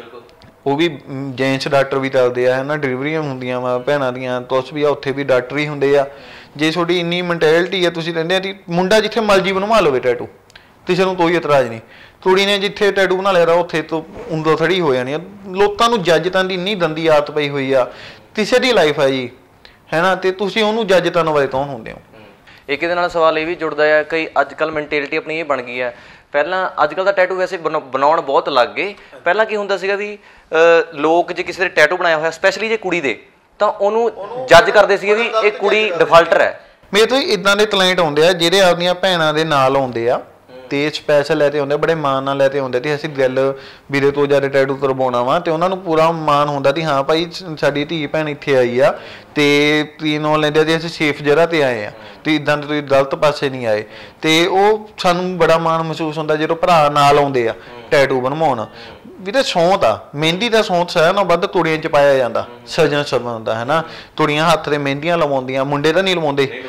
ਉਹ ਵੀ ਜੈਂਟਸ ਡਾਕਟਰ ਵੀ ਚੱਲਦੇ ਆ, ਹੈ ਨਾ, ਡਿਲੀਵਰੀਆਂ ਹੁੰਦੀਆਂ ਵਾ ਭੈਣਾਂ ਦੀਆਂ, ਕੁਛ ਵੀ ਆ ਉੱਥੇ ਵੀ ਡਾਕਟਰ ਹੀ ਹੁੰਦੇ ਆ। ਜੇ ਤੁਹਾਡੀ ਇੰਨੀ ਮੈਂਟੈਲਿਟੀ ਆ, ਤੁਸੀਂ ਕਹਿੰਦੇ ਆ ਕਿ ਮੁੰਡਾ ਜਿੱਥੇ ਮਰਜ਼ੀ ਬਣਵਾ ਲਵੇ ਟੈਟੂ, ਕਿਸੇ ਨੂੰ ਕੋਈ ਇਤਰਾਜ਼ ਨਹੀਂ। ਕੁੜੀ ਨੇ ਜਿੱਥੇ ਟੈਟੂ ਬਣਾ ਲਿਆ ਉੱਥੇ ਤੋਂ ਉਂਗਲ ਥੜੀ ਹੋ ਜਾਣੀ ਆ। ਲੋਕਾਂ ਨੂੰ ਜੱਜ ਤਾਂ ਦੀ ਇੰਨੀ ਗੰਦੀ ਆਦਤ ਪਈ ਹੋਈ ਆ, ਕਿਸੇ ਦੀ ਲਾਈਫ ਆ ਜੀ, ਹੈ ਨਾ, ਤੇ ਤੁਸੀਂ ਉਹਨੂੰ ਜੱਜ ਕਰਨ ਵਾਲੇ ਕੌਣ ਹੁੰਦੇ ਹੋ? ਇੱਕ ਇਹਦੇ ਨਾਲ ਸਵਾਲ ਇਹ ਵੀ ਜੁੜਦਾ ਆ, ਕਈ ਅੱਜ ਕੱਲ੍ਹ ਮੈਂਟੈਲਿਟੀ ਆਪਣੀ ਇਹ ਬਣ ਗਈ ਹੈ, ਪਹਿਲਾਂ ਅੱਜ ਕੱਲ੍ਹ ਦਾ ਟੈਟੂ ਵੈਸੇ ਬਣਾਉਣ ਬਹੁਤ ਲੱਗ ਗਏ। ਪਹਿਲਾਂ ਕੀ ਹੁੰਦਾ ਸੀਗਾ ਵੀ ਲੋਕ ਜੇ ਕਿਸੇ ਦੇ ਟੈਟੂ ਬਣਾਇਆ ਹੋਇਆ, ਸਪੈਸ਼ਲੀ ਜੇ ਕੁੜੀ ਦੇ, ਤਾਂ ਉਹਨੂੰ ਜੱਜ ਕਰਦੇ ਸੀਗੇ ਵੀ ਇਹ ਕੁੜੀ ਡਿਫਾਲਟਰ ਹੈ। ਮੇਰੇ ਤੋਂ ਇੱਦਾਂ ਦੇ ਕਲਾਇੰਟ ਆਉਂਦੇ ਆ ਜਿਹੜੇ ਆਪਣੀਆਂ ਭੈਣਾਂ ਦੇ ਨਾਲ ਆਉਂਦੇ ਆ, ਤੇ ਸਪੈਸ਼ਲ ਲੈ ਕੇ ਆਉਂਦੇ, ਬੜੇ ਮਾਣ ਨਾਲ ਲੈ ਕੇ ਆਉਂਦੇ, ਤੇ ਅਸੀਂ ਗੱਲ ਵੀਰੇ ਤੋਂ ਜ਼ਿਆਦਾ ਟੈਟੂ ਕਰਵਾਉਣਾ ਵਾ, ਤੇ ਉਹਨਾਂ ਨੂੰ ਪੂਰਾ ਮਾਣ ਹੁੰਦਾ ਕਿ ਹਾਂ ਭਾਈ ਸਾਡੀ ਧੀ ਭੈਣ ਇੱਥੇ ਆਈ ਆ, ਤੇ ਤੀਨ ਉਹ ਲੈਂਦੇ ਜੀ ਅਸੀਂ ਸੇਫ ਜਗ੍ਹਾ ਤੇ ਆਏ ਆ, ਤੇ ਇੱਦਾਂ ਦੇ ਤੁਸੀਂ ਗਲਤ ਪਾਸੇ ਨਹੀਂ ਆਏ। ਤੇ ਉਹ ਸਾਨੂੰ ਬੜਾ ਮਾਣ ਮਹਿਸੂਸ ਹੁੰਦਾ ਜਦੋਂ ਭਰਾ ਨਾਲ ਆਉਂਦੇ ਆ ਟੈਟੂ ਬਣਵਾਉਣ। ਵੀਰੇ ਸੌਂਤ ਆ, ਮਹਿੰਦੀ ਦਾ ਸੌਂਤ ਸਾਰਿਆਂ ਨਾਲੋਂ ਵੱਧ ਕੁੜੀਆਂ 'ਚ ਪਾਇਆ ਜਾਂਦਾ, ਸਜਣ ਸਬਨ ਦਾ, ਹੈ ਨਾ। ਕੁੜੀਆਂ ਹੱਥ 'ਤੇ ਮਹਿੰਦੀਆਂ ਲਵਾਉਂਦੀਆਂ, ਮੁੰਡੇ ਤਾਂ ਨਹੀਂ ਲਵਾਉਂਦੇ।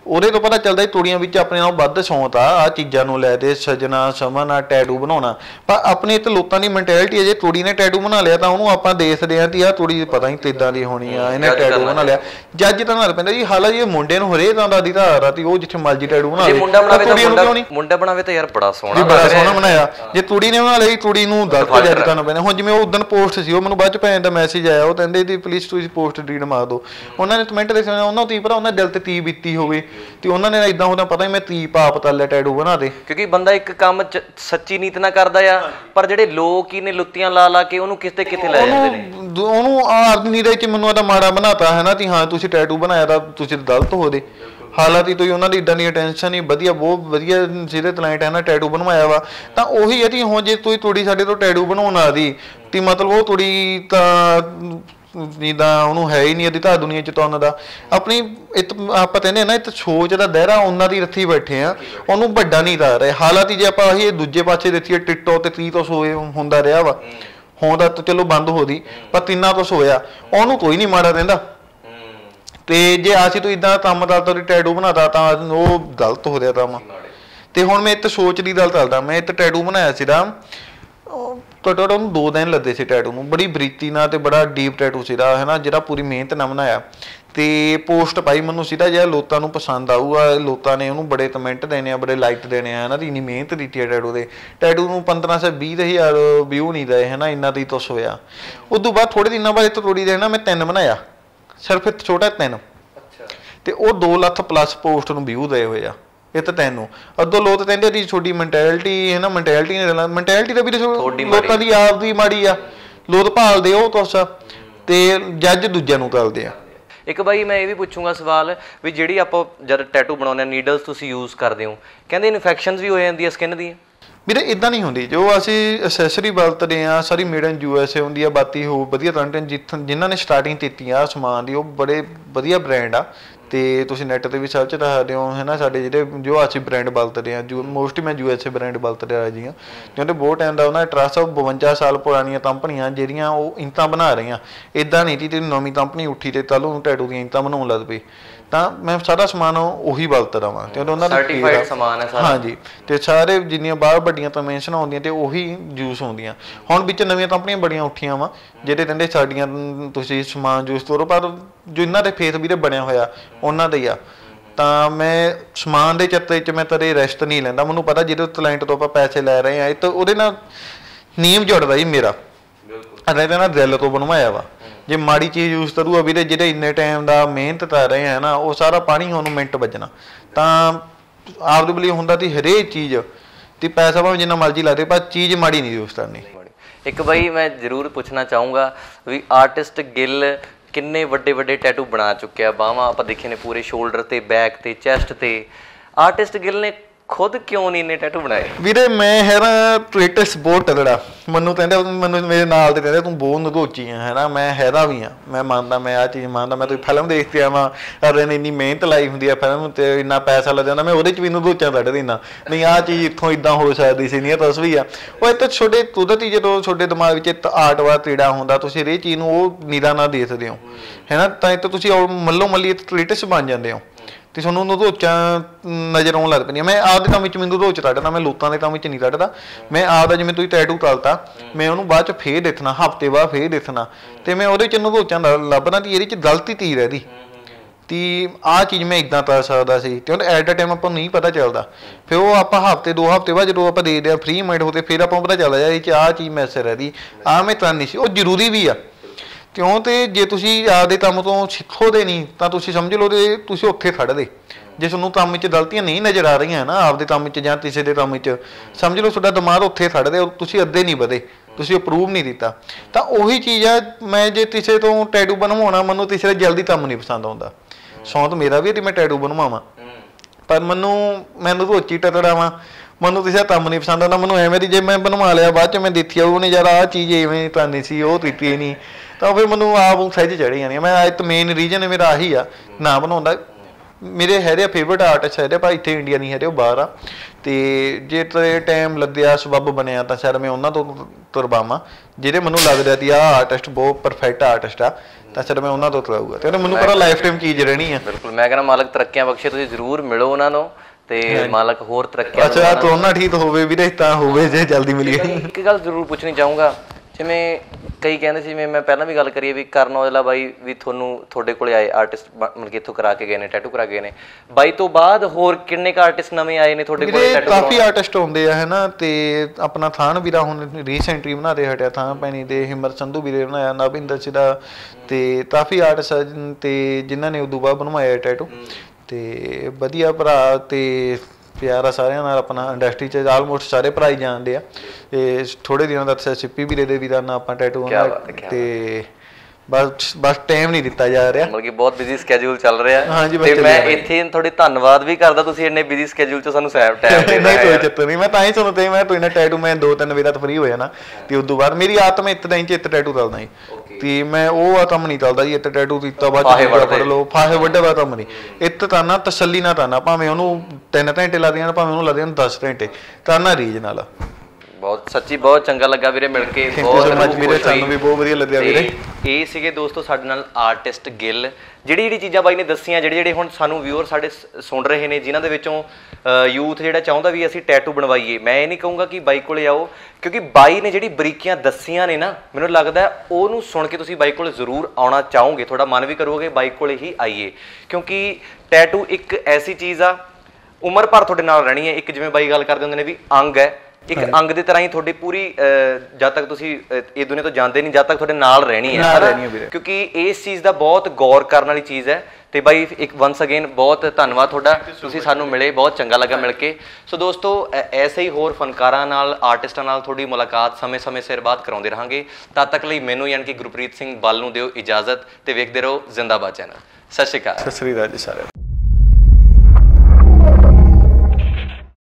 ਉਹਦੇ ਤੋਂ ਪਤਾ ਚੱਲਦਾ ਤੂੜੀਆਂ ਵਿੱਚ ਆਪਣੇ ਨਾਲ ਵੱਧ ਸ਼ੌਂਕ ਆ ਆ ਚੀਜ਼ਾਂ ਨੂੰ ਲੈ ਦੇ ਸਜਣਾ ਸਮਨ ਆ ਟੈਟੂ ਬਣਾਉਣਾ। ਪਰ ਆਪਣੇ ਇੱਥੇ ਲੋਕਾਂ ਦੀ ਮੈਂਟੈਲਿਟੀ ਹੈ ਜੇ ਤੂੜੀ ਨੇ ਟੈਟੂ ਬਣਾ ਲਿਆ ਤਾਂ ਉਹਨੂੰ ਆਪਾਂ ਦੇਖਦੇ ਹਾਂ ਕਿ ਆਹ ਤੂੜੀ ਪਤਾ ਨਹੀਂ ਕਿੱਦਾਂ ਦੀ ਹੋਣੀ ਆ, ਇਹਨੇ ਟੈਟੂ ਬਣਾ ਲਿਆ, ਜੱਜ ਤਾਂ ਨਾਲ ਪੈਂਦਾ ਜੀ। ਹਾਲਾਂਕਿ ਇਹ ਮੁੰਡੇ ਨੂੰ ਹਰੇਕ ਤਰ੍ਹਾਂ ਦਾ ਅਧਿਕਾਰ ਆ ਤੇ ਉਹ ਜਿੱਥੇ ਮਰਜ਼ੀ ਟੈਟੂ ਬਣਾ ਲੇ, ਮੁੰਡਾ ਬਣਾਵੇ ਤਾਂ ਮੁੰਡਾ ਮੁੰਡਾ ਬਣਾਵੇ ਤਾਂ ਯਾਰ ਬੜਾ ਸੋਹਣਾ ਬੜਾ ਸੋਹਣਾ ਬਣਾਇਆ। ਜੇ ਤੂੜੀ ਨੇ ਬਣਾ ਲਈ ਤੂੜੀ ਨੂੰ ਗਲਤ ਜੱਜ ਕਰਨਾ ਪੈਂਦਾ। ਹੁਣ ਜਿਵੇਂ ਉਹ ਉਦੋਂ ਪੋਸਟ ਸੀ ਉਹ ਮੈਨੂੰ ਬਾਅਦ ਚ ਭੈਣ ਦਾ ਮੈਸੇਜ ਆਇਆ, ਉਹ ਕਹਿੰਦੇ ਦੀ ਪਲੀਜ਼ ਤੁਸੀਂ ਪੋਸਟ ਡਿਲੀਟ ਮਾਰ ਦਿਓ। ਉਹਨਾਂ ਨੇ ਕਮੈਂਟ ਦੇ ਉਹਨਾਂ ਨੂੰ ਤੀ ਭਰਾ ਉਹਨਾਂ ਦਿਲ ਤੇ ਤੀ ਬੀਤੀ ਹੋਵੇ ਤੇ ਉਹਨਾਂ ਨੇ ਇਦਾਂ ਉਹਦਾ ਪਤਾ ਮੈਂ ਤੀ ਪਾਪ ਤੱਲੇ ਟੈਟੂ ਬਣਾ ਦੇ। ਕਿਉਂਕਿ ਬੰਦਾ ਇੱਕ ਕੰਮ ਸੱਚੀ ਨੀਤ ਨਾਲ ਕਰਦਾ ਆ, ਪਰ ਜਿਹੜੇ ਲੋਕ ਹੀ ਨੇ ਲੁੱਤੀਆਂ ਲਾ ਲਾ ਕੇ ਉਹਨੂੰ ਕਿਤੇ ਕਿਤੇ ਲੈ ਜਾਂਦੇ ਨੇ। ਉਹਨੂੰ ਆਪ ਨੀਰੇ ਚ ਮੈਨੂੰ ਇਹਦਾ ਮਾੜਾ ਬਣਾਤਾ ਹੈ ਨਾ ਕਿ ਹਾਂ ਤੁਸੀਂ ਟੈਟੂ ਬਣਾਇਆ ਤਾਂ ਤੁਸੀਂ ਗਲਤ ਹੋ ਦੇ। ਹਾਲਾਂਕਿ ਤੁਸੀਂ ਉਹਨਾਂ ਦੀ ਇੱਦਾਂ ਦੀ ਅਟੈਂਸ਼ਨ ਹੀ ਵਧੀਆ ਬਹੁਤ ਵਧੀਆ ਜਿਹਦੇ ਕਲਾਇੰਟ ਹੈ ਨਾ ਟੈਟੂ ਬਣਵਾਇਆ ਵਾ ਤਾਂ ਉਹੀ ਹੈ ਕਿ ਹੁਣ ਜੇ ਤੁਸੀਂ ਤੂੜੀ ਸਾਡੇ ਤੋਂ ਟੈਟੂ ਬਣਾਉਣ ਆ ਦੀ ਤੇ ਮਤਲਬ ਉਹ ਤੂੜੀ ਤਾਂ ਜਿੱਦਾਂ ਉਹਨੂੰ ਹੈ ਹੀ ਨਹੀਂ ਅਧਿਕਾਰ ਦੁਨੀਆ ਚ ਤਾਂ ਉਹਨਾਂ ਦਾ ਆਪਣੀ ਇੱਕ ਆਪਾਂ ਕਹਿੰਦੇ ਨਾ ਇੱਕ ਸੋਚ ਦਾ ਦਾਇਰਾ ਉਹਨਾਂ ਦੀ ਰੱਖੀ ਬੈਠੇ ਆ, ਉਹਨੂੰ ਵੱਡਾ ਨਹੀਂ ਕਰ ਰਹੇ। ਹਾਲਾਂਕਿ ਜੇ ਆਪਾਂ ਇਹ ਦੂਜੇ ਪਾਸੇ ਦੇਖੀਏ ਟਿੱਟੋ ਤੇ ਤੀਹ ਤੋਂ ਸੋਏ ਹੁੰਦਾ ਰਿਹਾ ਵਾ, ਹੁਣ ਤਾਂ ਚਲੋ ਬੰਦ ਹੋ ਦੀ ਪਰ ਤਿੰਨਾਂ ਤੋਂ ਸੋਇਆ ਉਹਨੂੰ ਕੋਈ ਨਹੀਂ ਮਾੜਾ ਰਹਿੰਦਾ। ਤੇ ਜੇ ਅਸੀਂ ਤੂੰ ਇਦਾਂ ਕੰਮ ਦਾ ਤੇਰੀ ਟੈਟੂ ਬਣਾਤਾ ਤਾਂ ਉਹ ਗਲਤ ਹੋ ਰਿਹਾ ਕੰਮ। ਤੇ ਹੁਣ ਮੈਂ ਇੱਕ ਸੋਚ ਦੀ ਗੱਲ ਚੱਲਦਾ, ਮੈਂ ਇੱਕ ਟੈਟੂ ਬਣਾਇਆ ਸੀਗਾ ਘੱਟੋ ਘੱਟ ਉਹਨੂੰ ਦੋ ਦਿਨ ਲੱਗੇ ਸੀ ਟੈਟੂ ਨੂੰ, ਬੜੀ ਬਰੀਕੀ ਨਾਲ ਤੇ ਬੜਾ ਡੀਪ ਟੈਟੂ ਸੀਗਾ ਹੈ ਨਾ ਜਿਹੜਾ ਪੂਰੀ ਮਿਹਨਤ ਨਾਲ ਬਣਾਇਆ। ਤੇ ਪੋਸਟ ਪਾਈ ਮੈਨੂੰ ਸੀਗਾ ਜਿਹੜਾ ਲੋਕਾਂ ਨੂੰ ਪਸੰਦ ਆਊਗਾ, ਲੋਕਾਂ ਨੇ ਉਹਨੂੰ ਬੜੇ ਕਮੈਂਟ ਦੇਣੇ ਆ ਬੜੇ ਲਾਈਕ ਦੇਣੇ ਆ ਹੈ ਨਾ ਦੀ ਇੰਨੀ ਮਿਹਨਤ ਦਿੱਤੀ ਹੈ ਟੈਟੂ ਦੇ। ਟੈਟੂ ਨੂੰ ਪੰਦਰਾਂ ਸੌ ਵੀਹ ਹਜ਼ਾਰ ਵਿਊ ਨਹੀਂ ਦਏ ਹੈ ਨਾ ਇੰਨਾ ਦੀ ਤੁਸ ਹੋਇਆ। ਉਸ ਤੋਂ ਬਾਅਦ ਥੋੜੇ ਦਿਨਾਂ ਬਾਅਦ ਇੱਕ ਥੋੜੀ ਦੇਰ ਨਾ ਮੈਂ ਤਿੰਨ ਬਣਾਇਆ ਸਿਰਫ ਇੱਕ ਛੋਟਾ ਤਿੰਨ ਤੇ ਉਹ ਦੋ ਲੱਖ ਪਲੱਸ ਪੋਸਟ ਨੂੰ ਵਿਊ ਦਏ ਹੋਏ ਆ। ਇਹ ਤਾਂ ਤੈਨੂੰ ਅੱਧੋ ਲੋਕ ਕਹਿੰਦੇ ਦੀ ਛੋਟੀ ਮੈਂਟੈਲਿਟੀ ਹੈ ਨਾ ਮੈਂਟੈਲਿਟੀ ਨੇ ਮੈਂਟੈਲਿਟੀ ਤਾਂ ਵੀ ਲੋਕਾਂ ਦੀ ਆਪ ਦੀ ਮਾੜੀ ਆ, ਲੋਕ ਭਾਲਦੇ ਉਹ ਕੁਛ ਤੇ ਜੱਜ ਦੂਜਿਆਂ ਨੂੰ ਕਰਦੇ ਆ। ਇੱਕ ਬਾਈ ਮੈਂ ਇਹ ਵੀ ਪੁੱਛੂੰਗਾ ਸਵਾਲ ਵੀ ਜਿਹੜੀ ਆਪਾਂ ਜਦ ਟੈਟੂ ਬਣਾਉਂਦੇ ਆ ਨੀਡਲਸ ਤੁਸੀਂ ਯੂਜ਼ ਕਰਦੇ ਹੋ ਕਹਿੰਦੇ ਇਨਫੈਕਸ਼ਨਸ ਵੀ ਹੋ ਜਾਂਦੀ ਆ ਸਕਿਨ ਦੀਆਂ? ਵੀਰੇ ਇਦਾਂ ਨਹੀਂ ਹੁੰਦੀ, ਜੋ ਅਸੀਂ ਅਸੈਸਰੀ ਵਰਤਦੇ ਆ ਸਾਰੀ made in U S A ਹੁੰਦੀ ਆ, ਬਾਤੀ ਹੋ ਵਧੀਆ ਕੰਟੈਂਟ ਜਿੱਥੋਂ ਜਿਨ੍ਹਾਂ ਨੇ ਸਟਾਰਟਿੰਗ ਕੀਤੀ ਆ ਸਮਾਨ ਦੀ ਉਹ ਬੜੇ ਵਧੀਆ ਬ੍ਰਾਂਡ ਆ ਤੇ ਤੁਸੀਂ ਨੈਟ ਤੇ ਵੀ ਸਰਚ ਕਰ ਸਕਦੇ ਹੋ ਹੈ ਨਾ। ਸਾਡੇ ਜਿਹੜੇ ਜੋ ਅਸੀਂ ਬ੍ਰਾਂਡ ਵਰਤਦੇ ਆ ਜੋ ਮੋਸਟਲੀ ਮੈਂ ਯੂ ਐਸ ਏ ਬ੍ਰਾਂਡ ਵਰਤਦੇ ਆ ਜੀ ਕਿਉਂਕਿ ਬਹੁਤ ਟਾਈਮ ਦਾ ਉਹਨਾਂ ਦਾ ਟਰਸਟ ਬਵੰਜਾ ਸਾਲ ਪੁਰਾਣੀਆਂ ਕੰਪਨੀਆਂ ਜਿਹੜੀਆਂ ਉਹ ਇੰਤਾਂ ਬਣਾ ਰਹੀਆਂ। ਇੱਦਾਂ ਨਹੀਂ ਕਿ ਨਵੀਂ ਕੰਪਨੀ ਉੱਠੀ ਤੇ ਕੱਲ੍ਹ ਨੂੰ ਟੈਟੂ ਦੀਆਂ ਇੰਤਾਂ ਬਣਾਉਣ ਲੱਗ ਪਈ ਤਾਂ ਮੈਂ ਸਾਰਾ ਸਮਾਨ ਉਹੀ ਵਰਤਦਾ ਵਾਂ ਕਿਉਂਕਿ ਉਹਨਾਂ ਦਾ ਸਰਟੀਫਾਈਡ ਸਮਾਨ ਹੈ ਸਾਰਾ। ਹਾਂਜੀ ਤੇ ਸਾਰੇ ਜਿੰਨੀਆਂ ਬਾਹਰ ਵੱਡੀਆਂ ਕਨਵੈਨਸ਼ਨਾਂ ਆਉਂਦੀਆਂ ਤੇ ਉਹੀ ਯੂਜ਼ ਹੁੰਦੀਆਂ। ਹੁਣ ਵਿੱਚ ਨਵੀਆਂ ਕੰਪਨੀਆਂ ਬੜੀਆਂ ਉੱਠੀਆਂ ਵਾ ਜਿਹੜੇ ਕਹਿੰਦੇ ਸਾਡੀਆਂ ਤੁਸੀਂ ਸਮਾਨ ਯੂਜ਼ ਕਰੋ ਪਰ ਜੋ ਇਹਨਾਂ ਦੇ ਫੇਸ ਵੀਰੇ ਬਣਿਆ ਹੋਇਆ ਉਹਨਾਂ ਦਾ ਹੀ ਆ। ਤਾਂ ਮੈਂ ਸਮਾਨ ਦੇ ਚੱਕਰ 'ਚ ਮੈਂ ਕਦੇ ਰੈਸਟ ਨਹੀਂ ਲੈਂਦਾ, ਮੈਨੂੰ ਪਤਾ ਜਿਹੜੇ ਕਲਾਇੰਟ ਤੋਂ ਆਪਾਂ ਪੈਸੇ ਲੈ ਰਹੇ ਹਾਂ ਤਾਂ ਉਹਦੇ ਨਾਲ ਨਿਯਮ ਜੁੜਦਾ ਜੀ ਮੇਰਾ ਅਤੇ ਇਹਦੇ ਨਾਲ ਦਿਲ ਤੋਂ ਬਣਵਾਇਆ ਵਾ। ਜੇ ਮਾੜੀ ਚੀਜ਼ ਯੂਜ਼ ਕਰੂਗਾ ਵੀਰੇ ਜਿਹੜੇ ਇੰਨੇ ਟਾਈਮ ਦਾ ਮਿਹਨਤ ਕਰ ਰਹੇ ਹੈ ਨਾ ਉਹ ਸਾਰਾ ਪਾਣੀ ਉਹਨੂੰ ਮਿੰਟ ਵੱਜਣਾ। ਤਾਂ ਆਪਦੇ ਬਲੀ ਹੁੰਦਾ ਤੀ ਹਰੇਕ ਚੀਜ਼ ਤੇ ਪੈਸਾ ਭਾਵੇਂ ਜਿੰਨਾ ਮਰਜ਼ੀ ਲਾ ਦੇ ਪਰ ਚੀਜ਼ ਮਾੜੀ ਨਹੀਂ ਯੂਜ਼ ਕਰਨੀ। ਇੱਕ ਬਾਈ ਮੈਂ ਜ਼ਰੂਰ ਪੁੱਛਣਾ ਚਾਹੂੰਗਾ ਵੀ ਆਰਟਿਸਟ ਗਿੱਲ ਕਿੰਨੇ ਵੱਡੇ ਵੱਡੇ ਟੈਟੂ ਬਣਾ ਚੁੱਕਿਆ, ਬਾਹਾਂ ਆਪਾਂ ਦੇਖੇ ਨੇ ਪੂਰੇ ਸ਼ੋਲਡਰ ਤੇ ਬੈਕ ਤੇ ਚੈਸਟ ਤੇ, ਆਰਟਿਸਟ ਗਿੱਲ ਨੇ ਖੁਦ ਕਿਉਂ ਨਹੀਂ ਇੰਨੇ ਟੈਟੂ ਬਣਾਏ? ਵੀਰੇ ਮੈਂ ਹੈਗਾ ਟ੍ਰੇਟਸ ਬਹੁਤ ਤਗੜਾ, ਮੈਨੂੰ ਕਹਿੰਦੇ ਮੈਨੂੰ ਮੇਰੇ ਨਾਲ ਦੇ ਕਹਿੰਦੇ ਤੂੰ ਬਹੁਤ ਨਗੋਚੀ ਆ ਹੈ ਨਾ। ਮੈਂ ਹੈਗਾ ਵੀ ਆ, ਮੈਂ ਮੰਨਦਾ ਮੈਂ ਆਹ ਚੀਜ਼ ਮੰਨਦਾ। ਮੈਂ ਤੁਸੀਂ ਫਿਲਮ ਦੇਖ ਕੇ ਆਵਾਂ ਅਰੇ ਨੇ ਇੰਨੀ ਮਿਹਨਤ ਲਾਈ ਹੁੰਦੀ ਆ ਫਿਲਮ ਤੇ ਇੰਨਾ ਪੈਸਾ ਲੱਗ ਜਾਂਦਾ, ਮੈਂ ਉਹਦੇ 'ਚ ਵੀ ਨਗੋਚਾਂ ਕੱਢ ਦਿੰਦਾ ਨਹੀਂ ਆਹ ਚੀਜ਼ ਇੱਥੋਂ ਇੱਦਾਂ ਹੋ ਸਕਦੀ ਸੀ ਨਹੀਂ ਤਾਂ ਵੀ ਆ। ਉਹ ਇੱਥੇ ਛੋਟੇ ਕੁਦਰਤੀ ਜਦੋਂ ਤੁਹਾਡੇ ਦਿਮਾਗ ਵਿੱਚ ਇੱਕ ਆਰਟ ਵਾ ਕੀੜਾ ਹੁੰਦਾ ਤੁਸੀਂ ਇਹ ਚੀਜ਼ ਨੂੰ ਉਹ ਨਿਗਾਹ ਨਾਲ ਦੇਖਦੇ ਹੋ ਹੈ ਨਾ ਤਾਂ ਇੱਥੇ ਤੁਸੀਂ ਮੱਲੋ ਮੱਲੀ ਇੱਕ ਟ੍ਰੇਟਸ ਬਣ ਜਾਂਦੇ ਹੋ ਤੇ ਤੁਹਾਨੂੰ ਨਗੋਚਾਂ ਨਜ਼ਰ ਆਉਣ ਲੱਗ ਪੈਂਦੀਆਂ। ਮੈਂ ਆਪਦੇ ਕੰਮ ਵਿੱਚ ਮੈਨੂੰ ਨਗੋਚ ਕੱਢਦਾ, ਮੈਂ ਲੋਕਾਂ ਦੇ ਕੰਮ ਵਿੱਚ ਨਹੀਂ ਕੱਢਦਾ। ਮੈਂ ਆਪਦਾ ਜਿਵੇਂ ਤੁਸੀਂ ਟੈਟੂ ਕਰਤਾ ਮੈਂ ਉਹਨੂੰ ਬਾਅਦ 'ਚ ਫੇਰ ਦੇਖਣਾ ਹਫ਼ਤੇ ਬਾਅਦ ਫੇਰ ਦੇਖਣਾ ਤੇ ਮੈਂ ਉਹਦੇ 'ਚ ਨਗੋਚਾਂ ਲੱਭਦਾ ਕਿ ਇਹਦੇ 'ਚ ਗਲਤੀ ਤੀ ਰਹਿਦੀ ਤੀ ਆਹ ਚੀਜ਼ ਮੈਂ ਇੱਦਾਂ ਕਰ ਸਕਦਾ ਸੀ ਕਿਉਂਕਿ ਐਟ ਅ ਟਾਈਮ ਆਪਾਂ ਨੂੰ ਨਹੀਂ ਪਤਾ ਚੱਲਦਾ। ਫਿਰ ਉਹ ਆਪਾਂ ਹਫ਼ਤੇ ਦੋ ਹਫ਼ਤੇ ਬਾਅਦ ਜਦੋਂ ਆਪਾਂ ਦੇਖਦੇ ਹਾਂ ਫ੍ਰੀ ਮਾਈਂਡ ਹੋ ਕੇ ਫਿਰ ਆਪਾਂ ਨੂੰ ਪਤਾ ਚੱਲਦਾ ਯਾਰ ਇਹ 'ਚ ਆਹ ਚੀਜ਼ ਮੈਸੇਜ ਰਹਿਦੀ ਆਹ ਮੈਂ ਕਰਨੀ ਸੀ। ਉਹ ਜ਼ਰੂਰੀ ਵੀ ਆ ਕਿਉਂ ਤੇ ਜੇ ਤੁਸੀਂ ਆਪਦੇ ਕੰਮ ਤੋਂ ਸਿੱਖੋਦੇ ਨਹੀਂ ਤਾਂ ਤੁਸੀਂ ਸਮਝ ਲਓ ਤੇ ਤੁਸੀਂ ਉੱਥੇ ਖੜ੍ਹਦੇ। ਜੇ ਤੁਹਾਨੂੰ ਕੰਮ ਵਿੱਚ ਗਲਤੀਆਂ ਨਹੀਂ ਨਜ਼ਰ ਆ ਰਹੀਆਂ ਨਾ ਆਪਦੇ ਕੰਮ ਵਿੱਚ ਜਾਂ ਕਿਸੇ ਦੇ ਕੰਮ ਵਿੱਚ ਸਮਝ ਲਓ ਤੁਹਾਡਾ ਦਿਮਾਗ ਉੱਥੇ ਖੜ੍ਹਦੇ ਤੁਸੀਂ ਅੱਧੇ ਨਹੀਂ ਵਧੇ, ਤੁਸੀਂ ਅਪਰੂਵ ਨਹੀਂ ਦਿੱਤਾ। ਤਾਂ ਉਹੀ ਚੀਜ਼ ਆ ਮੈਂ ਜੇ ਕਿਸੇ ਤੋਂ ਟੈਟੂ ਬਣਵਾਉਣਾ ਮੈਨੂੰ ਤੀਸਰੇ ਜਲਦੀ ਕੰਮ ਨਹੀਂ ਪਸੰਦ ਆਉਂਦਾ। ਸ਼ੌਂਕ ਮੇਰਾ ਵੀ ਤੇ ਮੈਂ ਟੈਟੂ ਬਣਵਾਵਾਂ ਪਰ ਮੈਨੂੰ ਮੈਨੂੰ ਰੋਚੀ ਟਤੜਾ ਵਾਂ ਮੈਨੂੰ ਕਿਸੇ ਕੰਮ ਨਹੀਂ ਪਸੰਦ ਆਉਂਦਾ। ਮੈਨੂੰ ਐਵੇਂ ਦੀ ਜੇ ਮੈਂ ਬਣਵਾ ਲਿਆ ਬਾਅਦ 'ਚ ਮੈਂ ਦੇਖੀ ਉਹਨੇ ਯਾਰ ਆਹ ਚੀਜ਼ ਐਵੇਂ ਕਰਨੀ ਸੀ ਉਹ ਕੀਤੀ ਨਹੀਂ ਤਾਂ ਫਿਰ ਮੈਨੂੰ ਆਪ ਸਹਿਜ ਚੜ੍ਹ ਜਾਣੀ। ਮੈਂ ਇੱਕ ਮੇਨ ਰੀਜ਼ਨ ਮੇਰਾ ਆਹੀ ਆ ਨਾ ਬਣਾਉਂਦਾ ਮੇਰੇ ਹੈਗੇ ਫੇਵਰਟ ਆਰਟਿਸਟ ਹੈਗੇ ਪਰ ਇੱਥੇ ਇੰਡੀਆ ਨਹੀਂ ਹੈਗੇ, ਉਹ ਬਾਹਰ ਆ। ਤੇ ਜੇ ਤੇ ਟਾਈਮ ਲੱਗਿਆ ਸਬੱਬ ਬਣਿਆ ਤਾਂ ਸ਼ਾਇਦ ਮੈਂ ਉਹਨਾਂ ਤੋਂ ਤੁਰਵਾਵਾਂ, ਜਿਹੜੇ ਮੈਨੂੰ ਲੱਗਦਾ ਕਿ ਆਹ ਆਰਟਿਸਟ ਬਹੁਤ ਪਰਫੈਕਟ ਆਰਟਿਸਟ ਆ, ਤਾਂ ਸ਼ਾਇਦ ਮੈਂ ਉਹਨਾਂ ਤੋਂ ਤੁਰਾਊਗਾ। ਤੇ ਮੈਨੂੰ ਪਤਾ ਲਾਈਫ ਟਾਈਮ ਚੀਜ਼ ਰਹਿਣੀ ਆ। ਬਿਲਕੁਲ, ਮੈਂ ਕਹਿੰਦਾ ਮਾਲਕ ਤਰੱਕੀਆਂ ਬਖਸ਼ੇ, ਤੁਸੀਂ ਜ਼ਰੂਰ ਮਿਲੋ ਉਹਨਾਂ ਨੂੰ ਤੇ ਮਾਲਕ ਹੋਰ ਤਰੱਕੀਆਂ। ਅੱਛਾ ਤੋਨਾ ਠੀਕ ਹੋਵੇ ਵੀਰੇ, ਤਾਂ ਹੋਵੇ ਜੇ ਜਲਦੀ ਮਿਲੀਏ। ਇੱਕ ਗੱਲ ਜ਼ਰੂਰ ਪੁੱਛਣੀ ਚਾਹੂੰਗਾ, ਜਿਵੇਂ ਕਈ ਕਹਿੰਦੇ ਸੀ, ਜਿਵੇਂ ਮੈਂ ਪਹਿਲਾਂ ਵੀ ਗੱਲ ਕਰੀਏ ਵੀ ਕਰਨ ਔਜਲਾ ਬਾਈ ਵੀ ਤੁਹਾਨੂੰ ਤੁਹਾਡੇ ਕੋਲੇ ਆਏ ਆਰਟਿਸਟ ਮਤਲਬ ਕਿ ਇੱਥੋਂ ਕਰਾ ਕੇ ਗਏ ਨੇ, ਟੈਟੂ ਕਰਾ ਕੇ ਗਏ ਨੇ, ਬਾਈ ਤੋਂ ਬਾਅਦ ਹੋਰ ਕਿੰਨੇ ਕੁ ਆਰਟਿਸਟ ਨਵੇਂ ਆਏ ਨੇ ਤੁਹਾਡੇ ਕੋਲੇ ਟੈਟੂ? ਕਾਫੀ ਆਰਟਿਸਟ ਹੁੰਦੇ ਆ ਹਨਾ। ਤੇ ਆਪਣਾ ਥਾਨ ਵੀਰਾ ਹੁਣ ਰੀਸੈਂਟਲੀ ਬਣਾ ਰਹੇ ਹਟਿਆ, ਥਾਂ ਪੈਣੀ ਦੇ ਹਿੰਮਤ ਸੰਧੂ ਵੀਰੇ ਬਣਾਇਆ, ਨਵਿੰਦਰ ਸਿੰਘ ਦਾ, ਤੇ ਕਾਫੀ ਆਰਟਿਸਟ ਤੇ ਜਿਨ੍ਹਾਂ ਨੇ ਉਦੋਂ ਬਾਅਦ ਬਣਵਾਇਆ ਟੈਟੂ। ਤੇ ਵਧੀਆ ਭਰਾ ਤੇ ਪਿਆਰ ਆ ਸਾਰਿਆਂ ਨਾਲ। ਆਪਣਾ ਇੰਡਸਟਰੀ 'ਚ ਆਲਮੋਸਟ ਸਾਰੇ ਭਰਾ ਹੀ ਜਾਣਦੇ ਆ। ਤੇ ਥੋੜੇ ਦਿਨਾਂ ਦਾ ਸਿੱਪੀ ਵੀਰੇ ਦੇ ਵੀਰਾਂ ਨਾਲ ਆਪਾਂ ਟੈਟੂ ਤੇ ਬਸ ਬਸ ਟਾਈਮ ਨਹੀਂ ਦਿੱਤਾ ਜਾ ਰਿਹਾ, ਮਤਲਬ ਕਿ ਬਹੁਤ ਬਿਜ਼ੀ ਸਕੇਜੂਲ ਚੱਲ ਰਿਹਾ। ਹਾਂਜੀ, ਤੇ ਮੈਂ ਇੱਥੇ ਤੁਹਾਡੇ ਧੰਨਵਾਦ ਵੀ ਕਰਦਾ, ਤੁਸੀਂ ਇੰਨੇ ਬਿਜ਼ੀ ਸਕੇਜੂਲ 'ਚ ਸਾਨੂੰ ਟਾਈਮ ਦੇ ਨਹੀਂ ਕੋਈ ਚੱਕਰ ਨਹੀਂ। ਮੈਂ ਤਾਂ ਹੀ ਤੁਹਾਨੂੰ ਤੇ ਮੈਂ ਤੋਂ ਇਹਨਾਂ ਟੈਟੂ ਮੈਂ ਦੋ ਤਿੰਨ ਵਜੇ ਤੱਕ ਫਰੀ ਹੋ ਜਾਣਾ, ਤੇ ਉਸ ਤੋਂ ਬਾਅਦ ਮੇਰੀ ਆਦਤ ਮੈਂ ਇੱਕ ਦਿਨ 'ਚ ਇੱਕ ਟੈਟੂ ਚੱਲਦਾ ਜੀ। ਤੇ ਮੈਂ ਉਹ ਆ ਕੰਮ ਨਹੀਂ ਚੱਲਦਾ ਜੀ, ਇੱਕ ਟੈਟੂ ਕੀਤਾ ਬਾਅਦ ਫੜ ਲਓ, ਫਾਹੇ ਵੱਡੇ ਵਾ ਕੰਮ ਨਹੀਂ। ਇੱਕ ਤਾਂ ਨਾ ਤਸੱਲੀ ਨਾ ਤਾਨਾ, ਭਾਵੇਂ ਉਹਨੂੰ ਤਿੰਨ ਘੰਟੇ ਲੱਗਦੇ ਹਨ, ਭਾਵੇਂ ਉਹਨੂੰ ਲੱਗਦੇ ਹਨ ਦਸ ਘੰਟੇ, ਤਾਨਾ ਰੀਝ ਨਾਲ। ਬਹੁਤ ਸੱਚੀ ਬਹੁਤ ਚੰਗਾ ਲੱਗਾ ਵੀਰੇ ਮਿਲ ਕੇ, ਬਹੁਤ ਵੀਰੇ ਸਾਨੂੰ ਵੀ ਬਹੁਤ ਵਧੀਆ ਲੱਗਿਆ ਵੀਰੇ। ਇਹ ਸੀਗੇ ਦੋਸਤੋ ਸਾਡੇ ਨਾਲ ਆਰਟਿਸਟ ਗਿੱਲ। ਜਿਹੜੀ ਜਿਹੜੀ ਚੀਜ਼ਾਂ ਬਾਈ ਨੇ ਦੱਸੀਆਂ, ਜਿਹੜੇ ਜਿਹੜੇ ਹੁਣ ਸਾਨੂੰ ਵਿਊਅਰ ਸਾਡੇ ਸੁਣ ਰਹੇ ਨੇ, ਜਿਨ੍ਹਾਂ ਦੇ ਵਿੱਚੋਂ ਯੂਥ ਜਿਹੜਾ ਚਾਹੁੰਦਾ ਵੀ ਅਸੀਂ ਟੈਟੂ ਬਣਵਾਈਏ, ਮੈਂ ਇਹ ਨਹੀਂ ਕਹੂੰਗਾ ਕਿ ਬਾਈ ਕੋਲੇ ਆਓ, ਕਿਉਂਕਿ ਬਾਈ ਨੇ ਜਿਹੜੀ ਬਰੀਕੀਆਂ ਦੱਸੀਆਂ ਨੇ ਨਾ, ਮੈਨੂੰ ਲੱਗਦਾ ਉਹਨੂੰ ਸੁਣ ਕੇ ਤੁਸੀਂ ਬਾਈ ਕੋਲ ਜ਼ਰੂਰ ਆਉਣਾ ਚਾਹੋਗੇ, ਤੁਹਾਡਾ ਮਨ ਵੀ ਕਰੋਗੇ ਬਾਈ ਕੋਲੇ ਹੀ ਆਈਏ। ਕਿਉਂਕਿ ਟੈਟੂ ਇੱਕ ਐਸੀ ਚੀਜ਼ ਆ ਉਮਰ ਭਰ ਤੁਹਾਡੇ ਨਾਲ ਰਹਿਣੀ ਹੈ। ਇੱਕ ਜਿਵੇਂ ਬਾਈ ਗੱਲ ਕਰਦੇ ਹੁੰਦੇ ਨੇ ਵੀ ਅੰਗ ਹੈ, ਇੱਕ ਅੰਗ ਦੀ ਤਰ੍ਹਾਂ ਹੀ ਤੁਹਾਡੀ ਪੂਰੀ ਜਦ ਤੱਕ ਤੁਸੀਂ ਇਹ ਦੁਨੀਆ ਤੋਂ ਜਾਂਦੇ ਨਹੀਂ, ਜਦ ਤੱਕ ਤੁਹਾਡੇ ਨਾਲ ਰਹਿਣੀ ਹੈ, ਕਿਉਂਕਿ ਇਸ ਚੀਜ਼ ਦਾ ਬਹੁਤ ਗੌਰ ਕਰਨ ਵਾਲੀ ਚੀਜ਼ ਹੈ। ਤੇ ਬਾਈ ਇੱਕ ਵਨਸ ਅਗੇਨ ਬਹੁਤ ਧੰਨਵਾਦ ਤੁਹਾਡਾ, ਤੁਸੀਂ ਸਾਨੂੰ ਮਿਲੇ, ਬਹੁਤ ਚੰਗਾ ਲੱਗਾ ਮਿਲ ਕੇ। ਸੋ ਦੋਸਤੋ ਐਸੇ ਹੀ ਹੋਰ ਫਨਕਾਰਾਂ ਨਾਲ, ਆਰਟਿਸਟਾਂ ਨਾਲ ਤੁਹਾਡੀ ਮੁਲਾਕਾਤ ਸਮੇਂ-ਸਮੇਂ ਸਿਰ ਬਾਅਦ ਕਰਾਉਂਦੇ ਰਹਾਂਗੇ। ਤਦ ਤੱਕ ਲਈ ਮੈਨੂੰ ਯਾਨੀ ਕਿ ਗੁਰਪ੍ਰੀਤ ਸਿੰਘ ਬੱਲ ਨੂੰ ਦਿਓ ਇਜਾਜ਼ਤ, ਤੇ ਵੇਖਦੇ ਰਹੋ ਜ਼ਿੰਦਾਬਾਦ ਚੈਨਲ। ਸਤਿ ਸ਼੍ਰੀ ਅਕਾਲ। ਸਤਿ ਸ਼੍ਰੀ ਅਕਾਲ ਜੀ ਸਾਰਿਆਂ ਨੂੰ।